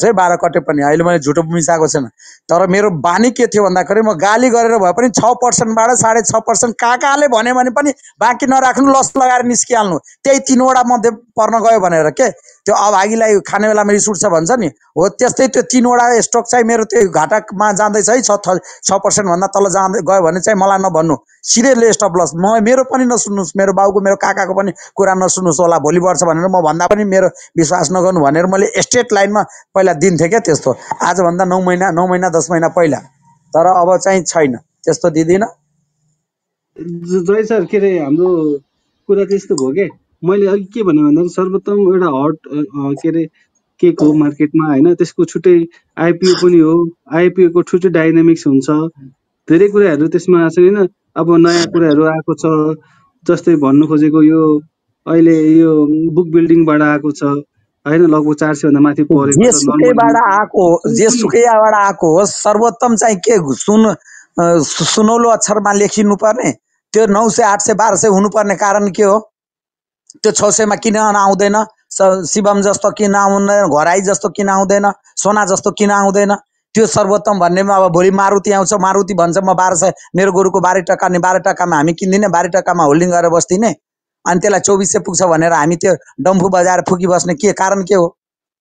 कटे पनि अहिले मैले झुटो मिसाएको छैन तर मेरो बानी के थियो भन्दाखेरि म गाली गरेर भए पनि 6%बाट 6.5% कहाँले भने पनि बाँकी नराख्नु लस लगाएर निस्किहाल्नु त्यही 3 वटा मध्ये पर्न गयो भनेर के त्यो अभागीलाई खाने बेलामा रिस उठ्छ भन्छ नि हो त्यस्तै त्यो 3 वटा स्टक चाहिँ मेरो त्यो घाटामा जाँदैछ है 6% भन्दा तल जाँदै गयो भने चाहिँ मलाई नभन्नु सिधै स्टप लस मेरो पनि नसुन्नुहोस् मेरो बाउको मेरो काकाको पनि कुरा नसुन्नुहोस् होला भोलि बढ्छ भनेर म भन्दा पनि मेरो विश्वास नगर्नु भनेर मैले स्ट्रेट लाइनमा पहिला दिन्थेँ क्या त्यस्तो आजभन्दा 9 महिना 10 महिना पहिला तर अब चाहिँ छैन त्यस्तो दिदिनँ जय सर के अरे हाम्रो कुरा त्यस्तो भयो के मैले अघि के भने भन्दा सर्वोत्तम एउटा हट के अरे केक हो मार्केटमा होइन त्यसको छुट्टै आइपिओ पनि हो आइपिओ को छुट्टै डाइनामिक्स हुन्छ धेरै कुराहरू त्यसमा छ हैन अब नयाँ कुराहरू आएको छ जस्तै भन्नु खोजेको यो अहिले यो बुक बिल्डिङबाट आएको छ हैन लगभग 400 भन्दा माथि परेको छ जेसुकैबाट आएको हो सर्वोत्तम चाहिँ के सुनौलो अक्षरमा लेखिनु पर्ने त्यो 900 800 1200 हुनुपर्ने कारण के हो त्यो 600 मा किन आउँदैन शिवम जस्तो किन आउँदैन घराई जस्तो किन आउँदैन सोना जस्तो किन आउँदैन त्यो सर्वोत्तम भन्नेमा अब भोलि मारुति आउँछ मारुति भन्छ म 1200 मेरो गोरुको 12 टका नि 12 टकामा हामी किन्दिने 12 टकामा होल्डिङ गरेर बस्दिने अनि त्यसलाई 2400 पुग्छ भनेर हामी त्यो डम्फु बजाएर फुकी बस्ने के कारण के हो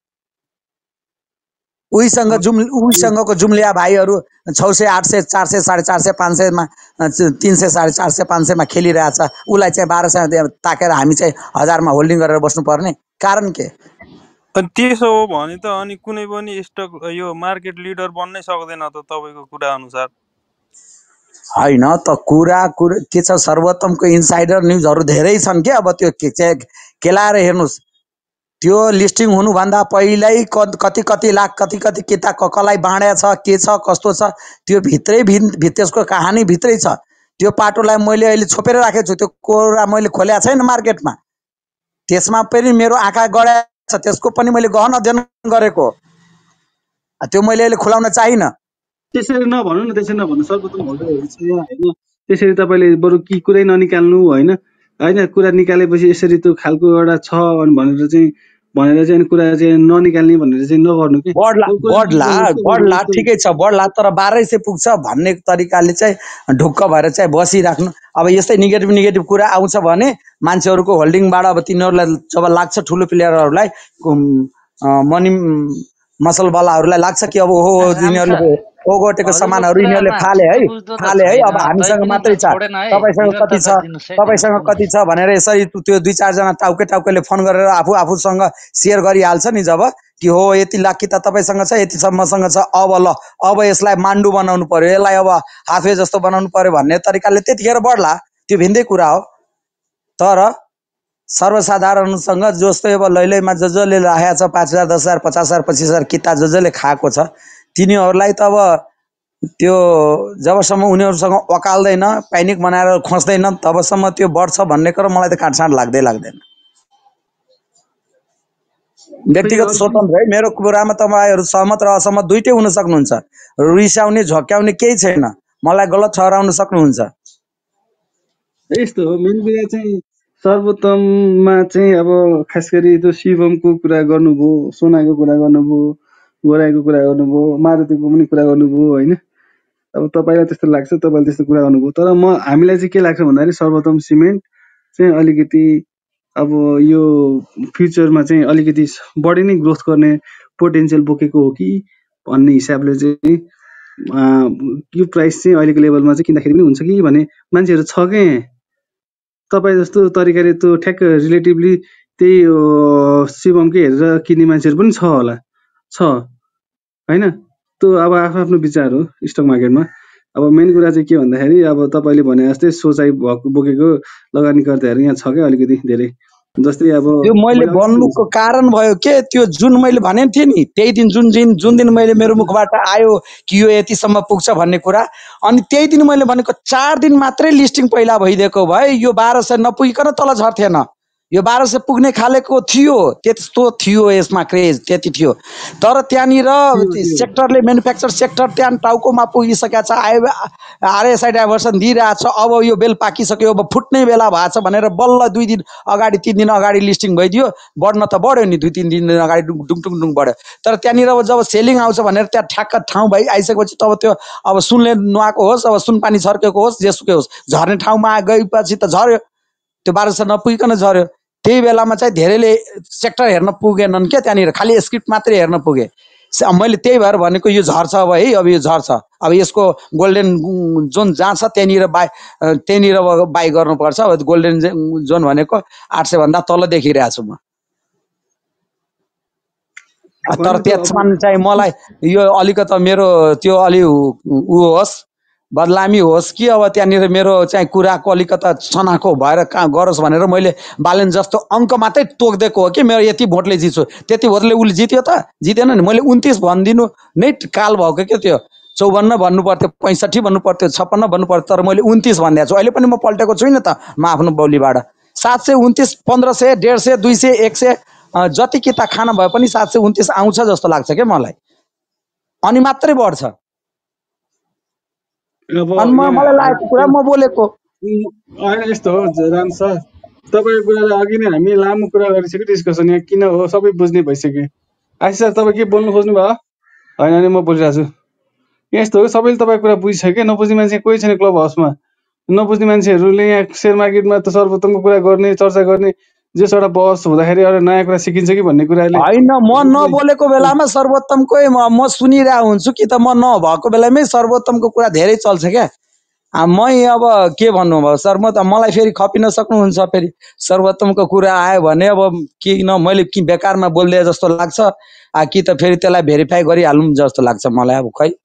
उहीसँगको जुम्लिया भाइहरू 600 800 400 450 500 मा 300 450 500 मा खेलिरहेछ उलाई चाहिँ 1200 ताकेर हामी चाहिँ 1000 मा होल्डिङ गरेर बस्नु पर्ने कारण के अनि त्यसो हो भने त अनि कुनै पनि स्टक यो मार्केट लिडर बन्नै सक्दैन त तपाईको कुरा अनुसार हैन त कुरा के छ सर्वोत्तमको इनसाइडर न्यूजहरु धेरै छन् के अब त्यो केलाएर हेर्नुस् त्यो लिस्टिङ हुनुभन्दा पहिल्यै कति लाख कति किता ककलाई बाँड्या छ के छ कस्तो छ त्यो त्यसको कहानी भित्रै छ त्यो पाटोलाई मैले अहिले छोपेर राखेको छु त्यो कोरा मैले खोल्या छैन मार्केटमा त्यसमा पनि मेरो आँखा गड्या छ त्यसको पनि मैले गहन अध्ययन गरेको त्यो मैले अहिले खुलाउन चाहिन त्यसरी नभन्नु न त्यसरी नभन्नु सर्वप्रथम होल्डरहरु छ हैन त्यसरी तपाईले बरु की कुरै ननिकाल्नु हैन कुरा निकालेपछि यसरी त्यो खालको एउटा छ भनेर चाहिँ कुरा चाहिँ ननिकाल्ने भनेर चाहिँ नगर्नु के बढ्ला ठिकै छ बढ्ला तर 1200 पुग्छ भन्ने तरिकाले चाहिँ ढुक्क भएर चाहिँ बसिराख्नु अब यस्तै नेगेटिभ कुरा आउँछ भने मान्छेहरुको होल्डिङबाट अब तिनीहरुलाई जब लाग्छ ठुलो प्लेयरहरुलाई मनी मसलवालाहरुलाई लाग्छ कि अब हो यिनीहरुले ओगटेको सामानहरु यिनीहरुले फाले है अब हामीसँग मात्रै छ तपाईसँग कति छ भनेर यसरी त्यो 2-4 जना टाउकेले फोन गरेर आफूसँग शेयर गरिहाल्छ नि जब कि हो यति लाख कि त तपाईसँग छ यति सम्मसँग छ अब यसलाई माण्डु बनाउनु पर्यो यसलाई अब हाफे जस्तो बनाउनु पर्यो भन्ने तरिकाले त्यतिखेर बढ्ला त्यो भिन्दै कुरा हो तर सर्वसाधारणसँग जस्तो अब लैलैमा जसले राखेको छ 5000 10000 50000 25000 किता जसले खाएको छ तिनीहरुलाई त अब त्यो जबसम्म उनीहरुसँग वकाल्दैन पैनिक बनाएर खोस्दैन तबसम्म त्यो बढ्छ भन्ने कुरा मलाई त काटछाड लाग्दैन व्यक्तिगत स्वतन्त्र है मेरो कुरामा तपाईहरु सहमत र असहमत दुईटै हुन सक्नुहुन्छ रिसाउने झक्क्याउने केही छैन मलाई गलत ठहराउन सक्नुहुन्छ यस्तो हो मेन कुरा चाहिँ सर्वोत्तममा चाहिँ अब खास गरी त्यो शिवमको कुरा गर्नुभयो सोनाको कुरा गर्नुभयो गोराईको कुरा गर्नुभयो मारुतिको पनि कुरा गर्नुभयो हैन अब तपाईलाई त्यस्तो लाग्छ तपाईले त्यस्तो कुरा गर्नुभयो तर हामीलाई चाहिँ के लाग्छ भन्दाखेरि सर्वोत्तम सिमेन्ट चाहिँ अलिकति अब यो फ्युचरमा चाहिँ अलिकति बढी नै ग्रोथ गर्ने पोटेन्शियल बोकेको हो कि भन्ने हिसाबले चाहिँ यो प्राइस चाहिँ अहिलेको लेभलमा चाहिँ किन्दाखेरि पनि हुन्छ कि भने मान्छेहरु छ के तपाई जस्तो तरिकाले त्यो ठ्याक्क रिलेटिभली त्यही शिवमकै हेरेर किन्ने मान्छेहरु पनि छ होला छ हैन त्यो अब आफ्नो विचार हो स्टक मार्केटमा अब मेन कुरा चाहिँ के भन्दाखेरि अब तपाईले भने जस्तै सोचाइ बोकेको लगानीकर्ताहरु यहाँ छ के अलिकति धेरै जस्तै अब त्यो मैले भन्नुको कारण भयो के त्यो जुन मैले भने थिए नि त्यही दिन जुन दिन मैले मेरो मुखबाट आयो कि यो यतिसम्म पुग्छ भन्ने कुरा अनि त्यही दिन मैले भनेको 4 दिन मात्रै लिस्टिङ पहिला भइदिएको भए यो 1200 नपुगिकन तल झर्थेन यो 1200 पुग्ने खालेको थियो, त्यस्तो थियो यसमा क्रेज त्यति थियो। तर त्यहाँनिर सेक्टरले म्यानुफ्याक्चर सेक्टर त्यहाँ टाउकोमा पुगिसकेको छ, आरएसआई डाइभर्सन दिइरहेको छ। अब यो बेल पाकिसक्यो, अब फुट्ने बेला भएको छ भनेर बल्ल 2 दिन अगाडि 3 दिन अगाडि लिस्टिङ भइदियो। बढ्न त बढ्यो नि, 2-3 दिन अगाडि डुङ बढ्यो। तर त्यहाँनिर अब जब सेलिङ आउँछ भनेर त्यहाँ ठ्याक्क ठाउँ भइ आइसकेपछि तब त्यो अब सुनले नुहाएको होस्, अब सुन पानी छर्केको होस्, जेसुकै होस्, झर्ने ठाउँमा गएपछि त झर्यो, त्यो 1200 नपुगिकन झर्यो। त्यही बेलामा चाहिँ धेरैले सेक्टर हेर्न पुगेनन् क्या, त्यहाँनिर खालि स्क्रिप्ट मात्रै हेर्न पुगे। मैले त्यही भएर भनेको यो झर्छ अब है, अब यो झर्छ। अब यसको गोल्डन जोन जहाँ छ त्यहाँनिर त्यहाँनिर बाई गर्नुपर्छ। अब गोल्डन जोन भनेको 800 भन्दा तल देखिरहेको छु म। तर त्यसमा चाहिँ मलाई यो अलिकति मेरो त्यो अलि ऊ होस्, बदलामी होस् कि अब त्यहाँनिर मेरो चाहिँ कुराको अलिकता चनाखो भएर कहाँ गरोस् भनेर मैले बालेन जस्तो अङ्क मात्रै तोकिदिएको हो कि मेरो यति भोटले जित्छु। त्यति भोटले उसले जित्यो त जितेन नि। मैले 29 भनिदिनु नै काल भएको क्या, त्यो 54 भन्नु पर्थ्यो, 65 भन्नु पर्थ्यो, 56 भन्नु पर्थ्यो, तर मैले 29 भनिदिएको छु। अहिले पनि म पल्टेको छुइनँ त म आफ्नो बोलीबाट। 729, 1500, 150, 200, 100 जति किता खाना भए पनि 729 आउँछ जस्तो लाग्छ क्या मलाई, अनि मात्रै बढ्छ। मलाई लागेको कुरा म बोलेको होइन। यस्तो हो राम सर, तपाईँको कुरालाई अघि नै हामी लामो कुरा गरिसक्यो डिस्कसन। यहाँ किन हो सबै बुझ्ने भइसक्यो। आशिष सर तपाईँ के बोल्नु खोज्नु भयो? होइन अनि म बोलिरहेको छु। यस्तो हो, सबैले तपाईँको कुरा बुझिसक्यो। नबुझ्ने मान्छे कोही छैन क्लब हाउसमा। नबुझ्ने मान्छेहरूले यहाँ सेयर मार्केटमा त सर्वोत्तमको कुरा गर्ने, चर्चा गर्ने, जस एउटा बहस हुँदाखेरि एउटा नयाँ कुरा सिकिन्छ कि भन्ने कुराले होइन। म नबोलेको बेलामा सर्वोत्तमकै म सुनिरहेको हुन्छु कि त म नभएको बेलामै सर्वोत्तमको कुरा धेरै चल्छ क्या। मै अब के भन्नु भयो सर, म त मलाई फेरि खपिन सक्नुहुन्छ। फेरि सर्वोत्तमको कुरा आयो भने अब किन मैले कि बेकारमा बोल्दै जस्तो लाग्छ, कि त फेरि त्यसलाई भेरिफाई गरिहालौँ जस्तो लाग्छ मलाई। अब खै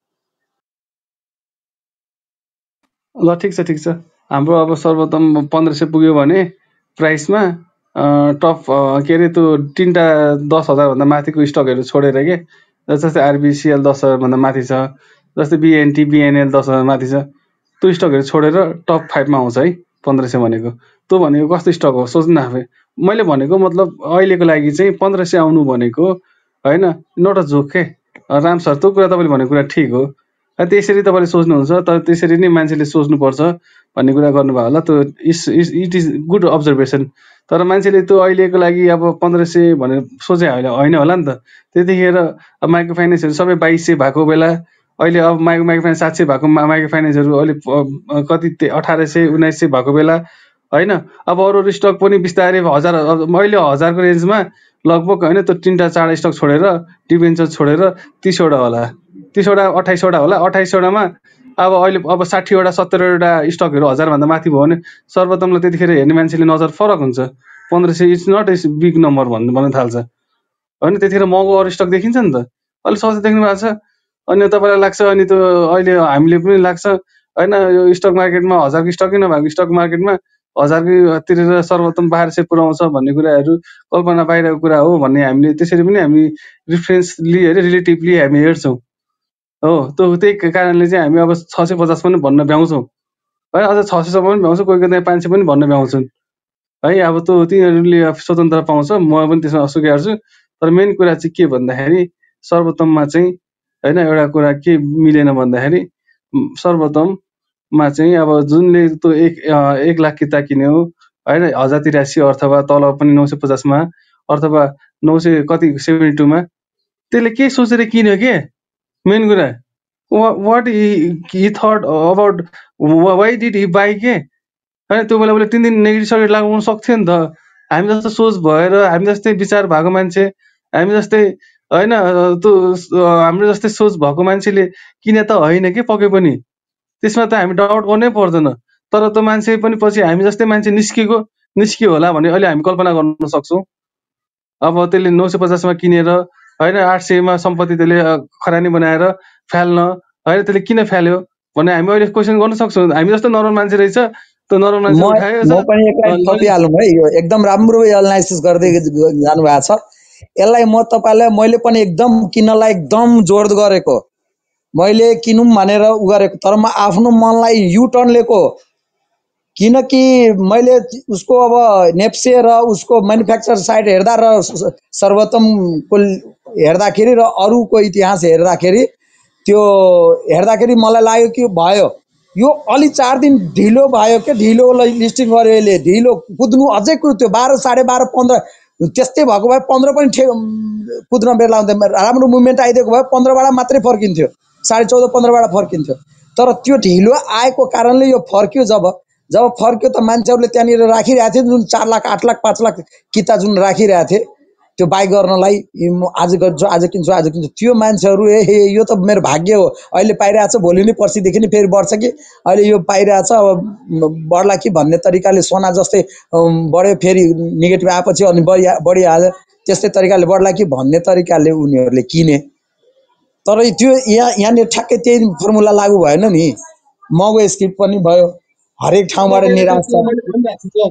ल ठिक छ ठिक छ। हाम्रो अब सर्वोत्तम 1500 पुग्यो भने प्राइसमा टप के अरे त्यो 3टा 10,000 भन्दा माथिको स्टकहरू छोडेर के, जस्तै आरबिसिएल 10,000 भन्दा माथि छ, जस्तै बिएनटी बिएनएल 10,000 माथि छ, त्यो स्टकहरू छोडेर टप 5 मा आउँछ है 1500 भनेको। त्यो भनेको कस्तो स्टक हो सोच्नु न आफै। मैले भनेको मतलब अहिलेको लागि चाहिँ 1500 आउनु भनेको होइन, नट अ जोक के राम सर। त्यो कुरा तपाईँले भनेको कुरा ठिक हो, त्यसरी तपाईँले सोच्नुहुन्छ। तर त्यसरी नै मान्छेले सोच्नुपर्छ भन्ने कुरा गर्नुभयो होला। त्यो इट इज गुड अब्जर्भेसन। तर मान्छेले त्यो अहिलेको लागि अब 1500 भनेर सोचे होइन होला नि त। त्यतिखेर अब माइक्रो फाइनेन्सहरू सबै 2200 भएको बेला, अहिले अब माइक्रो फाइनेन्स 700 भएको माइक्रो फाइनेन्सहरू अहिले कति 1800 1900 भएको बेला होइन। अब अरू स्टक पनि बिस्तारै 1000 अहिले 1000 को रेन्जमा लगभग होइन, त्यो 3टा 4 स्टक छोडेर डिभेन्चर छोडेर 30वटा होला, 30वटा 28वटा होला। 28वटामा अब अहिले अब 60वटा 70वटा स्टकहरू 1000 भन्दा माथि भयो भने सर्वोत्तमलाई त्यतिखेर हेर्ने मान्छेले नजर फरक हुन्छ। 1500 it's not a big number भन्न थाल्छ होइन। त्यतिखेर महँगो अरू स्टक देखिन्छ नि त, अलिक सस्तो देख्नु भएको छ। अनि तपाईँलाई लाग्छ, अनि त्यो अहिले हामीले पनि लाग्छ होइन, यो स्टक मार्केटमा 1000 को स्टकै नभएको स्टक मार्केटमा 1000 तिरेर सर्वोत्तम 1200 पुऱ्याउँछ भन्ने कुराहरू कल्पना बाहिरको कुरा हो भन्ने हामीले त्यसरी पनि हामी रिफरेन्सली रिलेटिभली हामी हेर्छौँ हो। त्यही कारणले चाहिँ हामी अब 650 पनि भन्न भ्याउँछौँ है, अझ 600 पनि भ्याउँछौँ, कोही कोही 500 पनि भन्न भ्याउँछन् है। अब त्यो तिनीहरूले स्वतन्त्र पाउँछ, म पनि त्यसमा अस्वीकार छु। तर मेन कुरा चाहिँ के भन्दाखेरि सर्वोत्तममा चाहिँ होइन एउटा कुरा के मिलेन भन्दाखेरि सर्वोत्तममा चाहिँ अब जुनले त्यो 1 लाख किता किन्यो होइन 1083 अथवा तल पनि 950 मा अथवा 900 कति 72 मा, त्यसले के सोचेर किन्यो के मेन कुरा। What he thought about why did he buy के होइन। त्यो बेला उसले 3 दिन नेगेटिभ सर्किट लगाउन सक्थ्यो नि त। हामी जस्तो सोच भएर, हामी जस्तै विचार भएको मान्छे, हामी जस्तै होइन त्यो हाम्रो जस्तै सोच भएको मान्छेले किने त होइन कि पके पनि, त्यसमा त हामी डाउट गर्नै पर्दैन। तर त्यो मान्छे पनि पछि हामी जस्तै मान्छे निस्कियो होला भन्ने अहिले हामी कल्पना गर्न सक्छौँ। अब त्यसले 950 मा किनेर होइन 800 मा सम्पत्ति त्यसले खरानी बनाएर फाल्न होइन, त्यसले किन फाल्यो भने हामी अहिले क्वेसन गर्न सक्छौँ। हामी जस्तो नर्मल मान्छे रहेछ, त्यो नर्मल मान्छे उठायो। म पनि एकलाई थपिहालौँ है, यो एकदम राम्रो एनालाइसिस गर्दै जानु भएको छ। यसलाई म तपाईँलाई मैले पनि एकदम किन्नलाई एकदम जोड गरेको, मैले किनौँ भनेर उ गरेको, तर म आफ्नो मनलाई युटर्न लिएको किनकि मैले उसको अब नेप्से र उसको म्यानुफ्याक्चर साइड हेर्दा र सर्वोत्तमको हेर्दाखेरि र अरूको इतिहास हेर्दाखेरि त्यो हेर्दाखेरि मलाई लाग्यो कि भयो यो अलि 4 दिन ढिलो भयो के ढिलो लिस्टिङ गर्यो यसले ढिलो कुद्नु अझै त्यो 12 12:30 15 त्यस्तै भएको भए 15 पनि कुद्न बेर लाउँदै राम्रो मुभमेन्ट आइदिएको भए 15बाट मात्रै फर्किन्थ्यो 14:30 15बाट फर्किन्थ्यो तर त्यो ढिलो आएको कारणले यो फर्क्यो जब फर्क्यो त मान्छेहरूले त्यहाँनिर राखिरहेको थियो जुन 4 लाख 8 लाख 5 लाख किता जुन राखिरहेको थिए त्यो बाई गर्नलाई आज गर्छु आज किन्छु त्यो मान्छेहरू यो त मेरो भाग्य हो अहिले पाइरहेछ भोलि नै पर्सिदेखि नै फेरि बढ्छ कि अहिले यो पाइरहेछ अब बढ्ला कि भन्ने तरिकाले सोना जस्तै बढ्यो फेरि नेगेटिभ आएपछि अनि बढिहाल्यो त्यस्तै तरिकाले बढ्ला कि भन्ने तरिकाले उनीहरूले किने तर त्यो यहाँनिर ठ्याक्कै त्यही फर्मुला लागू भएन नि मगो स्किप पनि भयो हरेक ठाउँबाट निराश छ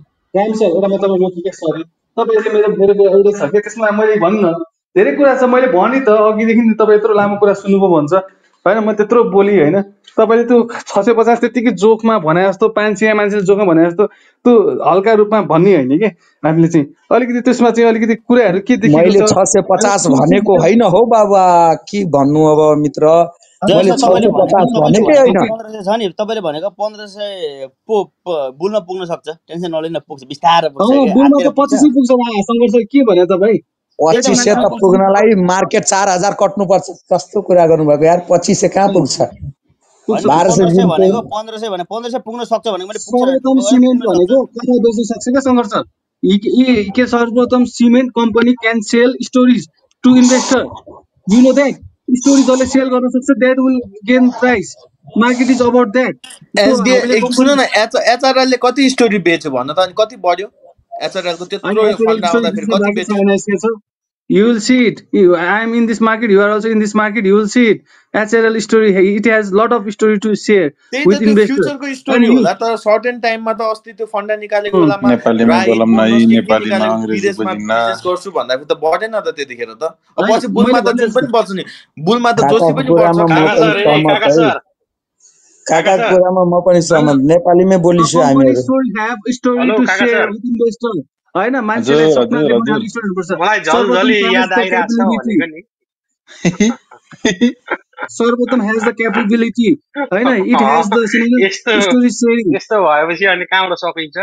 तपाईँले मेरो एउटा छ कि त्यसमा मैले भन्नु न धेरै कुरा छ मैले भने त अघिदेखि तपाईँ यत्रो लामो कुरा सुन्नुभयो भन्छ होइन म त्यत्रो बोली होइन तपाईँले त्यो 650 त्यतिकै जोखमा भने जस्तो 500 मान्छेले जोखमा भने जस्तो त्यो हल्का रूपमा भन्ने होइन कि हामीले चाहिँ अलिकति त्यसमा चाहिँ अलिकति कुराहरू के देखिएको मैले 650 भनेको होइन हो बाबा के भन्नु अब मित्र मैले 650 भनेकै होइन 1500 छ नि तपाईले भनेको 1500 बुलमा पुग्न सक्छ टेन्सन नलिनु पुग्छ बिस्तारै पुग्छ बुलमा त 2500 पुग्छ सङ्घर्ष के भने तपाईँ 2500 त पुग्नलाई मार्केट 4000 कट्नुपर्छ कस्तो कुरा गर्नुभएको यार 2500 कहाँ पुग्छ 1200 भनेको 1500 भने 1500 पुग्न सक्छ भने मैले सर्वोत्तम सिमेन्ट भनेको कता बेच्न सक्छ के सङ्घर्ष के Sarbottam cement company can sell storage to investor you know that story जसले सेल गर्न सक्छ that will gain price market is about that सुन न एचआरएल ले कति स्टोरी बेच्यो भन्न त अनि कति बढ्यो एचआरएल को त्यत्रो फन्ड आउँदा फेरि कति बेच्यो You will see it. I am in this market. You are also in this market. You will see it. HRL story. It has lot of story to share with investors. Future को story होला त certain टाइममा त अस्ति त्यो fund निकालेको बेलामा नेपालीमा बोलम न नेपालीमा अंग्रेजी बोलिन्न बिजनेस गर्छु भन्दा त बढेन त त्यतिखेर त अब पछि बुलमा त जुन पनि बच्छ नि बुलमा त जोशी पनि बढ्छ काका कुरामा म पनि सहमत नेपालीमै बोलिछु हामीहरु story to share with investor हैन मान्छेले सपनाले बनाउने स्टोरी पर्छ मलाई जल्दी याद आइराछ भनेको नि सर्वोत्तम has the capability हैन it has the story sharing यस्तो भएपछि अनि कहाँबाट सकिन्छ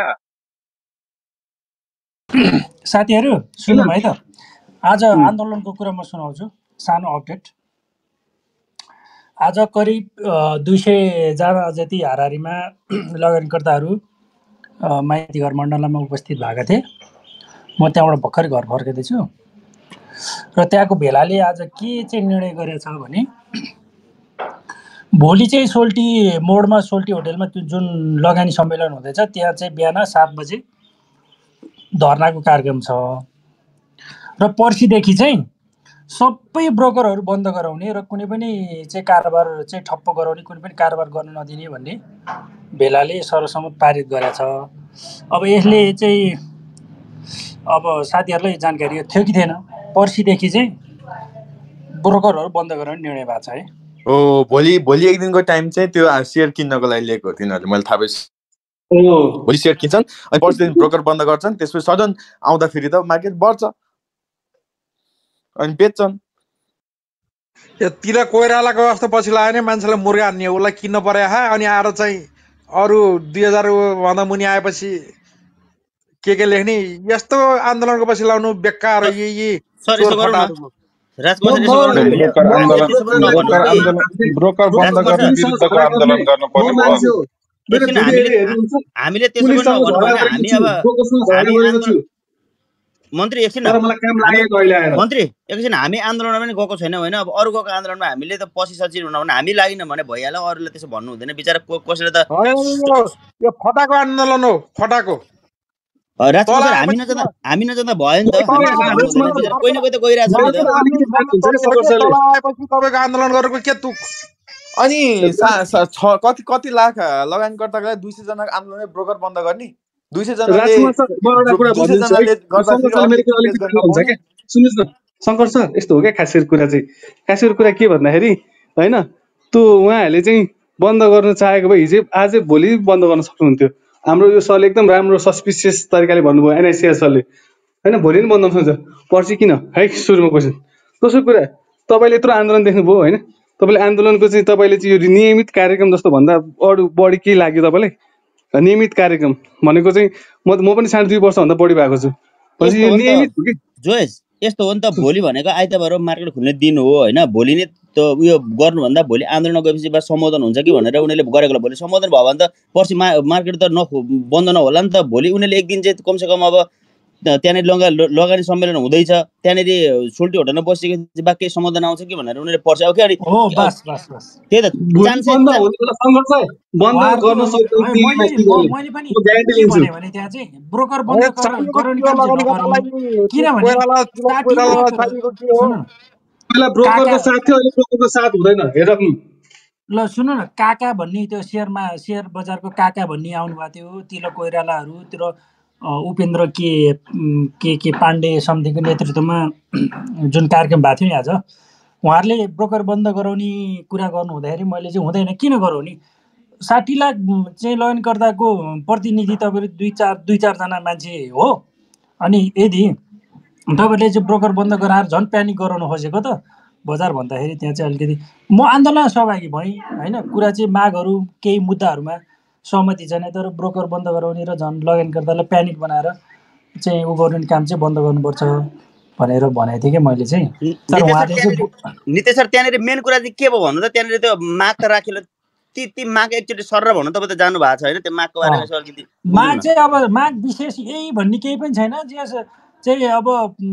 साथीहरु सुन्नु है त आज आन्दोलनको कुरा म सुनाउँछु सानो अपडेट आज करिब 200 जना जति हाराहारीमा लगानीकर्ताहरू माइती घर मण्डलमा उपस्थित भएका थिए म त्यहाँबाट भर्खरै घर फर्केदै छु र त्यहाँको भेलाले आज के चाहिँ निर्णय गरेछ भने भोलि चाहिँ सोल्टी मोडमा सोल्टी होटेलमा जुन लगानी सम्मेलन हुँदैछ त्यहाँ चाहिँ बिहान 7 बजे धर्नाको कार्यक्रम छ र पर्सिदेखि चाहिँ सबै ब्रोकरहरू बन्द गराउने र कुनै पनि चाहिँ कारोबार चाहिँ ठप्प गराउने कुनै पनि कारोबार गर्न नदिने भन्ने भेलाले सर्वसम्मत पारित गरेछ अब यसले चाहिँ अब साथीहरुलाई जानकारी थियो कि थिएन पर्सिदेखि चाहिँ ब्रोकरहरू बन्द गराउने निर्णय भएको छ है ओ भोलि एक दिनको टाइम चाहिँ त्यो शेयर किन्नको लागि लिएको हो तिनीहरूले मैले थाहा पाएँ भोलि शेयर किन्छन् अनि पर्सिदेखि ब्रोकर बन्द गर्छन् त्यसपछि सडन आउँदा फेरि त मार्केट बढ्छ अनि बेच्छन् यतिले कोइरालाको जस्तो पछि लाग्यो भने मान्छेलाई मुर्गा हान्ने उसलाई किन्न पर्यो अनि आएर चाहिँ अरू 2000 भन्दा मुनि आएपछि के लेख्ने यस्तो आन्दोलनको पछि लाउनु बेकार ब्रोकर बन्द गर्ने विरुद्धको आन्दोलन गर्न पर्यो हामीले त्यसो पनि नगर्नु भने हामी अब मन्त्री एकछिन मन्त्री एकछिन हामी आन्दोलनमा पनि गएको छैन होइन अब अरू गएको आन्दोलनमा हामीले त पछि सचिव हुन भने हामी लागेन भने भइहाल्यो अरूले त्यसो भन्नु हुँदैन बिचारा कसैले त यो फटाको आन्दोलन हो फटाको हामी नजाँदा भयो नि त कोही न कोही त गइरहेछ नि त तपाईको आन्दोलन गरेको के तुक अनि कति लाख लगानीकर्तालाई 200 जनाको आन्दोलन ब्रोकर बन्द गर्ने 200 जनाले सुन्नुहोस् न शङ्कर सर यस्तो हो क्या खास कुरा के भन्दाखेरि होइन त्यो उहाँहरूले चाहिँ बन्द गर्न चाहेको भए हिजो आजै भोलि बन्द गर्न सक्नुहुन्थ्यो हाम्रो यो सरले एकदम राम्रो सस्पिसियस तरिकाले भन्नुभयो एनआइसिएस सरले होइन भोलि नै बन्द सक्छ पर्सि किन है सुरुमा क्वेसन दोस्रो कुरा तपाईँले यत्रो आन्दोलन देख्नुभयो होइन तपाईँले आन्दोलनको चाहिँ तपाईँले चाहिँ यो नियमित कार्यक्रम जस्तो भन्दा अरू बढी के लाग्यो तपाईँलाई नियमित कार्यक्रम भनेको चाहिँ म पनि 2.5 वर्षभन्दा बढी भएको छु भनेपछि यो नियमित हो कि जोइस यस्तो हो नि त भोलि भनेको आइतबार मार्केट खुल्ने दिन हो होइन भोलि नै त उयो गर्नुभन्दा भोलि आन्दोलन गएपछि बा सम्बोधन हुन्छ कि भनेर उनीहरूले गरेको भोलि सम्बोधन भयो भने त पर्सि मार्केट त बन्द नहोला नि त भोलि उनीहरूले एक दिन चाहिँ कमसेकम अब त्यहाँनिर लगानी सम्मेलन हुँदैछ त्यहाँनिर सोल्टी होटलमा बसेपछि बा केही सम्बोधन आउँछ कि भनेर उनीहरूले पर्छ अब के अनि त्यही त ल सुन्नु न काका भन्ने त्यो सेयर बजारको काका भन्ने आउनुभएको थियो तिलो कोइरालाहरूतिर उपेन्द्र के पाण्डे समथिङको नेतृत्वमा जुन कार्यक्रम भएको थियो नि आज उहाँहरूले ब्रोकर बन्द गराउने कुरा गर्नु हुँदाखेरि मैले चाहिँ हुँदैन किन गराउने 60 लाख चाहिँ लगनकर्ताको प्रतिनिधि तपाईँहरू दुई चारजना मान्छे हो अनि यदि तपाईँले चाहिँ ब्रोकर बन्द गराएर झन् प्यानिक गराउनु खोजेको त बजार भन्दाखेरि त्यहाँ चाहिँ अलिकति म आन्दोलनमा सहभागी भएँ होइन कुरा चाहिँ मागहरू केही मुद्दाहरूमा सहमति छैन तर ब्रोकर बन्द गराउने र झन् लगनकर्तालाई प्यानिक बनाएर चाहिँ उ गर्ने काम चाहिँ बन्द गर्नुपर्छ भनेर भनेको थिएँ कि मैले चाहिँ तर उहाँले नितेश सर त्यहाँनिर मेन कुरा चाहिँ के भयो भन्नु त त्यहाँनिर त्यो माग त राखेर ती माग एकचोटि सर भन्नु तपाईँ त जानु भएको छ होइन त्यो मागको बारेमा सर अलिकति माग चाहिँ अब माग विशेष यही भन्ने केही पनि छैन चाहिँ अब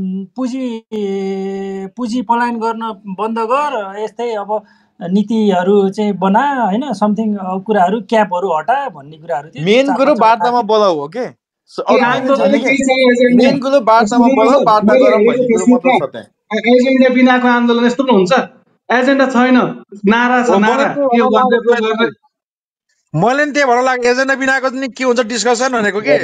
पुँजी पलायन गर्न बन्द गर यस्तै अब नीतिहरू चाहिँ बना होइन समथिङ कुराहरू क्यापहरू हटा भन्ने कुराहरू थियो मेन कुरो वार्तामा बोलाउ हो के मेन कुरो वार्तामा बोलाउ वार्ता गरौँ भन्ने कुरो मात्र छ त्यहाँ एजेन्डा बिनाको आन्दोलन यस्तो पनि हुन्छ एजेन्डा छैन नारा छ नारा मैले नि त्यही भएर लाग्यो एजेन्डा बिनाको नि के हुन्छ डिस्कसन भनेको के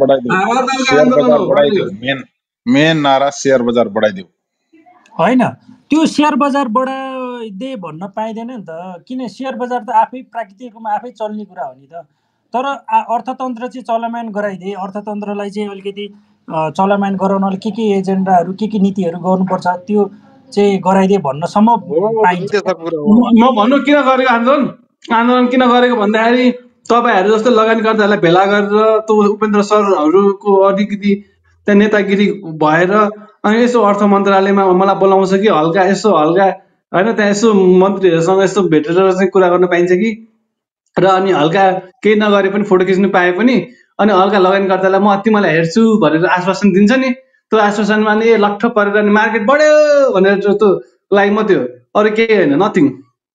मेन नारा शेयर बजार बढाइदेऊ होइन त्यो शेयर बजार बढाइदे भन्न पाइँदैन नि त किन शेयर बजार त आफै प्राकृतिक रूपमा आफै चल्ने कुरा हो नि त तर अर्थतन्त्र चाहिँ चलमान गराइदिए अर्थतन्त्रलाई चाहिँ अलिकति चलमान गराउनले के एजेन्डाहरू के नीतिहरू गर्नुपर्छ त्यो चाहिँ गराइदिए भन्नसम्म पाइन्छ म भन्नु किन गरेको आन्दोलन किन गरेको भन्दाखेरि तपाईँहरू जस्तो लगानीकर्ताहरूलाई भेला गरेर त्यो उपेन्द्र सरहरूको अलिकति त्यहाँ नेतागिरी भएर अनि यसो अर्थ मन्त्रालयमा मलाई बोलाउँछ कि हल्का होइन त्यहाँ यसो मन्त्रीहरूसँग यसो भेटेर चाहिँ कुरा गर्न पाइन्छ कि र अनि हल्का केही नगरे पनि फोटो खिच्नु पाए पनि अनि हल्का लगानीकर्तालाई म तिमीलाई हेर्छु भनेर आश्वासन दिन्छ नि त्यो आश्वासनमा नि लट्ठ परेर अनि मार्केट बढ्यो भनेर त्यो लागि मात्रै हो अरू केही होइन नथिङ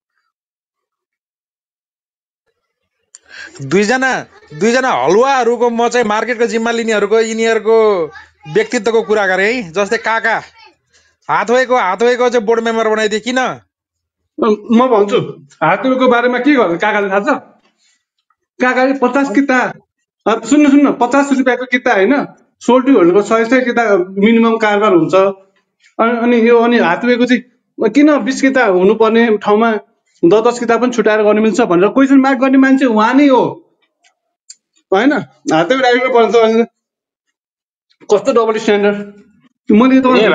दुईजना हलुवाहरूको म चाहिँ मार्केटको जिम्मा लिनेहरूको यिनीहरूको व्यक्तित्वको कुरा गरेँ है जस्तै काका हातवेको चाहिँ बोर्ड मेम्बर बनाइदिए किन म भन्छु हातवेको बारेमा के गर्नु काकाले थाहा छ काकाले 50 किता सुन्नु 50 रुपियाँको किता होइन सोल्टी होल्डको 100 किता मिनिमम कारोबार हुन्छ अनि यो अनि हातवेको चाहिँ किन 20 किता हुनुपर्ने ठाउँमा 10 किता पनि छुटाएर गर्न मिल्छ भनेर क्वेसन मार्क गर्ने मान्छे उहाँ नै हो होइन हातवे डाइरेक्टर पर्छ कस्तो डबल स्ट्यान्डर्ड मैले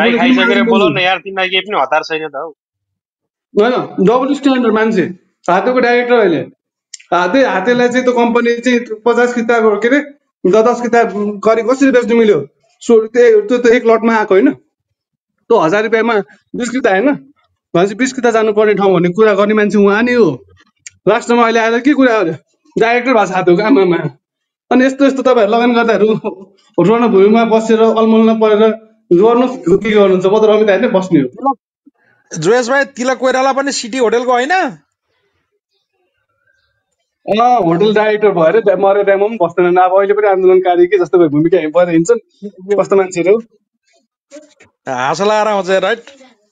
होइन डबल स्ट्यान्डर्ड मान्छे हातवेको डाइरेक्टर अहिले हातेलाई चाहिँ त्यो कम्पनी चाहिँ 50 किता के अरे 10 किता गरी कसरी बेच्नु मिल्यो त्यो एक लटमा आएको होइन त्यो 1000 रुपियाँमा 20 किता होइन भनेपछि 20 किता जानुपर्ने ठाउँ भन्ने कुरा गर्ने मान्छे उहाँ नै हो लास्टमा अहिले आएर के कुरा गर्यो डाइरेक्टर भएको छ हातवेको आमामा अनि यस्तो तपाईँहरू लगानीकर्ताहरू रणभूमिमा बसेर अलमलमा परेर गर्नु के गर्नुहुन्छ म त रमिता हेर्नै बस्ने हो जोयस भाइ तिलक कोइराला पनि सिटी होटलको होइन होटल डाइरेक्टर भएर मरेर त्यहाँ पनि बस्दैन अब अहिले पनि आन्दोलनकारी के जस्तो भूमिका भएर हिँड्छन् कस्तो मान्छेहरू हाँस लगाएर आउँछ राइट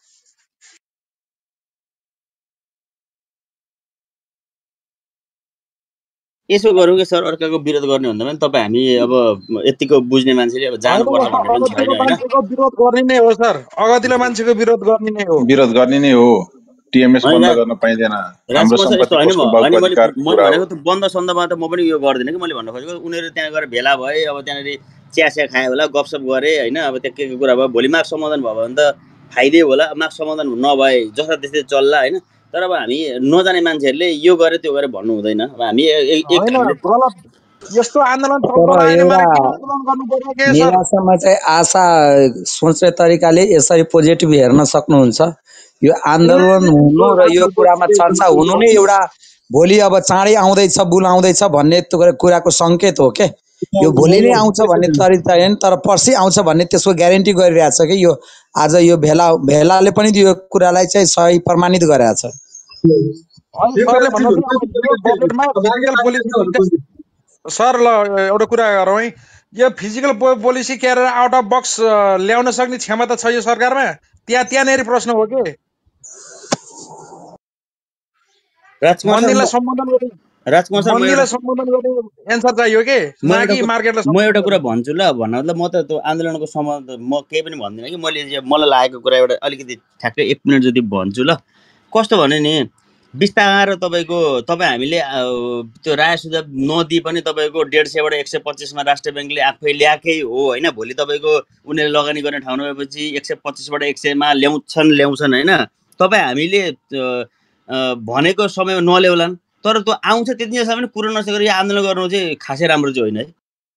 यसो गरौँ कि सर अर्काको विरोध गर्ने भन्दा पनि तपाईँ हामी अब यतिको बुझ्ने मान्छेले अब जानुपर्छ भन्ने पनि छैन हैन विरोध गर्ने नै हो सर अगतिलो मान्छेको विरोध गर्ने नै हो टिएमएस बन्द गर्न पाइँदैन, हाम्रो राजकुमार सर यस्तो सम्पत्ति होइन कसको अनि बाउको मैले अधिकारको मैले कुरा हो। भनेको त बन्द सन्दमा त म पनि यो गर्दिनँ कि मैले भन्न खोजेको उनीहरू त्यहाँ गएर भेला भए अब त्यहाँनिर चिया खायो होला गफसप गरे होइन अब त्यो के कुरा भयो भोलि माग समाधान भयो भने त फाइदै होला माग समाधान नभए जस्ता त्यस्तै चल्ला होइन तर अब हामी नजाने मान्छेहरूले यो गरे त्यो गरे भन्नु हुँदैन अब हामी होइन गलत यस्तो आन्दोलन तर चल्न लाग्यो एउटा भने किन आन्दोलन गर्नु पर्यो के सर? निराशामा चाहिँ आशा सोच्ने तरिकाले यसरी पोजिटिभ हेर्न सक्नुहुन्छ। यो आन्दोलन हुनु र यो कुरामा चर्चा हुनु नै एउटा भोलि अब चाँडै आउँदैछ बुल आउँदैछ भन्ने कुराको सङ्केत हो के। यो भोलि नै आउँछ भन्ने तरिका होइन तर पर्सि आउँछ भन्ने त्यसको ग्यारेन्टी गरिरहेछ कि यो आज यो भेलाले पनि यो कुरालाई चाहिँ सही प्रमाणित गरेछ। सर ल एउटा कुरा गरौँ है, यो फिजिकल पोलिसी के अरे आउट अफ बक्स ल्याउन सक्ने क्षमता छ यो सरकारमा? त्यहाँनिर प्रश्न हो के मन्दिरलाई सम्बोधन गर्ने एन्सर चाहियो के मार्केटलाई। म एउटा कुरा भन्छु ल भन्न मतलब म त त्यो आन्दोलनको सम्बन्ध म केही पनि भन्दिनँ कि मलाई लागेको कुरा एउटा अलिकति ठ्याक्कै 1 मिनट जति भन्छु ल। कस्तो भने नि बिस्तारो तपाईँ हामीले त्यो राय सुझाव नदिई पनि तपाईँको 150 बाट 125 मा राष्ट्रिय ब्याङ्कले आफै ल्याएकै हो होइन। भोलि तपाईँको उनीहरूले लगानी गर्ने ठाउँ नभएपछि 125 बाट 100 मा ल्याउँछन् होइन। तपाईँ हामीले भनेको समयमा नल्याउलान् तर त्यो आउँछ त्यतिसम्म पनि पुरो नसकेर यो आन्दोलन गर्नु चाहिँ खासै राम्रो चाहिँ होइन है।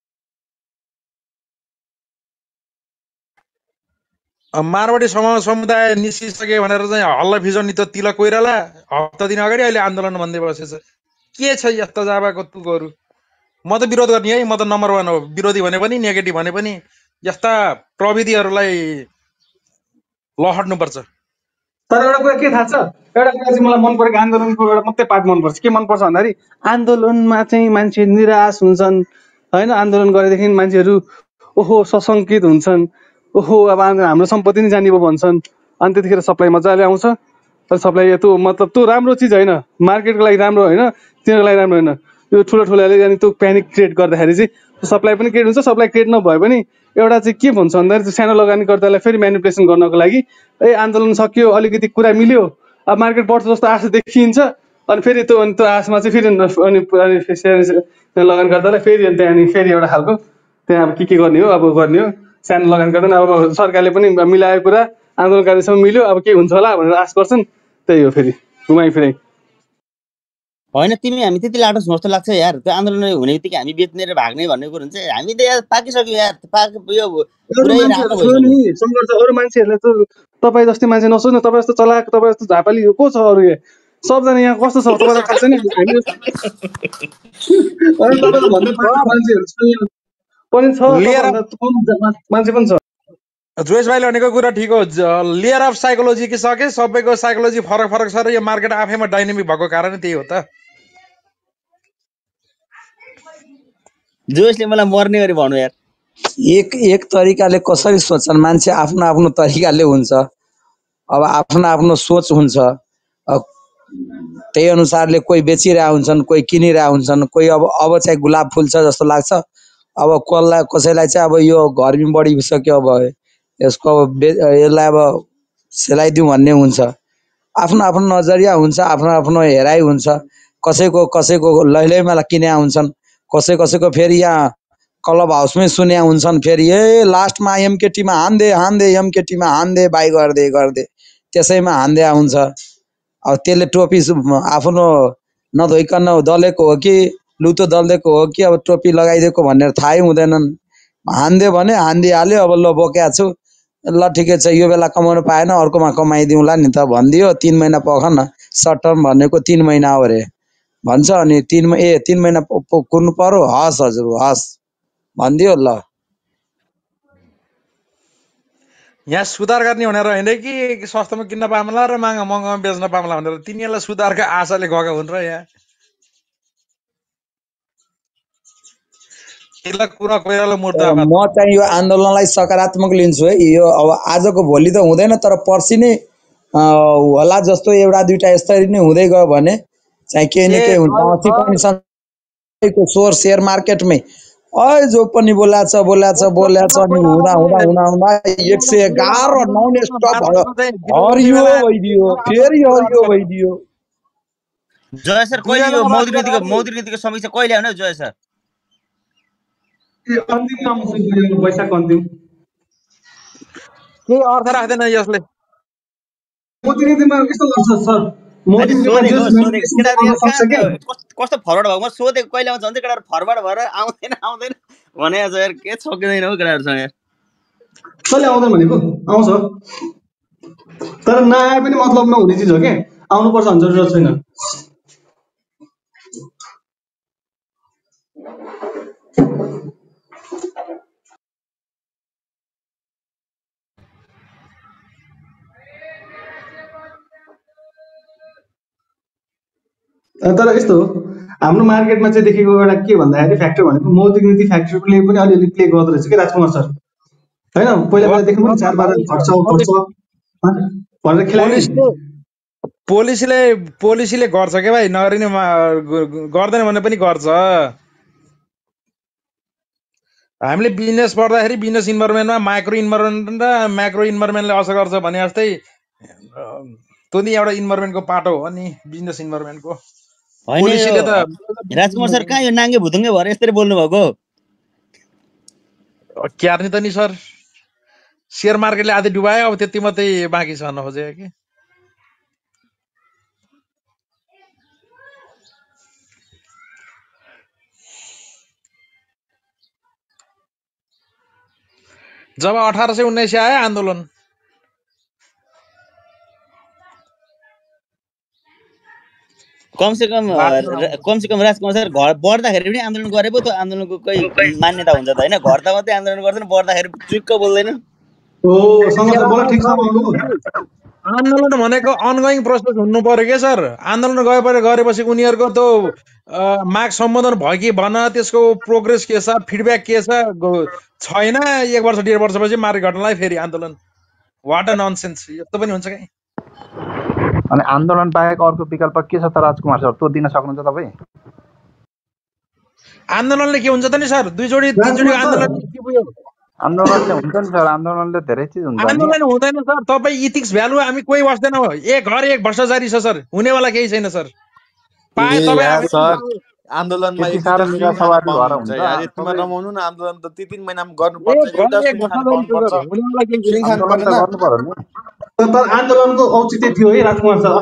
मारवाडी समुदाय निस्किसके भनेर चाहिँ हल्ला फिजाउने त तिलक कोइराला हप्ता दिन अगाडि अहिले आन्दोलन भन्दै बसेछ। के छ यस्ता जाबाको तुकहरू? म त विरोध गर्ने है, म त नम्बर 1 हो। विरोधी भने पनि नेगेटिभ भने पनि यस्ता प्रविधिहरूलाई लहट्नुपर्छ। तर एउटा कुरा के थाहा छ, एउटा कुरा चाहिँ मलाई मन परेको आन्दोलनको एउटा मात्रै पार्ट मनपर्छ। के मनपर्छ भन्दाखेरि आन्दोलनमा चाहिँ मान्छे निराश हुन्छन् होइन। आन्दोलन गरेदेखि मान्छेहरू ओहो सशङ्कित हुन्छन्, ओहो अब हाम्रो सम्पत्ति नै जाने भयो भन्छन्। अनि त्यतिखेर सप्लाई मजाले आउँछ। तर सप्लाई त्यो मतलब त्यो राम्रो चिज होइन, मार्केटको लागि राम्रो होइन, तिनीहरूको लागि राम्रो होइन। यो ठुलोले अनि त्यो प्यानिक क्रिएट गर्दाखेरि चाहिँ सप्लाई पनि क्रिएट हुन्छ। सप्लाई क्रिएट नभए पनि एउटा चाहिँ के भन्छ भन्दाखेरि सानो लगानीकर्तालाई फेरि म्यानिपुलेसन गर्नको लागि आन्दोलन सकियो अलिकति कुरा मिल्यो अब मार्केट बढ्छ जस्तो आशा देखिन्छ अनि फेरि त्यो आशमा चाहिँ फेरि लगानीकर्तालाई फेरि त्यहाँदेखि फेरि एउटा खालको त्यहाँ अब के गर्ने हो अब गर्ने हो सानो लगानीकर्ता अब सरकारले पनि मिलाएको कुरा आन्दोलनकारीसँग मिल्यो अब के हुन्छ होला भनेर आश गर्छन्। त्यही हो फेरि घुमाइ फिराइ होइन। हामी त्यति लाटोस् जस्तो लाग्छ यार। त्यो आन्दोलन हुने बित्तिकै हामी बेच्ने र भाग्ने भन्ने कुरो हुन्छ। हामी त यार पाकिसक्यो यार। अरू मान्छेहरूले त तपाईँ जस्तै मान्छे नसोच्नु, तपाईँ जस्तो चलाक तपाईँ जस्तो झापाली को छ अरू सबजना यहाँ कस्तो छ तपाईँलाई थाहा छैन मान्छे पनि छ। जोइस भाइले भनेको कुरा ठिक हो। लेयर अफ साइकोलोजी के छ के सबैको साइकोलोजी फरक फरक छ र यो मार्केट आफैमा डाइनामिक भएको कारण त्यही हो त। जोइसले मलाई मर्ने गरी भन्नु यार। एक तरिकाले कसरी सोच्छन् मान्छे आफ्नो आफ्नो तरिकाले हुन्छ। अब आफ्नो आफ्नो सोच हुन्छ। त्यही अनुसारले कोही बेचिरहेका हुन्छन्, कोही किनिरहेका हुन्छन्, कोही अब चाहिँ गुलाब फुल छ जस्तो लाग्छ। अब कसैलाई चाहिँ अब यो गर्मी बढिसक्यो अब यसको यसलाई अब सेलाइदिउँ भन्ने हुन्छ। आफ्नो आफ्नो नजरिया हुन्छ, आफ्नो आफ्नो हेराइ हुन्छ। कसैको लैलैमा किने हुन्छन्, कसैको फेरि यहाँ क्लब हाउसमै सुने हुन्छन्। फेरि लास्टमा एमकेटीमा हान्दे एमकेटीमा हान्दे बाई गर्दै त्यसैमा हान्दे हुन्छ। अब त्यसले टोपी आफ्नो नधोइकन दलेको हो कि लुतो दलिदिएको हो कि अब टोपी लगाइदिएको भनेर थाहै हुँदैनन्। हान्दे भने हान्दिहाल्यो। अब ल बोक्या छु ल ठिकै छ यो बेला कमाउनु पाएन अर्कोमा कमाइदिउँला नि त भनिदियो। 3 महिना पख न सर्ट टर्म भनेको 3 महिना हो रे भन्छ। अनि 3 महिना कुर्नु पर्यो। हस् हजुर हस् भनिदियो ल। यहाँ सुधार गर्ने भनेर होइन कि सस्तोमा किन्न पाउँला र महँगामा बेच्न पाउँला भनेर तिनीहरूलाई सुधारका आशाले गएका हुन् र यहाँ म चाहिँ यो आन्दोलनलाई सकारात्मक लिन्छु है। यो अब आजको भोलि त हुँदैन तर पर्सि नै होला जस्तो एउटा दुईटा यसरी नै हुँदै गयो भने चाहिँ केही न केही हुन्छ। अस्ति पनि सोर सेयर मार्केटमै जो पनि बोलाछ अनि हुँदा 111 नन स्टप हरियो भइदियो फेरि हरियो भइदियो। जय सर कहिले यो मौद्रिक नीतिको समीक्षा कहिले आउने जय सर? अन्तिम आउँछ वैशाख अन्तिम। के अर्थ राख्दैन यसले। मौद्रिक नीतिमा कस्तो गर्छ सर? कस्तो फरवर्ड भएको म सोधेको कहिले आउँछ भन्छ केटाहरू फरवर्ड भएर आउँदैन भने यार के सकिँदैन हो केटाहरूसँग यार। कहिले आउँदैन भनेको आउँछ तर नआए पनि मतलब नहुने चिज हो के आउनुपर्छ भन्ने जरुरत छैन। तर यस्तो हो हाम्रो मार्केटमा चाहिँ देखेको एउटा के भन्दाखेरि फ्याक्टर भनेको मौद्रिक नीति फ्याक्टरले पनि अलिअलि प्ले गर्दो रहेछ कि राजकुमार सर होइन। पहिला देख्नु पनि 4-12 भनेर खेलायो। पोलिसीले गर्छ के भाइ, नगरिने गर्दैन भने पनि गर्छ। हामीले बिजनेस पढ्दाखेरि बिजनेस इन्भाइरोमेन्टमा माइक्रो इन्भाइरोमेन्ट र म्याक्रो इन्भाइरोमेन्टले असर गर्छ भने जस्तै त्यो नि एउटा इन्भाइरोमेन्टको पार्ट हो अनि बिजनेस इन्भाइरोमेन्टको। पोलिसीले त राजकुमार सर कहाँ यो नाङ्गे भुतुङ्गे भएर यसरी बोल्नु भएको? क्यार्ने त नि सर शेयर मार्केटले आधी डुबायो, अब त्यति मात्रै बाँकी छ नखोजे कि। जब 1819 आयो आन्दोलन, कमसेकम राजकुमार सर घर बढ्दाखेरि पनि आन्दोलन गरे पो त्यो आन्दोलनको कोही मान्यता हुन्छ त होइन? घर त मात्रै आन्दोलन गर्दैन, बढ्दाखेरि चुक्क बोल्दैन। आन्दोलन भनेको अनगोइङ प्रोसेस हुनु पर्यो के सर। आन्दोलन गरेपछि उनीहरूको त्यो माग सम्बोधन भयो कि भन, त्यसको प्रोग्रेस के छ, फिडब्याक के छ, छैन 1 वर्ष 1.5 वर्षपछि मार्केट घट्नलाई फेरि आन्दोलन। What a nonsense. यस्तो पनि हुन्छ कि? अनि आन्दोलन बाहेक अर्को विकल्प के छ त राजकुमार सर, त्यो दिन सक्नुहुन्छ तपाईँ? आन्दोलनले के हुन्छ त नि सर? दुई जोडी आन्दोलन के भयो? आन्दोलनले हुन्छ नि सर, आन्दोलनले धेरै चिज हुन्छ। आन्दोलन हुँदैन सर, तपाईँ इथिक्स भ्यालु हामी कोही बस्दैन हो। एक घर एक भ्रष्टाचारी छ सर, हुनेवाला केही छैन सर। पाए तपाईँ आन्दोलनमा रमाउनु न, आन्दोलन त 3 महिनामा गर्नुपर्छ। आन्दोलनको औचित्य थियो है राजकुमार सर।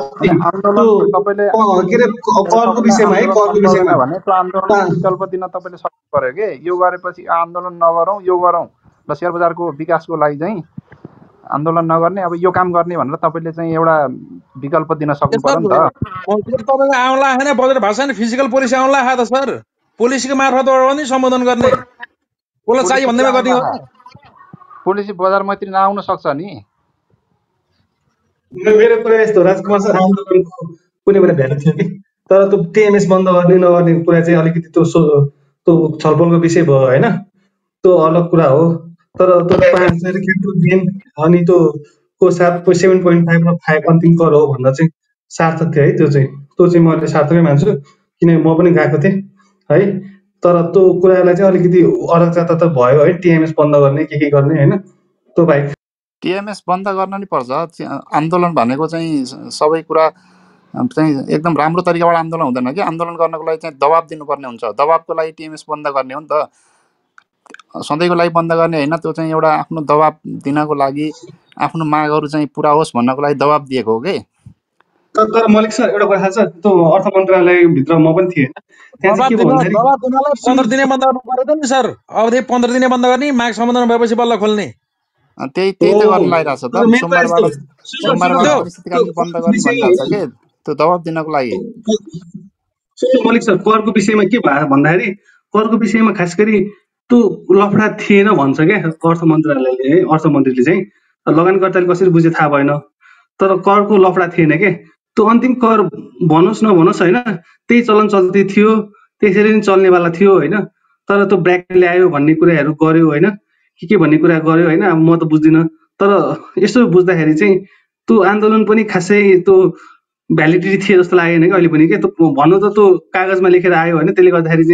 करको विषयमा है, करको विषयमा भने त्यो आन्दोलन विकल्प दिन तपाईँले सक्नु पर्यो के। यो गरेपछि आन्दोलन नगरौँ, यो गरौँ र शेयर बजारको विकासको लागि चाहिँ आन्दोलन नगर्ने, अब यो काम गर्ने भनेर तपाईँले चाहिँ एउटा विकल्प दिन सक्नु पर्यो नि त। तपाईँको आउला होइन, बजेट भाषा नि फिजिकल पोलिसी आउला त सर। पोलिसीको मार्फतबाट पनि सम्बोधन गर्ने, कसलाई चाहियो भन्दैमा गर्ने हो। पोलिसी बजार मैत्री नआउन सक्छ नि। मेरो कुरा यस्तो राजकुमार सर, आन्दोलनको कुनै बेला भ्यालु थियो कि, तर त्यो टिएमएस बन्द गर्ने नगर्ने कुरा चाहिँ अलिकति त्यो छलफलको विषय भयो होइन, त्यो अलग कुरा हो। तर त्यो 5,000 क्यापिटल गेन अनि त्यो 7.5 र 5 अन्तिम कर हो भन्दा चाहिँ सार्थक थियो है। त्यो चाहिँ मैले सार्थकै मान्छु, किनकि म पनि गएको थिएँ है। तर त्यो कुरालाई चाहिँ अलिकति अरक्षता त भयो है, टिएमएस बन्द गर्ने के गर्ने होइन। त्यो बाहेक टिएमएस बन्द गर्न नि पर्छ। आन्दोलन भनेको चाहिँ सबै कुरा चाहिँ एकदम राम्रो तरिकाबाट आन्दोलन हुँदैन कि। आन्दोलन गर्नको लागि चाहिँ दबाब दिनुपर्ने हुन्छ। दबाबको लागि टिएमएस बन्द गर्ने हो नि त, सधैँको लागि बन्द गर्ने होइन। त्यो चाहिँ एउटा आफ्नो दबाब दिनको लागि, आफ्नो मागहरू चाहिँ पुरा होस् भन्नको लागि दबाब दिएको हो कि। तर मलिक सर एउटा कुरा छ, त्यो अर्थ मन्त्रालयभित्र म पनि थिएँ, त्यहाँ चाहिँ के भन्दाखेरि 15 दिने बन्द गर्नु पर्यो त नि सर। अवधि 15 दिने बन्द गर्ने, माग सम्बोधन भएपछि बल्ल खोल्ने। त्यही त गर्न लागिरहेको छ त। सोमबारबाट अनिश्चितकालीन बन्द गर्ने भनिरहेको छ कि, त्यो दबाब दिनको लागि। मलिक सर, करको विषयमा के भयो भन्दाखेरि, करको विषयमा खास गरी त्यो लफडा थिएन भन्छ क्या अर्थ मन्त्रालयले है। अर्थमन्त्रीले चाहिँ लगानीकर्ताले कसरी बुझे थाहा भएन, तर करको लफडा थिएन के। त्यो अन्तिम कर भनोस् नभनोस् होइन, त्यही चलन चल्ती थियो, त्यसरी नै चल्नेवाला थियो होइन। तर त्यो ब्रेक ल्यायो भन्ने कुराहरू गर्यो होइन, के भन्ने कुरा गर्यो होइन, म त बुझ्दिनँ। तर यसो बुझ्दाखेरि चाहिँ त्यो आन्दोलन पनि खासै त्यो भ्यालिडिटी थिए जस्तो लागेन कि अहिले पनि के। त्यो भन्नु त त्यो कागजमा लेखेर आयो होइन, त्यसले गर्दाखेरि चाहिँ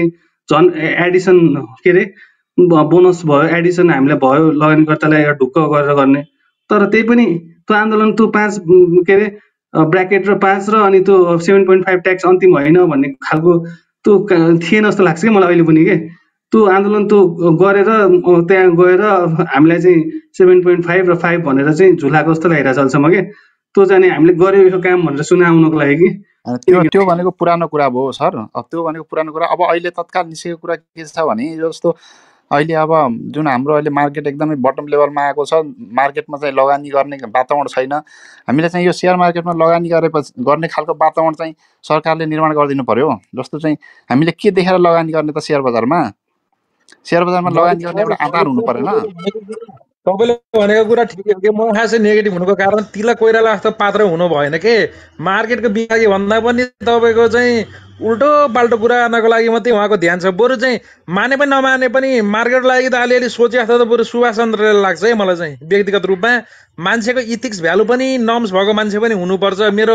झन् एडिसन के अरे बोनस भयो, एडिसन हामीलाई भयो लगानीकर्तालाई ढुक्क गरेर गर्ने। तर त्यही पनि त्यो आन्दोलन त्यो 5 के अरे ब्राकेट र 5 र अनि त्यो 7.5 ट्याक्स अन्तिम होइन भन्ने खालको त्यो थिएन जस्तो लाग्छ कि मलाई अहिले पनि के। त्यो आन्दोलन त्यो गरेर त्यहाँ गएर हामीलाई चाहिँ 7.5 र 5 भनेर चाहिँ झुलाएको जस्तो लागिरहेछ अहिलेसम्म के। त्यो चाहिँ हामीले गर्यो यो काम भनेर सुनाउनको लागि कि त्यो भनेको पुरानो कुरा भयो सर। अब त्यो भनेको पुरानो कुरा। अब अहिले तत्काल निस्केको कुरा के छ भने जस्तो अहिले अब जुन हाम्रो अहिले मार्केट एकदमै बटम लेभलमा आएको छ, मार्केटमा चाहिँ लगानी गर्ने वातावरण छैन। हामीले चाहिँ यो सेयर मार्केटमा लगानी गरेपछि गर्ने खालको वातावरण चाहिँ सरकारले निर्माण गरिदिनु पर्यो। जस्तो चाहिँ हामीले के देखेर लगानी गर्ने त? सेयर बजारमा लगानी गर्ने एउटा आधार हुनु परेन? तपाईँले भनेको कुरा ठिकै हो कि म खासै नेगेटिभ हुनुको कारण तिला कोइराला जस्तो पात्र हुनु भएन के। मार्केटको विभागी भन्दा पनि तपाईँको चाहिँ उल्टो पाल्टो कुरा गर्नको लागि मात्रै उहाँको ध्यान छ। बरु चाहिँ माने पनि नमाने पनि मार्केटको लागि त अलिअलि सोचे जस्तो त बरु सुभाष चन्द्रले लाग्छ है मलाई चाहिँ व्यक्तिगत रूपमा। मान्छेको इथिक्स भ्यालु पनि नर्म्स भएको मान्छे पनि हुनुपर्छ। मेरो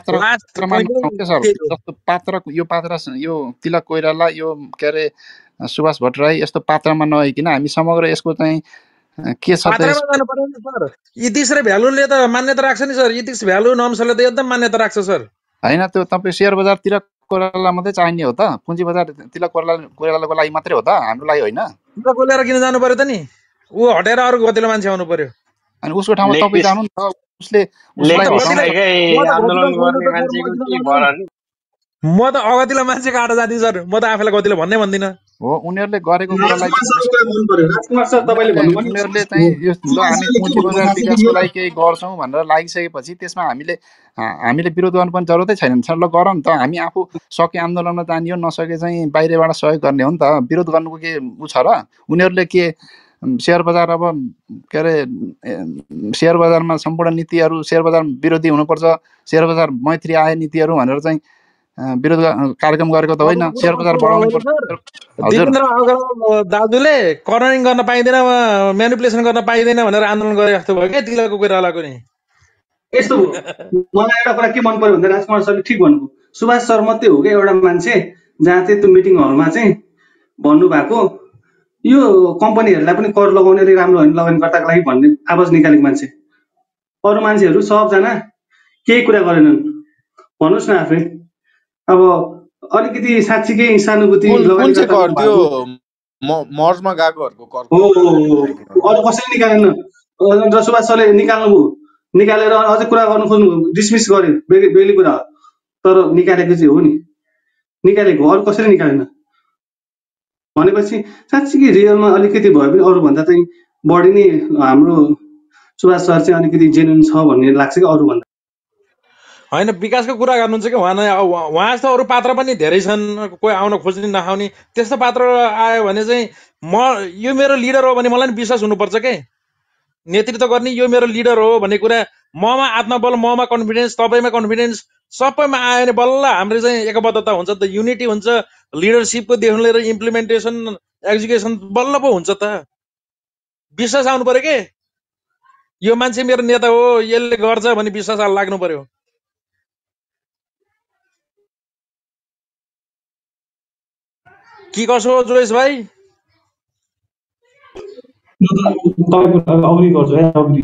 जस्तो पात्र यो तिलक कोइराला, यो के अरे सुभाष भट्टराई यस्तो पात्रमा नआइकन हामी समग्र यसको चाहिँ के छ पात्रमा जानु पर्यो नि सर। इथिक्स र भ्यालुले त मान्यता राख्छ नि सर। इथिक्स भ्यालु नर्म्सले त एकदम मान्यता राख्छ सर। होइन त्यो तपाईँ सेयर बजारतिर कोइराला मात्रै चाहिने हो त? पुँजी बजारतिर कोइरालाको लागि मात्रै हो त, हाम्रो लागि होइन? कोइराला किन जानु पर्यो त नि? ऊ हटेर अरू गतिलो मान्छे आउनु पर्यो। अनि उसको ठाउँमा तपाईँ जानु नि त। म त अगतिलो मान्छेको आँटा जाँदिन सर। म त आफैलाई गतिलो भन्नै भन्दिनँ। हो, उनीहरूले गरेको कुरालाई उनीहरूले चाहिँ यो ल हामी पुँजी बजार विकासको लागि केही गर्छौँ भनेर लागिसकेपछि त्यसमा हामीले विरोध गर्नु पनि जरुरतै छैन। ल गर नि त, हामी आफू सके आन्दोलनमा जानियो, नसके चाहिँ बाहिरबाट सहयोग गर्ने हो नि त। विरोध गर्नुको के उ छ र? उनीहरूले के सेयर बजार अब के अरे सेयर बजारमा सम्पूर्ण नीतिहरू सेयर बजार विरोधी हुनुपर्छ, सेयर बजार मैत्री आए नीतिहरू भनेर चाहिँ विरोध कार्यक्रम गरेको त होइन। सेयर बजार बढाउनु पर्छ। दिपेन्द्र अग्रवाल दाजुले कर्नरिङ गर्न पाइँदैन, म्यानिपुलेसन गर्न पाइँदैन भनेर आन्दोलन गरे जस्तो भयो क्या तिलकको कोइरालाको नि। यस्तो मलाई एउटा कुरा के मन पर्यो भन्दा राजकुमार सरले ठिक भन्नुभयो। सुभाष सर मात्रै हो क्या एउटा मान्छे जहाँ चाहिँ त्यो मिटिङ हलमा चाहिँ भन्नुभएको यो कम्पनीहरूलाई पनि कर लगाउने अलिक राम्रो होइन लगानीकर्ताको लागि भन्ने आवाज निकालेको मान्छे। अरू मान्छेहरू सबजना केही कुरा गरेनन्। भन्नुहोस् न आफै। अब अलिकति साँच्चीकै सहानुभूति मर्जमा गएकोहरूको कर हो, अरू कसैले निकालेन। र सुभाष सरले निकालेर अझै कुरा गर्नु खोज्नु डिसमिस गर्यो, बेग्लै कुरा हो। तर निकालेको चाहिँ हो नि, निकालेको अरू कसैले निकालेन भनेपछि साँच्चीकै रियलमा अलिकति भए पनि अरूभन्दा चाहिँ बढी नै हाम्रो सुभाष सर चाहिँ अलिकति जेन्युन छ भन्ने लाग्छ कि अरूभन्दा। होइन, विकासको कुरा गर्नुहुन्छ कि उहाँ जस्तो अरू पात्र पनि धेरै छन्। कोही आउन खोज्ने नखाउने त्यस्तो पात्र आयो भने चाहिँ यो मेरो लिडर हो भने मलाई पनि विश्वास हुनुपर्छ के। नेतृत्व गर्ने यो मेरो लिडर हो भन्ने कुरा ममा आत्मबल, ममा कन्फिडेन्स, तपाईँमा कन्फिडेन्स सबैमा आयो भने बल्ल हाम्रो चाहिँ एकबद्धता हुन्छ त, युनिटी हुन्छ। लिडरसिपको देखि लिएर इम्प्लिमेन्टेसन एक्जिक्युसन बल्ल पो हुन्छ त। विश्वास आउनु पर्यो के। यो मान्छे मेरो नेता हो, यसले गर्छ भन्ने विश्वास लाग्नु पर्यो। के कसो हो जोइस भाइ? अग्री गर्छु है, अग्री।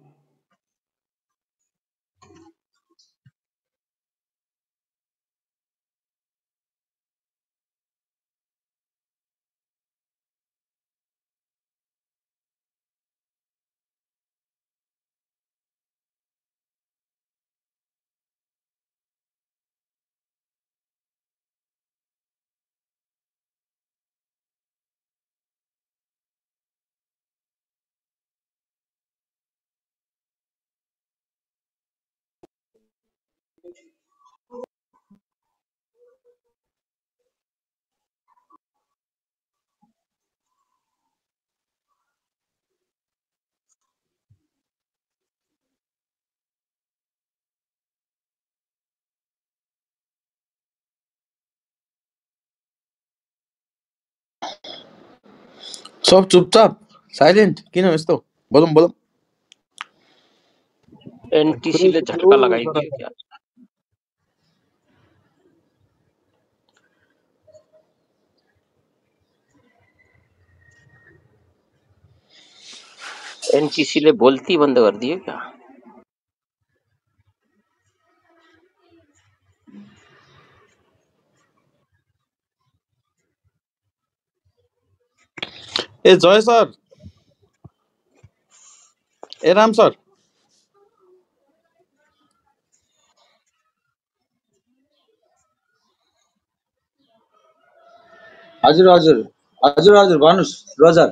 सब चुपचाप साइलेन्ट किन यस्तो? बोलौँ एनटीसीले झट्का लगाइदियो क्या। एनसीसी ले बोल्ती बन्द गरिदियो क्या? ए जय सर, ए राम सर, हजुर हजुर हजुर हजुर भन्नुहोस् रोजर।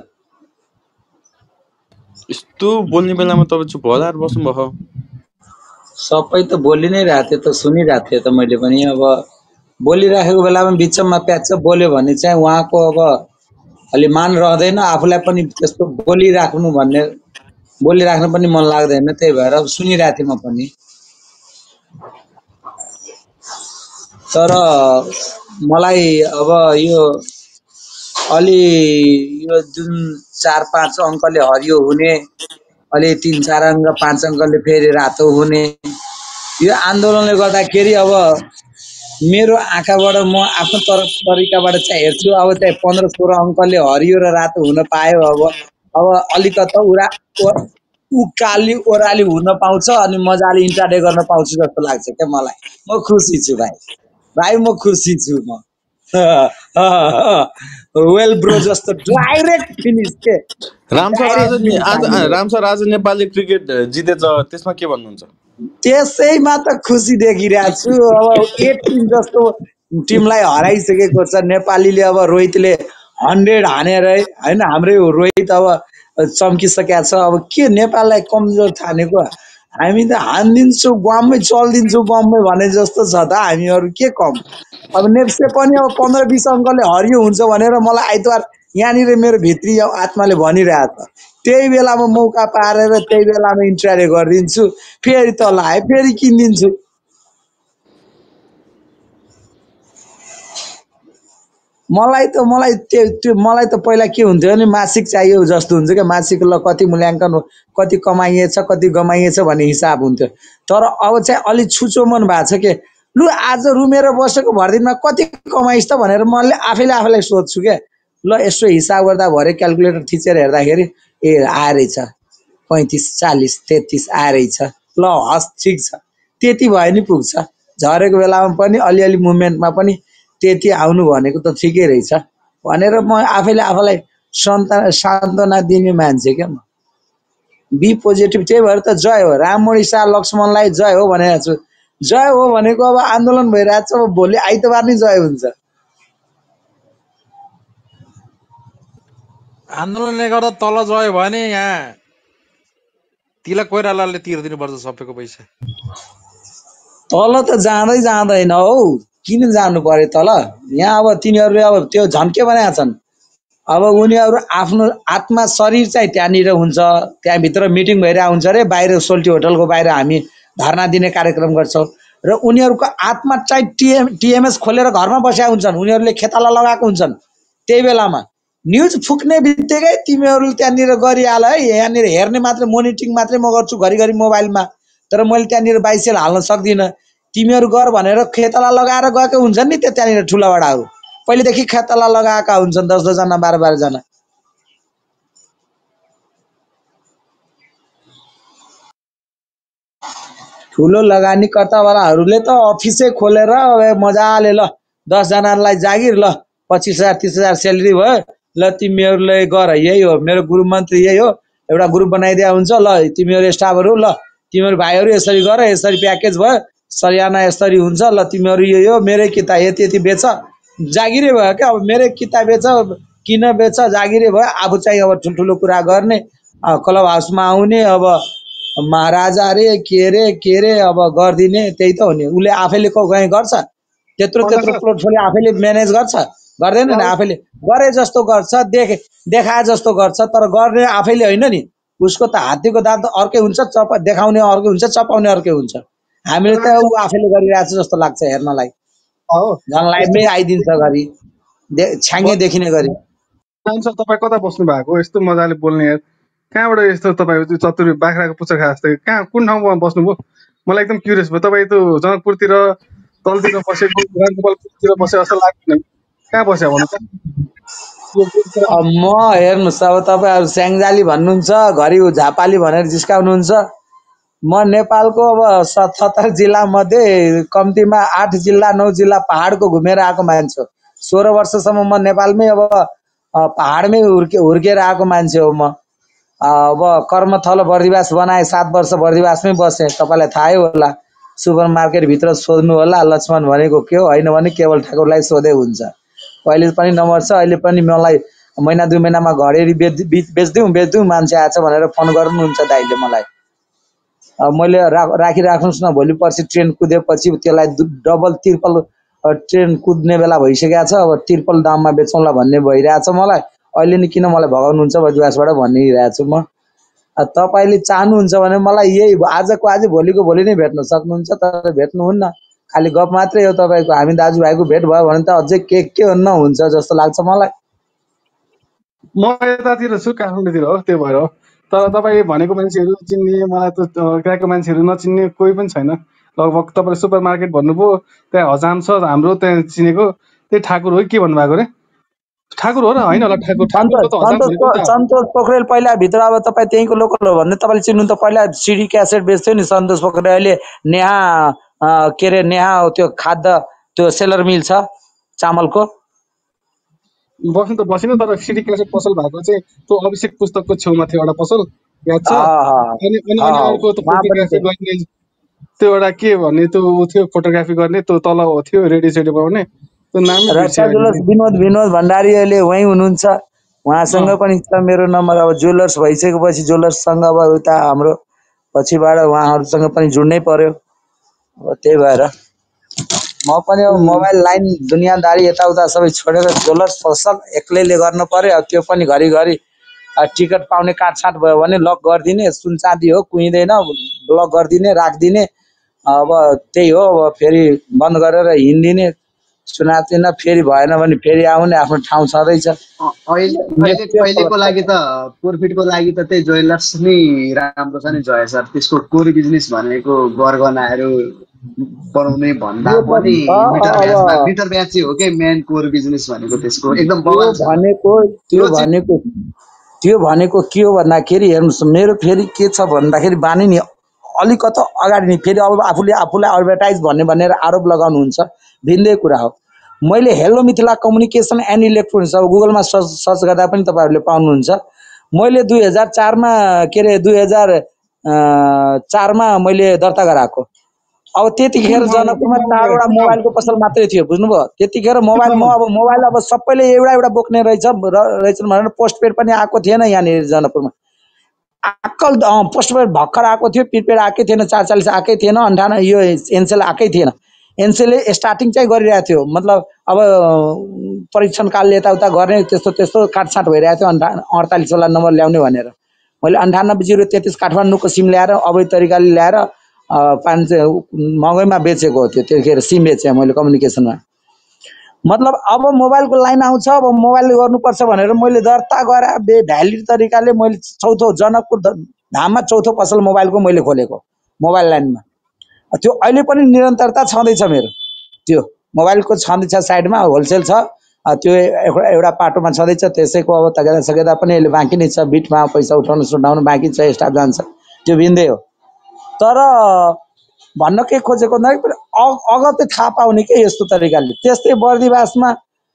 यस्तो बोल्ने बेलामा तपाईँ चुप हलाएर बस्नुभयो। सबै त बोलि नै रहेको थियो त, सुनिरहेको थिएँ त मैले पनि। अब बोलिराखेको बेलामा बिचमा प्याच बोल्यो भने चाहिँ उहाँको अब अलि मान रहँदैन, आफूलाई पनि त्यस्तो बोलिराख्नु पनि मन लाग्दैन, त्यही भएर अब सुनिरहेको थिएँ म पनि। तर मलाई अब यो अलि यो जुन 4-5 अङ्कले हरियो हुने, अलि 3-4 अङ्क 5 अङ्कले फेरि रातो हुने, यो आन्दोलनले गर्दाखेरि अब मेरो आँखाबाट म आफ्नो तरिकाबाट चाहिँ हेर्छु। अब चाहिँ 15-16 अङ्कले हरियो र रातो हुन पायो। अब अलिकता उकाली ओह्राली हुन पाउँछ अनि मजाले इन्टरडे गर्न पाउँछु जस्तो लाग्छ क्या मलाई। म खुसी छु भाइ म खुसी छु म। वेल ब्रो जस्तो डाइरेक्ट फिनिस के। राम सर आज नेपालले क्रिकेट जितेछ, त्यसमा के भन्नुहुन्छ? त्यसैमा त खुसी देखिरहेको छु। अब 8 टिम जस्तो टिमलाई हराइसकेको छ नेपालीले। अब रोहितले 100 हानेर होइन, हाम्रै रोहित अब चम्किसकेको छ। अब के नेपाललाई कमजोर ठानेको? हामी त हानिदिन्छौँ ग्वाममै, चलिदिन्छौँ बममै भने जस्तो छ त हामीहरू। के कम? अब नेप्से पनि अब 15-20 अङ्कले हरियो हुन्छ भनेर मलाई आइतबार यहाँनिर मेरो भित्री आत्माले भनिरहेको छ। त्यही बेलामा मौका पारेर त्यही बेलामा इन्ट्राडे गरिदिन्छु, फेरि तल आए फेरि किनिदिन्छु। मलाई त पहिला के हुन्थ्यो भने मासिक चाहियो जस्तो हुन्छ क्या। मासिक ल कति मूल्याङ्कन, कति कमाइएछ कति गमाइएछ भन्ने हिसाब हुन्थ्यो। तर अब चाहिँ अलि छुचो मन भएको छ के, लु आज रुमेर बसेको भरदिनमा कति कमाइस् त भनेर मैले आफैलाई सोध्छु क्या। ल यसो हिसाब गर्दा भरे क्यालकुलेटर थिचेर हेर्दाखेरि ए आएरहेछ 35, 40, 33 आएरहेछ। ल हस् ठिक छ, त्यति भए नि पुग्छ। झरेको बेलामा पनि अलिअलि मुभमेन्टमा पनि त्यति आउनु भनेको त ठिकै रहेछ भनेर म आफैलाई सान्त्वना दिने मान्छे क्या म। Be positive. त्यही भएर त जय हो राममणि शाह लक्ष्मणलाई जय हो भनेको छु। जय हो भनेको अब आन्दोलन भइरहेको छ, अब भोलि आइतबार नै जय हुन्छ। आन्दोलनले गर्दा तल जयो भने यहाँ तिलक कोइरालाले तिर्दिनुपर्छ सबैको पैसा। तल त जाँदैन हौ, किन जानु पर्यो तल? यहाँ अब तिनीहरूले अब त्यो झन्के बनाएका छन्। अब उनीहरू आफ्नो आत्मा शरीर चाहिँ त्यहाँनिर हुन्छ, त्यहाँभित्र मिटिङ भइरहेको हुन्छ अरे। बाहिर सोल्टी होटलको बाहिर हामी धर्ना दिने कार्यक्रम गर्छौँ र उनीहरूको आत्मा चाहिँ टिएमएस खोलेर घरमा बसेका हुन्छन्। उनीहरूले खेताला लगाएको हुन्छन्। त्यही बेलामा न्युज फुक्ने बित्तिकै तिमीहरूले त्यहाँनिर गरिहाल है, यहाँनिर हेर्ने मात्रै, मोनिटरिङ मात्रै म गर्छु घरिघरि मोबाइलमा, तर मैले त्यहाँनिर बाइसेल हाल्न सक्दिनँ। तिमीहरू गर भनेर खेताला लगाएर गएको हुन्छन् नि त्यहाँनिर ठुला बडाहरू। पहिलेदेखि खेताला लगाएका हुन्छन् 10-10 जना 12-12 जना। ठुलो लगानीकर्तावालाहरूले त अफिसै खोलेर मजाले ल 10 जनालाई जागिर, ल 25,000 30,000 स्यालेरी भयो, ल तिमीहरूले गर, यही हो मेरो गुरु मन्त्र, यही हो। एउटा ग्रुप बनाइदिया हुन्छ, ल तिमीहरू स्टाफहरू, ल तिमीहरू भाइहरू यसरी गर, यसरी प्याकेज भयो, सरियाना यसरी हुन्छ, ल तिमीहरू यही हो, मेरै किता यति बेच, जागिरै भयो क्या। अब मेरै किता बेच, किन बेच, जागिरै भयो। आफू चाहिँ अब ठुल्ठुलो कुरा गर्ने, क्लब हाउसमा आउने, अब महाराजा रे के रे अब गरिदिने, त्यही त हो नि। उसले आफैले कहीँ गर्छ त्यत्रो पोर्टफोलियो, आफैले म्यानेज गर्छ? गर्दैन नि। आफैले गरे जस्तो गर्छ, देखाए जस्तो गर्छ, तर गर्ने आफैले होइन नि। उसको त हात्तीको दाँत अर्कै हुन्छ, देखाउने अर्कै हुन्छ, चपाउने अर्कै हुन्छ। हामीले त ऊ आफैले गरिरहेछ जस्तो लाग्छ हेर्नलाई। झन् लाइभमै आइदिन्छ घरि छ्याङ्गे देखिने गरी। तपाईँ कता बस्नु भएको यस्तो मजाले बोल्ने? कहाँबाट यस्तो तपाईँ चतुर बाख्राको पुच्छर खा जस्तै कहाँ कुन ठाउँमा बस्नुभयो? मलाई एकदम क्युरियस भयो। तपाईँ त जनकपुरतिर तलतिर बसेको, राजगोपालपुरतिर बसे जस्तो लाग्दैन। कहाँ बस्यो भन्नु त? म हेर्नुहोस् अब तपाईँहरू स्याङ्जाली भन्नुहुन्छ घरि झापाली भनेर जिस्काउनुहुन्छ म नेपालको अब 77 जिल्ला मध्ये कम्तीमा 8 जिल्ला 9 जिल्ला पहाडको घुमेर आएको मान्छे हो 16 वर्षसम्म म नेपालमै अब पहाडमै हुर्केर आएको मान्छे हो म अब कर्मथलो बर्दिवास बनाए 7 वर्ष बर्दिवासमै बसेँ तपाईँलाई थाहै होला सुपर मार्केटभित्र सोध्नु होला लक्ष्मण भनेको के हो होइन भने केवल ठाकुरलाई सोधे हुन्छ अहिले पनि नमर्छ अहिले पनि मलाई महिना 2 महिनामा घडेरी बेच्दिउँ मान्छे आएछ भनेर फोन गर्नुहुन्छ दाइले मलाई मैले राखिराख्नुहोस् न भोलि पर्सि ट्रेन कुदेपछि त्यसलाई डबल ट्रिपल ट्रेन कुद्ने बेला भइसकेको छ अब ट्रिपल दाममा बेचौँला भन्ने भइरहेछ मलाई अहिले नि किन मलाई भगाउनुहुन्छ बर्दिवासबाट भनिरहेको छु म तपाईँले चाहनुहुन्छ भने मलाई यही आजको आज भोलिको भोलि नै भेट्न सक्नुहुन्छ तर भेट्नुहुन्न खालि गफ मात्रै हो तपाईँको हामी दाजुभाइको भेट भयो भने त अझै के हुन्छ जस्तो लाग्छ मलाई म यतातिर छु काठमाडौँतिर हो त्यो भएर हो तर तपाईँ भनेको मान्छेहरू चिन्ने मलाई त त्यहाँको मान्छेहरू नचिन्ने कोही पनि छैन लगभग तपाईँले सुपर मार्केट भन्नुभयो त्यहाँ हजाम छ हाम्रो त्यहाँ चिनेको त्यही ठाकुर हो के भन्नुभएको रे ठाकुर हो र होइन होला ठाकुरको त हजाम भनेको त सन्तोष पोखरेल पहिला भित्र अब तपाईँ त्यहीँको लोकल हो भने तपाईँले चिन्नु त पहिला सिडी क्यासेट बेच्थ्यो नि सन्तोष पोखरेल अहिले नेहा के अरे नेहा त्यो खाद्य त्यो सेलर मिल छ चामलको बस्नु त बसिनु तर सिडी क्यासेट पसल भएको चाहिँ त्यो अभिषेक पुस्तकको छेउमा थियो एउटा पसल याद छ अनि अर्को त फोटोग्राफी गर्ने त्यो एउटा के भन्ने त्यो थियो फोटोग्राफी गर्ने त्यो तल थियो रेडियो सेडियो बनाउने त्यो नाम विनोद भण्डारी अहिले वहीँ हुनुहुन्छ उहाँसँग पनि छ मेरो नम्बर अब ज्वेलर्स भइसकेपछि ज्वेलर्ससँग अब उता हाम्रो पछिबाट उहाँहरूसँग पनि जुड्नै पर्यो अब त्यही भएर म पनि अब मोबाइल लाइन दुनियाँदारी यताउता सबै छोडेर ज्वेलर्स पसल एक्लैले गर्नु पर्यो अब त्यो पनि घरिघरि टिकट पाउने काटछाट भयो भने लक गरिदिने सुन चाँदी हो कुहिँदैन ब्लक गरिदिने राखिदिने अब त्यही हो अब फेरि बन्द गरेर हिँडिदिने चुनाव फेरि भएन भने फेरि आउने आफ्नो ठाउँ छँदैछ अहिलेको लागि त प्रफिटको लागि त त्यही ज्वेलर्स नै राम्रो छ नि जय सर त्यसको कोर बिजनेस भनेको गरगहनाहरू बनाउने भन्दा पनि मिटर ब्याज चाहिँ हो के मेन कोर बिजनेस भनेको त्यसको एकदम त्यो भनेको के हो भन्दाखेरि हेर्नुहोस् मेरो फेरि के छ भन्दाखेरि बानी नि अलिकति अगाडि नि फेरि अब आफूलाई एडभर्टाइज भनेर आरोप लगाउनुहुन्छ भिन्दै कुरा हो मैले hello Mithila communication and electronics अब गुगलमा सर्च गर्दा पनि तपाईँहरूले पाउनुहुन्छ मैले 2004 मा के अरे 2004 मा मैले दर्ता गराएको अब त्यतिखेर जनकपुरमा 4वटा मोबाइलको पसल मात्रै थियो बुझ्नुभयो त्यतिखेर मोबाइल अब सबैले एउटा बोक्ने रहेछन् भनेर पोस्टपेड पनि आएको थिएन यहाँनिर जनकपुरमा अक्कल पोस्टपेड भर्खर आएको थियो प्रिपेड आएकै थिएन 440 आएकै थिएन 58 यो एनसेल आएकै थिएन एनसेलले स्टार्टिङ चाहिँ गरिरहेको थियो मतलब अब परीक्षण कालले यताउता गर्ने त्यस्तो काटछाट भइरहेको थियो 48 वाला नम्बर ल्याउने भनेर मैले 980333 काठमाडौँको सिम ल्याएर अवैध तरिकाले ल्याएर 500 महँगैमा बेचेको हो त्यो त्यतिखेर सिम बेचेँ मैले कम्युनिकेसनमा मतलब अब मोबाइलको लाइन आउँछ अब मोबाइलले गर्नुपर्छ भनेर मैले दर्ता गरे भ्यालिड तरिकाले मैले चौथो जनकपुर धाममा चौथो पसल मोबाइलको मैले खोलेको मोबाइल लाइनमा त्यो अहिले पनि निरन्तरता छँदैछ मेरो त्यो मोबाइलको छँदैछ साइडमा होलसेल छ त्यो एउटा पाटोमा छँदैछ त्यसैको अब तगेदा पनि अहिले बाँकी नै छ बिटमा पैसा उठाउनु बाँकी छ स्टाफ जान्छ त्यो भिन्दै हो तर भन्न के खोजेको भन्दाखेरि अगत्तै थाहा पाउने के यस्तो तरिकाले त्यस्तै बर्दिवासमा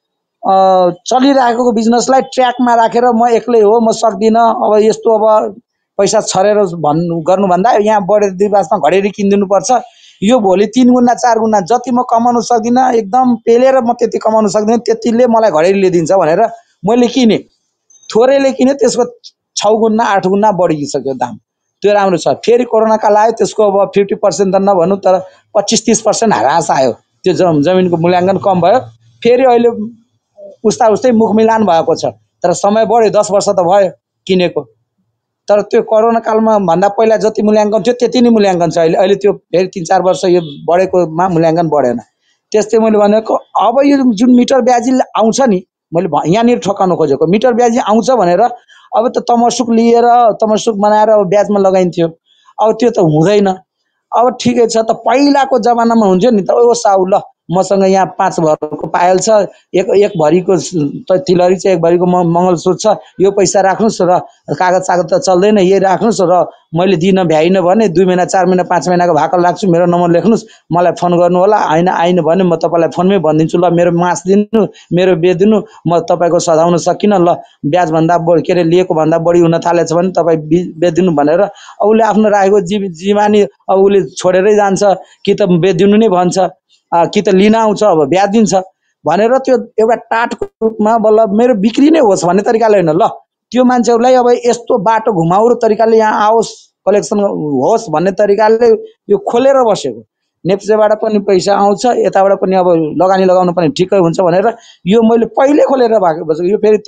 चलिरहेको बिजनेसलाई ट्र्याकमा राखेर म एक्लै हो म सक्दिनँ अब यस्तो अब पैसा छरेर गर्नुभन्दा यहाँ बर्दिवासमा घडेरी किनिदिनुपर्छ यो भोलि 3 गुणा 4 गुणा जति म कमाउन सक्दिनँ एकदम पेलेर म त्यति कमाउन सक्दिनँ त्यतिले मलाई घडेरीले दिन्छ भनेर मैले किने थोरैले किने त्यसको 6 गुणा 8 गुणा बढिसक्यो दाम त्यो राम्रो छ फेरि कोरोना काल आयो त्यसको अब 50% त नभनौँ तर 25-30% ह्रास आयो त्यो जमिनको मूल्याङ्कन कम भयो फेरि अहिले उस्तै मुखमिलान भएको छ तर समय बढ्यो 10 वर्ष त भयो किनेको तर त्यो कोरोना कालमा भन्दा पहिला जति मूल्याङ्कन थियो त्यति नै मूल्याङ्कन छ अहिले त्यो फेरि 3-4 वर्ष यो बढेकोमा मूल्याङ्कन बढेन त्यस्तै मैले भनेको अब यो जुन मिटर ब्याजी आउँछ नि मैले यहाँनिर ठोकाउन खोजेको मिटर ब्याजी आउँछ भनेर अब त तमसुक लिएर तमसुक बनाएर अब ब्याजमा लगाइन्थ्यो अब त्यो त हुँदैन अब ठिकै छ त पहिलाको जमानामा हुन्थ्यो नि त ओ साउ ल मसँग यहाँ 5 भरको पायल छ, एक भरीको तिलहरी छ, एक भरीको मङ्गलसूत्र छ, यो पैसा राख्नुहोस् र कागज त चल्दैन, यही राख्नुहोस् र मैले दिन भ्याइन भने 2 महिना 4 महिना 5 महिनाको भाकल राख्छु, मेरो नम्बर लेख्नुहोस्, मलाई फोन गर्नु होला, आइन भने म तपाईँलाई फोनमै भनिदिन्छु, ल मेरो मास दिनु, मेरो बेदिनु, म तपाईँको सधाउन सकिनँ, ल ब्याजभन्दा बढी के अरे लिएको भन्दा बढी हुन थालेछ भने तपाईँ बेदिनु भनेर उसले आफ्नो राखेको जिमानी अब उसले छोडेरै जान्छ कि त बेदिनु नै भन्छ, कि त लिन आउँछ, अब ब्याज दिन्छ भनेर त्यो एउटा टाटको रूपमा बल्ल मेरो बिक्री नै होस् भन्ने तरिकाले होइन, ल त्यो मान्छेहरूलाई अब यस्तो बाटो घुमाउरो तरिकाले यहाँ आओस्, कलेक्सन होस् भन्ने तरिकाले यो खोलेर बसेको। नेप्सेबाट पनि पैसा आउँछ, यताबाट पनि अब लगानी लगाउनु पनि ठिकै हुन्छ भनेर यो मैले पहिले खोलेर भएको, यो फेरि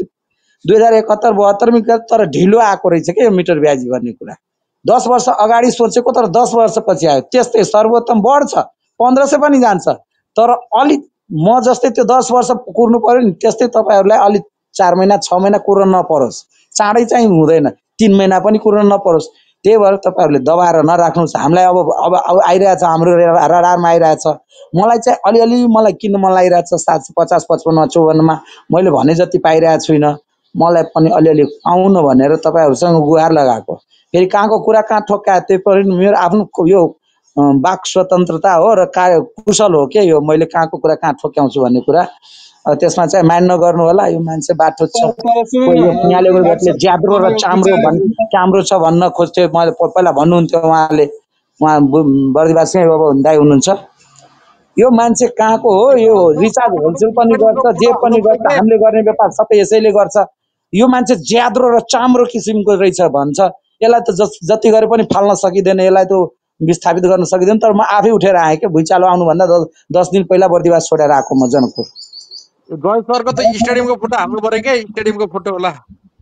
2071-72 तर ढिलो आएको रहेछ के यो मिटर ब्याज गर्ने कुरा। 10 वर्ष अगाडि सोचेको तर 10 वर्षपछि आयो। त्यस्तै सर्वोत्तम बढ्छ, 1500 पनि जान्छ, तर अलिक म जस्तै त्यो 10 वर्ष कुर्नु पर्यो नि, त्यस्तै तपाईँहरूलाई अलिक 4 महिना 6 महिना कुर्न नपरोस्, चाँडै चाहिँ हुँदैन, 3 महिना पनि कुर्न नपरोस्। त्यही भएर तपाईँहरूले दबाएर नराख्नुहोस्। हामीलाई अब आइरहेछ, हाम्रो रडारमा आइरहेछ, मलाई चाहिँ अलिअलि मलाई किन्न मन लागिरहेछ 750 55 54 मैले भने जति पाइरहेको छुइनँ, मलाई पनि अलिअलि पाउनु भनेर तपाईँहरूसँग गुहार लगाएको। फेरि कहाँको कुरा कहाँ ठोक्कायो त्यो पनि मेरो आफ्नो यो वाक स्वतन्त्रता हो र कुशल हो के यो, मैले कहाँको कुरा कहाँ ठोक्याउँछु भन्ने कुरा, त्यसमा चाहिँ मान्य गर्नु होला। यो मान्छे बाटो छ, यहाँले ज्याद्रो र चाम्रो छ भन्न खोज्थ्यो, मैले पहिला भन्नुहुन्थ्यो उहाँले, उहाँ बर्दिवासमै अब दाइ हुनुहुन्छ। यो मान्छे कहाँको हो, यो रिचार्ज होलसेल पनि गर्छ, जे पनि गर्छ, हामीले गर्ने व्यापार सबै यसैले गर्छ। यो मान्छे ज्याद्रो र चाम्रो किसिमको रहेछ भन्छ, यसलाई त जति गरे पनि फाल्न सकिँदैन, यसलाई त विस्थापित गर्न सकिँदैन। तर म आफै उठेर आएँ क्या, भुइँचालो आउनुभन्दा 10 दिन पहिला बर्दिवास छोडेर आएको म जनकपुर। जय सरको त स्टेडियमको फोटो हाल्नु पर्यो क्या, स्टेडियमको फोटो होला,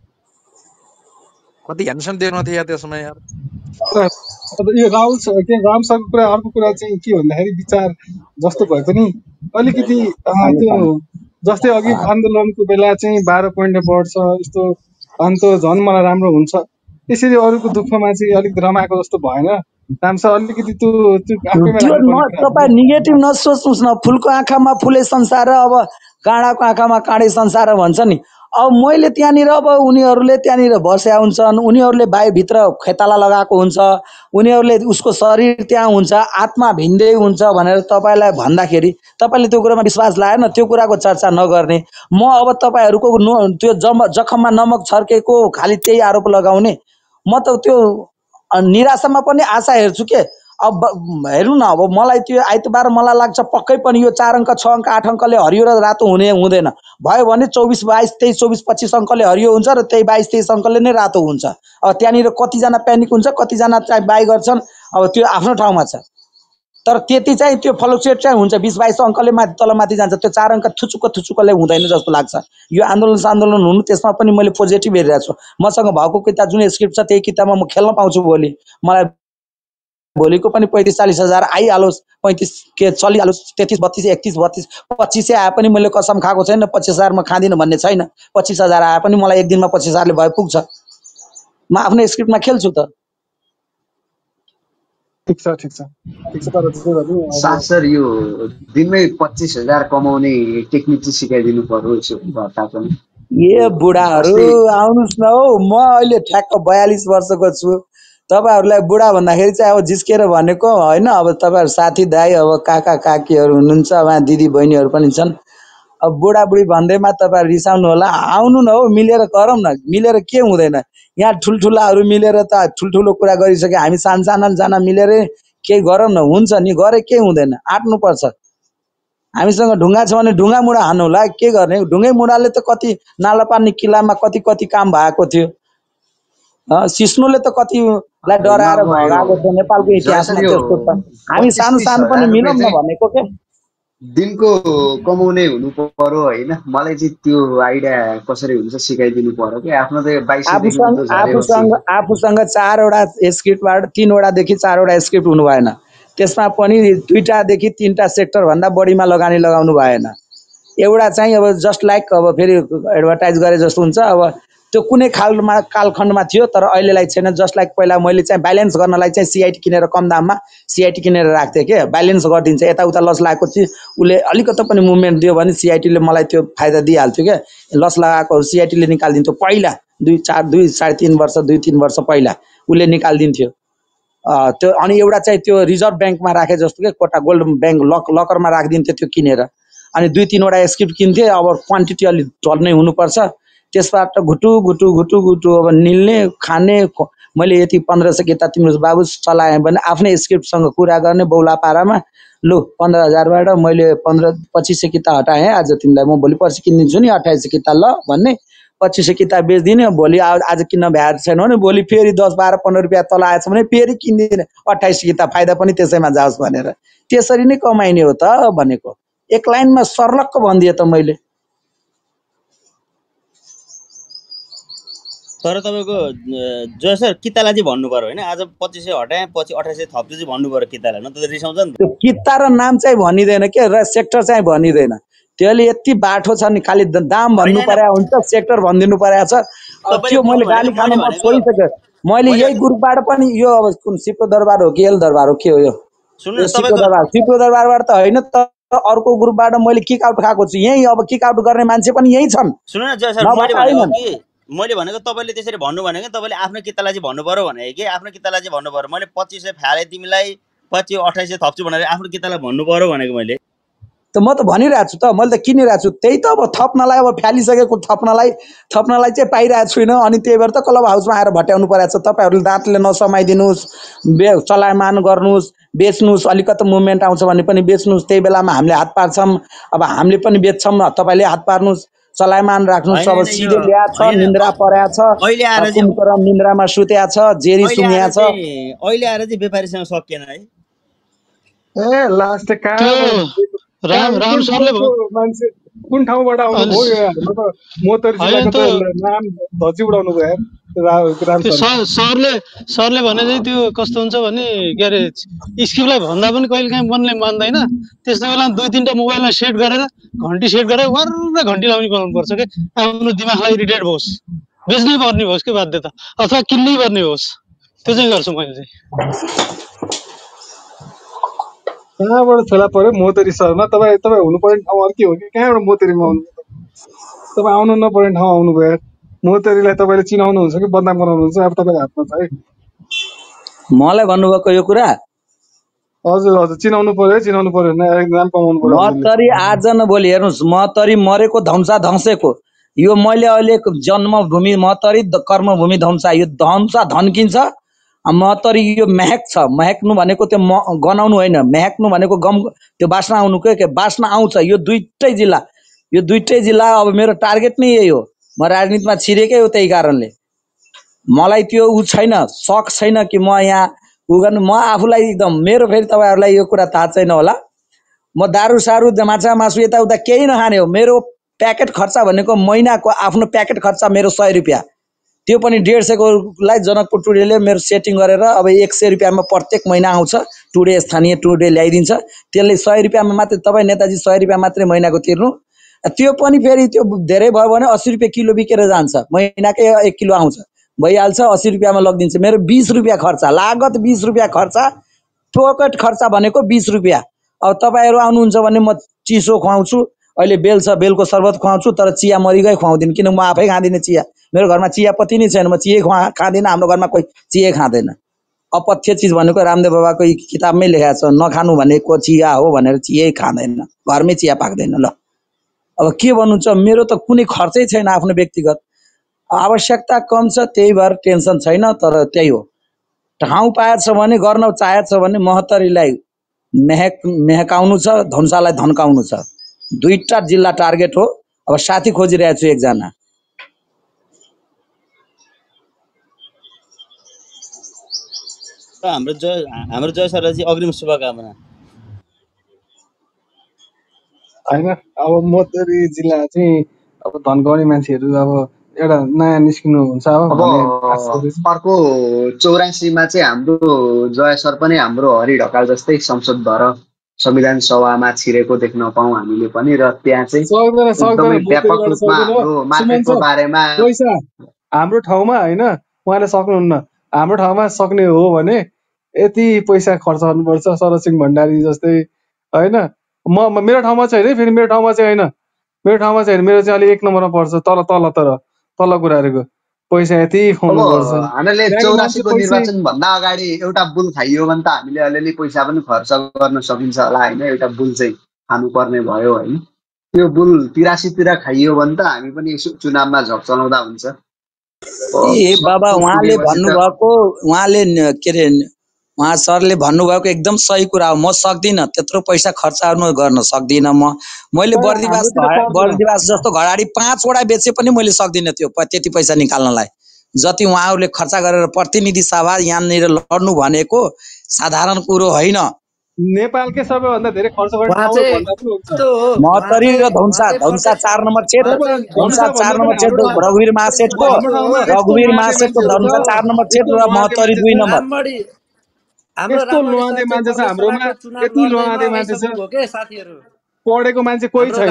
कति ह्यान्डसम देख्नु थियो त्यसमा यार। यो राहुल राम सरको कुरा, अर्को कुरा चाहिँ के भन्दाखेरि विचार जस्तो भए पनि अलिकति त्यो जस्तै अघि आन्दोलनको बेला चाहिँ 12 पोइन्टले बढ्छ यस्तो अन्त झन् मलाई राम्रो हुन्छ, त्यसरी अरूको दुःखमा चाहिँ अलिक रमाएको जस्तो भएन रामसर, अलिकति त्यो तपाईँ नेगेटिभ नसोच्नुहोस् न। फुलको आँखामा फुलै संसार, अब काँडाको आँखामा काँडै संसार भन्छ नि। अब मैले त्यहाँनिर अब उनीहरूले त्यहाँनिर बस्या हुन्छन्, उनीहरूले बाहिरभित्र खेताला लगाएको हुन्छ, उनीहरूले उसको शरीर त्यहाँ हुन्छ, आत्मा भिन्दै हुन्छ भनेर तपाईँलाई भन्दाखेरि तपाईँले त्यो कुरामा विश्वास लागेन, त्यो कुराको चर्चा नगर्ने। म अब तपाईँहरूको त्यो जखममा नमक छर्केको खालि त्यही आरोप लगाउने। म त त्यो निराशामा पनि आशा हेर्छु के। अब हेर्नु न, अब मलाई त्यो आइतबार मलाई लाग्छ पक्कै पनि यो 4 अङ्क 6 अङ्क 8 अङ्कले हरियो र रातो हुँदैन, भयो भने 24 22 23 24 25 अङ्कले हरियो हुन्छ र त्यही 22 23 अङ्कले नै रातो हुन्छ। अब त्यहाँनिर कतिजना प्यानिक हुन्छ, कतिजना चाहिँ बाई गर्छन्, अब त्यो आफ्नो ठाउँमा छ। तर त्यति चाहिँ त्यो फ्लक्चुएट चाहिँ हुन्छ, 20 22 अङ्कले माथि तलमाथि जान्छ, त्यो 4 अङ्क थुचुक्कले हुँदैन जस्तो लाग्छ। यो आन्दोलन हुनु त्यसमा पनि मैले पोजिटिभ हेरिरहेको छु। मसँग भएको किताब जुन स्क्रिप्ट छ त्यही किताबमा म खेल्न पाउँछु भोलि, मलाई भोलिको पनि 35-40 हजार आइहालोस्, 35 के चलिहालोस्, 33 32 31 32 25 आए पनि मैले कसम खाएको छैन 25 हजार म खाँदिनँ भन्ने छैन। 25 हजार आए पनि मलाई एक दिनमा 25 हजारले भए पुग्छ, म आफ्नो स्क्रिप्टमा खेल्छु त। ठिक छ तर साथ सर यो दिनमै 25 हजार कमाउने टेक्निक चाहिँ सिकाइदिनु पर्यो भत्ता पनि। ए बुढाहरू आउनुहोस् न हौ, म अहिले ठ्याक्क 42 वर्षको छु। तपाईँहरूलाई बुढा भन्दाखेरि चाहिँ अब जिस्केर भनेको होइन, अब तपाईँहरू साथी दाइ, अब काका काकीहरू हुनुहुन्छ, उहाँ दिदी बहिनीहरू पनि छन्। अब बुढाबुढी भन्दैमा तपाईँहरू रिसाउनु होला, आउनु न हौ, मिलेर गरौँ न। मिलेर के हुँदैन, यहाँ ठुल्ठुलाहरू मिलेर त ठुल्ठुलो कुरा गरिसक्यो, हामी साना मिलेर केही गरौँ न, हुन्छ नि, गरे के हुँदैन, आँट्नुपर्छ। हामीसँग ढुङ्गा छ भने ढुङ्गा मुढा हान्नु होला, के गर्ने। ढुङ्गै मुढाले त कति नालापानी किल्लामा कति काम भएको थियो, सिस्नोले त कतिलाई डराएर भगाएको थियो नेपालको इतिहासमा। त्यस्तो त हामी सानो पनि मिलौँ न भनेको के। दिनको कमाउने हुनु पर्यो होइन, मलाई चाहिँ त्यो आइडिया कसरी हुन्छ सिकाइदिनु पर्यो कि। आफ्नो त 22 आफूसँग 4वटा स्क्रिप्टबाट 3वटादेखि 4वटा स्क्रिप्ट हुनु भएन, त्यसमा पनि 2टादेखि 3टा सेक्टर भन्दा बढीमा लगानी लगाउनु भएन। एउटा चाहिँ अब जस्ट लाइक अब फेरि एडभर्टाइज गरे जस्तो हुन्छ, अब त्यो कुनै कालखण्डमा थियो तर अहिलेलाई छैन। जस्ट लाइक पहिला मैले चाहिँ ब्यालेन्स गर्नलाई चाहिँ सिआइटी किनेर कम दाममा सिआइटी किनेर राख्थेँ के, ब्यालेन्स गरिदिन्छ यताउता लस लगाएको चाहिँ उसले अलिकति पनि मुभमेन्ट दियो भने सिआइटीले मलाई त्यो फाइदा दिइहाल्थ्यो क्या। लस लगाएकोहरू सिआइटीले निकालिदिन्थ्यो पहिला 2-3 वर्ष 2-3 वर्ष पहिला उसले निकालिदिन्थ्यो त्यो। अनि एउटा चाहिँ त्यो रिजर्भ ब्याङ्कमा राखे जस्तो के कोटा गोल्ड ब्याङ्क लकरमा राखिदिन्थ्यो त्यो किनेर। अनि 2-3 स्क्रिप्ट किन्थेँ। अब क्वान्टिटी अलिक झर्नै हुनुपर्छ, त्यसबाट घुटु घुटु घुटु घुटु अब निल्ने खाने। मैले यति 1500 किताब तिम्रो बाबु चलाएँ भने आफ्नै स्क्रिप्टसँग कुरा गर्ने बौला पारामा, लु 15,000बाट मैले 2500 किताब हटाएँ आज तिमीलाई, म भोलि पर्सि किनिदिन्छु नि 2800 किताब ल भन्ने, 2500 किताब बेचिदिने। भोलि आज किन्न भ्याएको छैन भने भोलि फेरि 10-12-15 रुपियाँ तल आएछ भने फेरि किनिदिने 2800 किताब, फाइदा पनि त्यसैमा जाओस् भनेर। त्यसरी नै कमाइने हो त भनेको। एक लाइनमा सर्लक्क भनिदिएँ त मैले। तर तपाईँको जो सर कितालाई चाहिँ भन्नु पर्यो होइन, आज 2500 हटाएँ पछि 2800 थप्छु चाहिँ भन्नु पर्यो कितालाई, न त रिसाउँछ नि त। त्यो किता र नाम चाहिँ भनिँदैन के, र सेक्टर चाहिँ भनिँदैन। त्यसले यति बाठो छ नि, खालि दाम भन्नु पर्या हुन्छ, सेक्टर भनिदिनु पर्या छ। त्यो मैले गाली खानु म छोडिसकेँ। मैले यही ग्रुपबाट पनि यो अब कुन सिपो दरबार हो कि एल दरबार हो के हो यो सिपो दरबारबाट त होइन, तर अर्को ग्रुपबाट मैले किक आउट खाएको छु। यही अब किक आउट गर्ने मान्छे पनि यही छन्। सुन्नु न जय सर, मैले भनेको तपाईँले त्यसरी भन्नु भनेको तपाईँले आफ्नो कितालाई चाहिँ भन्नु पर्यो भने कि आफ्नो कितालाई चाहिँ भन्नु पर्यो। मैले 2500 फाले तिमीलाई पछि 2800 थप्छु भनेर आफ्नो कितालाई भन्नु पर्यो भनेको मैले। त म त भनिरहेको छु त, मैले त किनिरहेको छु। त्यही त अब थप्नलाई अब फ्यालिसकेको थप्नलाई चाहिँ पाइरहेको छुइनँ। अनि त्यही भएर त क्लब हाउसमा आएर भट्याउनु परेको छ। तपाईँहरूले दाँतले नसमाइदिनुहोस्, चलायमान गर्नुहोस्, बेच्नुहोस्, अलिकति मुभमेन्ट आउँछ भने पनि बेच्नुहोस्। त्यही बेलामा हामीले हात पार्छौँ, अब हामीले पनि बेच्छौँ, तपाईँले हात पार्नुहोस्, चलायमान राख्नुहोस्। अब सिधै ल्याएको छ, निन्द्रा परेको छ, कुम्कर निन्द्रामा सुतेको छ, जेरी सुँघिया छ। अहिले आएर चाहिँ व्यापारीसँग सकिएन है। ए लास्ट राम सरले मान्छे कुन ठाउँबाट आउनु भयो? मोतरी जिल्लाको त नाम धजी उडाउनु भयो सरले भने चाहिँ त्यो कस्तो हुन्छ भने के अरे स्क्रिप्टलाई भन्दा पनि कहिले काहीँ मनले मान्दैन। त्यस्तो बेला 2-3टा मोबाइलमा सेट गरेर घन्टी सेट गरेर वार घन्टी लाउने बनाउनु पर्छ कि आफ्नो दिमागलाई इरिटेट होस्, बेच्नै पर्ने होस् कि बाध्यता, अथवा किन्नै पर्ने होस्। त्यो चाहिँ गर्छु मैले चाहिँ। कहाँबाट फेला पर्यो मोतरी सरमा? तपाईँ हुनुपर्ने ठाउँ अर्कै हो कि कहाँबाट मोतरीमा आउनु? तपाईँ आउनु नपर्ने ठाउँ आउनुभयो। मोतरीलाई तपाईँले चिनाउनुहुन्छ कि बदनाम गराउनुहुन्छ अब तपाईँको हातमा छ है। मलाई भन्नुभएको यो कुरा? हजुर चिनाउनु पर्यो नाम कमाउनु पर्यो। मतरी आज न भोलि हेर्नुहोस्, मतरी मरेको धम्सा धन्सेको। यो मैले अहिले जन्मभूमि मतरी, कर्मभूमि धम्सा, यो धम्सा धन्किन्छ। मतरी यो महक छ, महक्नु भनेको त्यो गनाउनु होइन, महक्नु भनेको गम, त्यो बास्ना आउनु के बास्ना आउँछ। यो दुईटै जिल्ला अब मेरो टार्गेट नै यही हो। म राजनीतिमा छिरेकै हो, त्यही कारणले मलाई त्यो छैन, सक छैन कि म यहाँ गर्नु। म आफूलाई एकदम मेरो, फेरि तपाईँहरूलाई यो कुरा थाहा छैन होला, म दारू सारू माछा मासु यताउता केही नखाने हो। मेरो प्याकेट खर्चा भनेको महिनाको आफ्नो प्याकेट खर्चा मेरो 100 रुपियाँ, त्यो पनि 150 जनकपुर टुडेले मेरो सेटिङ गरेर अब 100 रुपियाँमा प्रत्येक महिना आउँछ। टुडे स्थानीय टुडे ल्याइदिन्छ, त्यसले 100 रुपियाँमा मात्रै तपाईँ नेताजी 100 रुपियाँ मात्रै महिनाको तिर्नु। त्यो पनि फेरि त्यो धेरै भयो भने 80 रुपियाँ किलो बिकेर जान्छ, महिनाकै 1 किलो आउँछ, भइहाल्छ। 80 रुपियाँमा लगिदिन्छ। मेरो 20 रुपियाँ खर्चा, लागत 20 रुपियाँ खर्चा, पोकेट खर्चा भनेको 20 रुपियाँ। अब तपाईँहरू आउनुहुन्छ भने म चिसो खुवाउँछु, अहिले बेल छ बेलको शरबत खुवाउँछु, तर चिया मरिगै खुवाउँदिनँ, किन म आफै खाँदिनँ चिया। मेरो घरमा चियापत्ती नै छैन, म चिया खाँदिनँ, हाम्रो घरमा कोही चिया खाँदैन। अपथ्य चिज भनेको रामदेव बाबाको किताबमै लेखेको छ, नखानु भनेको चिया हो भनेर चियै खाँदैन, घरमै चिया पाक्दैन। ल अब के भन्नुहुन्छ, मेरो त कुनै खर्चै छैन आफ्नो व्यक्तिगत, आवश्यकता कम छ, त्यही भएर टेन्सन छैन। तर त्यही हो, ठाउँ पाएछ भने गर्न चाहेछ भने महतरीलाई महकाउनु छ, धनुषालाई धन्काउनु छ। 2टा जिल्ला टार्गेट हो। अब साथी खोजिरहेको छु एकजना। हाम्रो जय सरलाई चाहिँ अग्रिम शुभकामना। होइन अब मोतरी जिल्ला चाहिँ अब धनगढी मान्छेहरू अब एउटा नयाँ निस्किनु हुन्छ। अब अर्को 84मा चाहिँ हाम्रो जय सर पनि हाम्रो हरि ढकाल जस्तै संसद भएर संविधान सभामा छिरेको देख्न पाऊँ हामीले पनि। र त्यहाँ चाहिँ एकदमै व्यापक रूपमा हाम्रो मार्केटको बारेमा हाम्रो ठाउँमा होइन उहाँले सक्नुहुन्न, हाम्रो ठाउँमा सक्ने हो भने यति पैसा खर्च गर्नुपर्छ शरद सिंह भण्डारी जस्तै होइन। मेरो ठाउँमा चाहिँ होइन, फेरि मेरो ठाउँमा चाहिँ होइन, मेरो चाहिँ अलिक 1 नम्बरमा पर्छ तल तल तल कुराहरूको पैसा यति अब खुवाउनुपर्छ हामीले त्यहाँको मान्छे 84 को निर्वाचन भन्दा अगाडि एउटा बुल खाइयो भने त हामीले अलिअलि पैसा पनि खर्च गर्न सकिन्छ होला होइन। एउटा बुल चाहिँ खानुपर्ने भयो होइन। त्यो बुल 83 तिर खाइयो भने त हामी पनि यसो चुनावमा झक चलाउँदा हुन्छ। ए बाबा सबको उहाँले पुगेपछि त भन्नुभएको उहाँले के अरे उहाँ सरले भन्नुभएको एकदम सही कुरा हो। म सक्दिनँ त्यत्रो पैसा खर्च गर्न सक्दिनँ। मैले तर बर्दिवास हाम्रोतिर पर्दैन। जस्तो घडाडी 5 वटा बेचे पनि मैले सक्दिनँ त्यो त्यति पैसा निकाल्नलाई। जति उहाँहरूले खर्च गरेर प्रतिनिधि सभा यहाँनिर लड्नु भनेको साधारण कुरो होइन। नेपालकै सबैभन्दा धेरै खर्च गर्ने उहाँ ठाउँ चाहिँ भन्दा पनि हुन्छ। यस्तो हो, उहाँ महोत्तरी चाहिँ र धनुषा 4 नम्बर क्षेत्र, धनुषा 4 नम्बर क्षेत्र रघुवीर महासेठको, हाम्रो ठाउँमा यस्तो रघुवीर नुहाते महासेठको मान्छेहरू धनुषा छ, 4 नम्बर यस्तो क्षेत्र र नुहाते महोत्तरी मान्छे 2 छ, नम्बर। हाम्रो यस्तो राममणि नुहाते सर चाहिँ मान्छे छ प्रदेश हाम्रोमा, सभाको चुनाव यति लड्दैमा नुहाते मान्छे छ, आइसक्नु भयो के साथीहरू। पढेको मान्छे कोही हाम्रो छैन।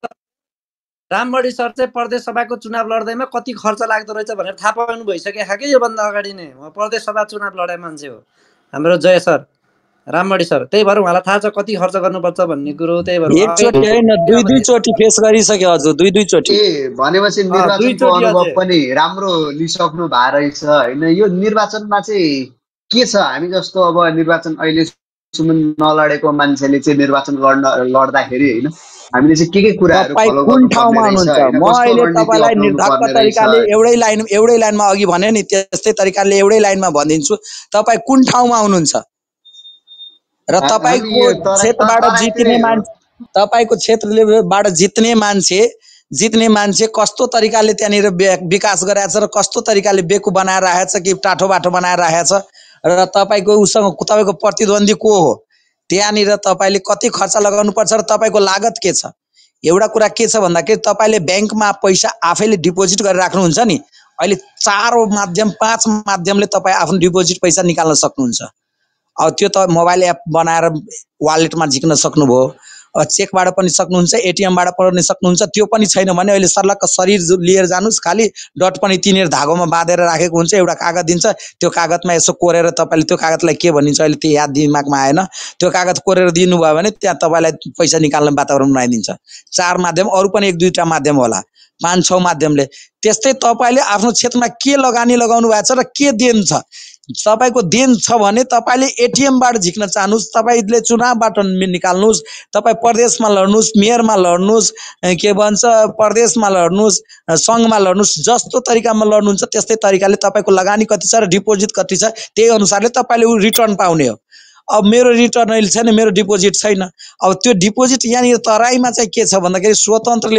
राममणि सर चाहिँ प्रदेश सभाको चुनाव लड्दैमा कति खर्च लाग्दो रहेछ भनेर थाहा पाउनु भइसक्यो कि योभन्दा अगाडि नै। म प्रदेश सभा चुनाव लडे मान्छे हो हाम्रो जय सर, राममणि सर। त्यही भएर उहाँलाई थाहा छ कति खर्च गर्नुपर्छ भन्ने कुरो। त्यही भएर एकचोटि होइन, दुई चोटि फेस गरिसक्यो हजुर, दुई चोटि। ए भनेपछि निर्वाचनको अनुभव पनि राम्रो लिइसक्नु भएको रहेछ होइन। यो निर्वाचनमा चाहिँ के छ, हामी जस्तो अब निर्वाचन अहिलेसम्म नलडेको मान्छेले चाहिँ निर्वाचन लड्दाखेरि होइन हामीले चाहिँ के कुराहरू फलो गर्नुपर्ने रहेछ होइन, म कस्तो अहिले रणनीति तपाईँलाई अप्नाउनु निर्धक्क पर्ने रहेछ। तरिकाले एउटै लाइनमा अघि भने नि त्यस्तै तरिकाले एउटै लाइनमा भनिदिन्छु। तपाईँ कुन ठाउँमा हुनुहुन्छ र तपाईँको क्षेत्रबाट जित्ने मान्छे, तपाईँको क्षेत्रबाट जित्ने मान्छे कस्तो तरिकाले त्यहाँनिर विकास गराएको छ र कस्तो तरिकाले बेकु बनाएर राखेको छ कि टाठो बाटो बनाएर राखेको छ र तपाईँको उसँग तपाईँको प्रतिद्वन्दी को हो, त्यहाँनिर तपाईँले कति खर्च लगाउनुपर्छ र तपाईँको लागत के छ। एउटा कुरा के छ भन्दाखेरि तपाईँले ब्याङ्कमा पैसा आफैले डिपोजिट गरेर राख्नुहुन्छ नि। अहिले 4 माध्यम 5 माध्यमले तपाईँ आफ्नो डिपोजिट पैसा निकाल्न सक्नुहुन्छ। अब त्यो त मोबाइल एप बनाएर वालेटमा झिक्न सक्नुभयो, चेकबाट पनि सक्नुहुन्छ, एटिएमबाट पनि सक्नुहुन्छ। त्यो पनि छैन भने अहिले सर्लक्क शरीर लिएर जानुहोस्, खालि डट पनि तिनीहरू धागोमा बाँधेर राखेको हुन्छ, एउटा कागज दिन्छ, त्यो कागजमा यसो कोरेर तपाईँले त्यो कागजलाई के भनिन्छ अहिले त्यो याद दिमागमा आएन, त्यो कागज कोरेर दिनुभयो भने त्यहाँ तपाईँलाई पैसा निकाल्ने वातावरण बनाइदिन्छ। 4 माध्यम, अरू पनि 1-2टा माध्यम होला, 5-6 माध्यमले। त्यस्तै तपाईँले आफ्नो क्षेत्रमा के लगानी लगाउनु भएको छ र के देन छ। तपाईँको देन छ भने तपाईँले एटिएमबाट झिक्न चाहनुहोस्, तपाईँले चुनावबाट निकाल्नुहोस्, तपाईँ प्रदेशमा लड्नुहोस्, मेयरमा लड्नुहोस्, के भन्छ प्रदेशमा लड्नुहोस्, सङ्घमा लड्नुहोस्, जस्तो तरिकामा लड्नुहुन्छ त्यस्तै तरिकाले तपाईँको लगानी कति छ र डिपोजिट कति छ त्यही अनुसारले तपाईँले रिटर्न पाउने हो। अब मेरो रिटर्न अहिले छैन, मेरो डिपोजिट छैन। अब त्यो डिपोजिट यहाँनिर तराईमा चाहिँ के छ भन्दाखेरि स्वतन्त्रले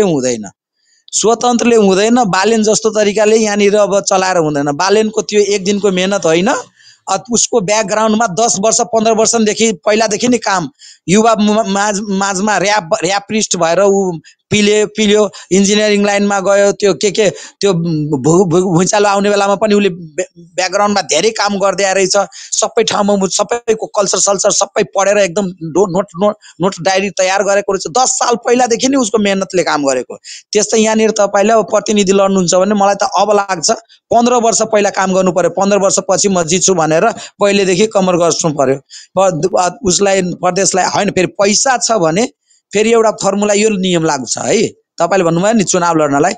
हुँदैन, बालेन जस्तो तरिकाले यहाँनिर अब चलाएर हुँदैन। बालेनको त्यो एक दिनको मेहनत होइन, उसको ब्याकग्राउन्डमा 10 वर्ष 15 वर्षदेखि पहिलादेखि नै काम, युवा माझमा ऱ्यापिस्ट भएर ऊ पिल्यो, इन्जिनियरिङ लाइनमा गयो, त्यो त्यो भुइँचालो आउने बेलामा पनि उसले ब्याकग्राउन्डमा धेरै काम गर्दै आएछ। सबै ठाउँमा सबैको कल्चर सल्चर सबै पढेर एकदम नोट डायरी तयार गरेको रहेछ। 10 साल पहिलादेखि नै उसको मेहनतले काम गरेको। त्यस्तै यहाँनिर तपाईँले अब प्रतिनिधि लड्नुहुन्छ भने मलाई त अब लाग्छ 15 वर्ष पहिला काम गर्नु पर्यो, 15 वर्षपछि म जित्छु भनेर पहिलेदेखि कमर गर्नु पर्यो। उसलाई प्रदेशलाई होइन, फेरि पैसा छ भने फेरि एउटा फर्मुला यो नियम लाग्छ है। तपाईँले भन्नुभयो नि चुनाव लड्नलाई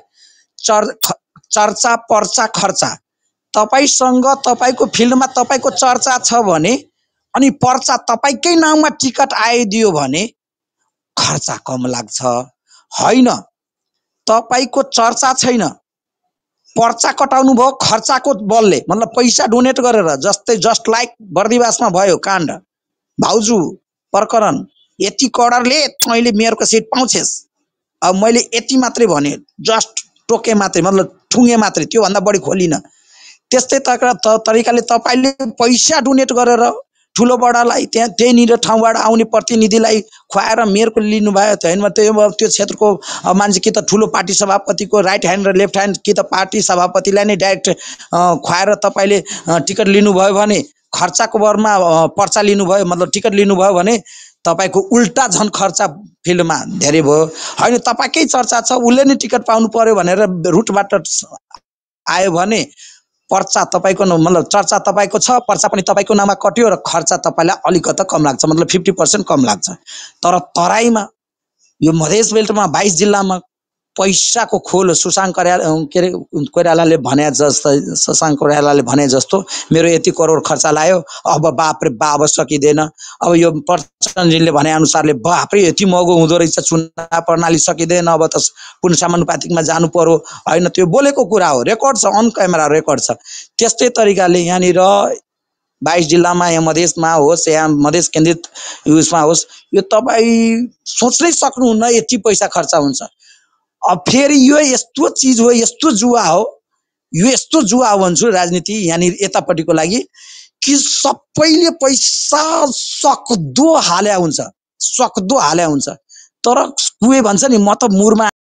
चर्चा पर्चा खर्चा, तपाईँसँग तपाईँको फिल्डमा तपाईँको चर्चा छ भने अनि पर्चा तपाईँकै नाममा टिकट आइदियो भने खर्चा कम लाग्छ। होइन, तपाईँको चर्चा छैन, पर्चा कटाउनु भयो खर्चाको बलले, मतलब पैसा डोनेट गरेर, जस्तै जस्ट लाइक बर्दिवासमा भयो काण्ड, भाउजू प्रकरण, यति करोडले तैँले मेयरको सिट पाउँछेस्, अब मैले यति मात्रै भने, जस्ट टोके मात्रै, मतलब ठुङ्गे मात्रै, त्योभन्दा बढी खोलिन। त्यस्तै तरिकाले तपाईँले पैसा डोनेट गरेर ठुलो बडालाई त्यहीँनिर ठाउँबाट आउने प्रतिनिधिलाई खुवाएर मेयरको लिनुभयो त होइन, त्यो क्षेत्रको मान्छे कि त ठुलो पार्टी सभापतिको राइट ह्यान्ड र लेफ्ट ह्यान्ड कि त पार्टी सभापतिलाई नै डाइरेक्ट खुवाएर तपाईँले टिकट लिनुभयो भने, खर्चाको बरमा पर्चा लिनुभयो मतलब टिकट लिनुभयो भने तपाईँको उल्टा झन् खर्चा फिल्डमा धेरै भयो। होइन, तपाईँकै चर्चा छ, उसले नै टिकट पाउनु पर्यो भनेर रुटबाट आयो भने पर्चा तपाईँको मतलब चर्चा तपाईँको छ, पर्चा पनि तपाईँको नाममा कट्यो र खर्च तपाईँलाई अलिकति कम लाग्छ, मतलब 50% कम लाग्छ। तर तराईमा यो मधेस बेल्टमा 22 जिल्लामा पैसाको खोल सुशाङ्क कोइरालाले भने जस्तो शशाङ्क कोइरालाले भने जस्तो मेरो यति करोड खर्च लाग्यो, अब बाप रे बाप सकिँदैन। अब यो प्रचण्डजीले भने अनुसारले बाप रे यति महँगो हुँदो रहेछ चुनाव प्रणाली सकिँदैन, अब त पुन समानुपातिकमा जानु पर्यो होइन, त्यो बोलेको कुरा हो, रेकर्ड छ, अन क्यामेरा रेकर्ड छ। त्यस्तै तरिकाले यहाँनिर 22 जिल्लामा या मधेसमा होस् या मधेस केन्द्रित उसमा होस्, यो तपाईँ सोच्नै सक्नुहुन्न यति पैसा खर्च हुन्छ। अब फेरि यो यस्तो चिज हो, यस्तो जुवा हो, यो यस्तो जुवा भन्छु राजनीति यहाँनिर यतापट्टिको लागि कि सबैले पैसा सक्दो हाल्या हुन्छ, तर कुए भन्छ नि म त मुरमा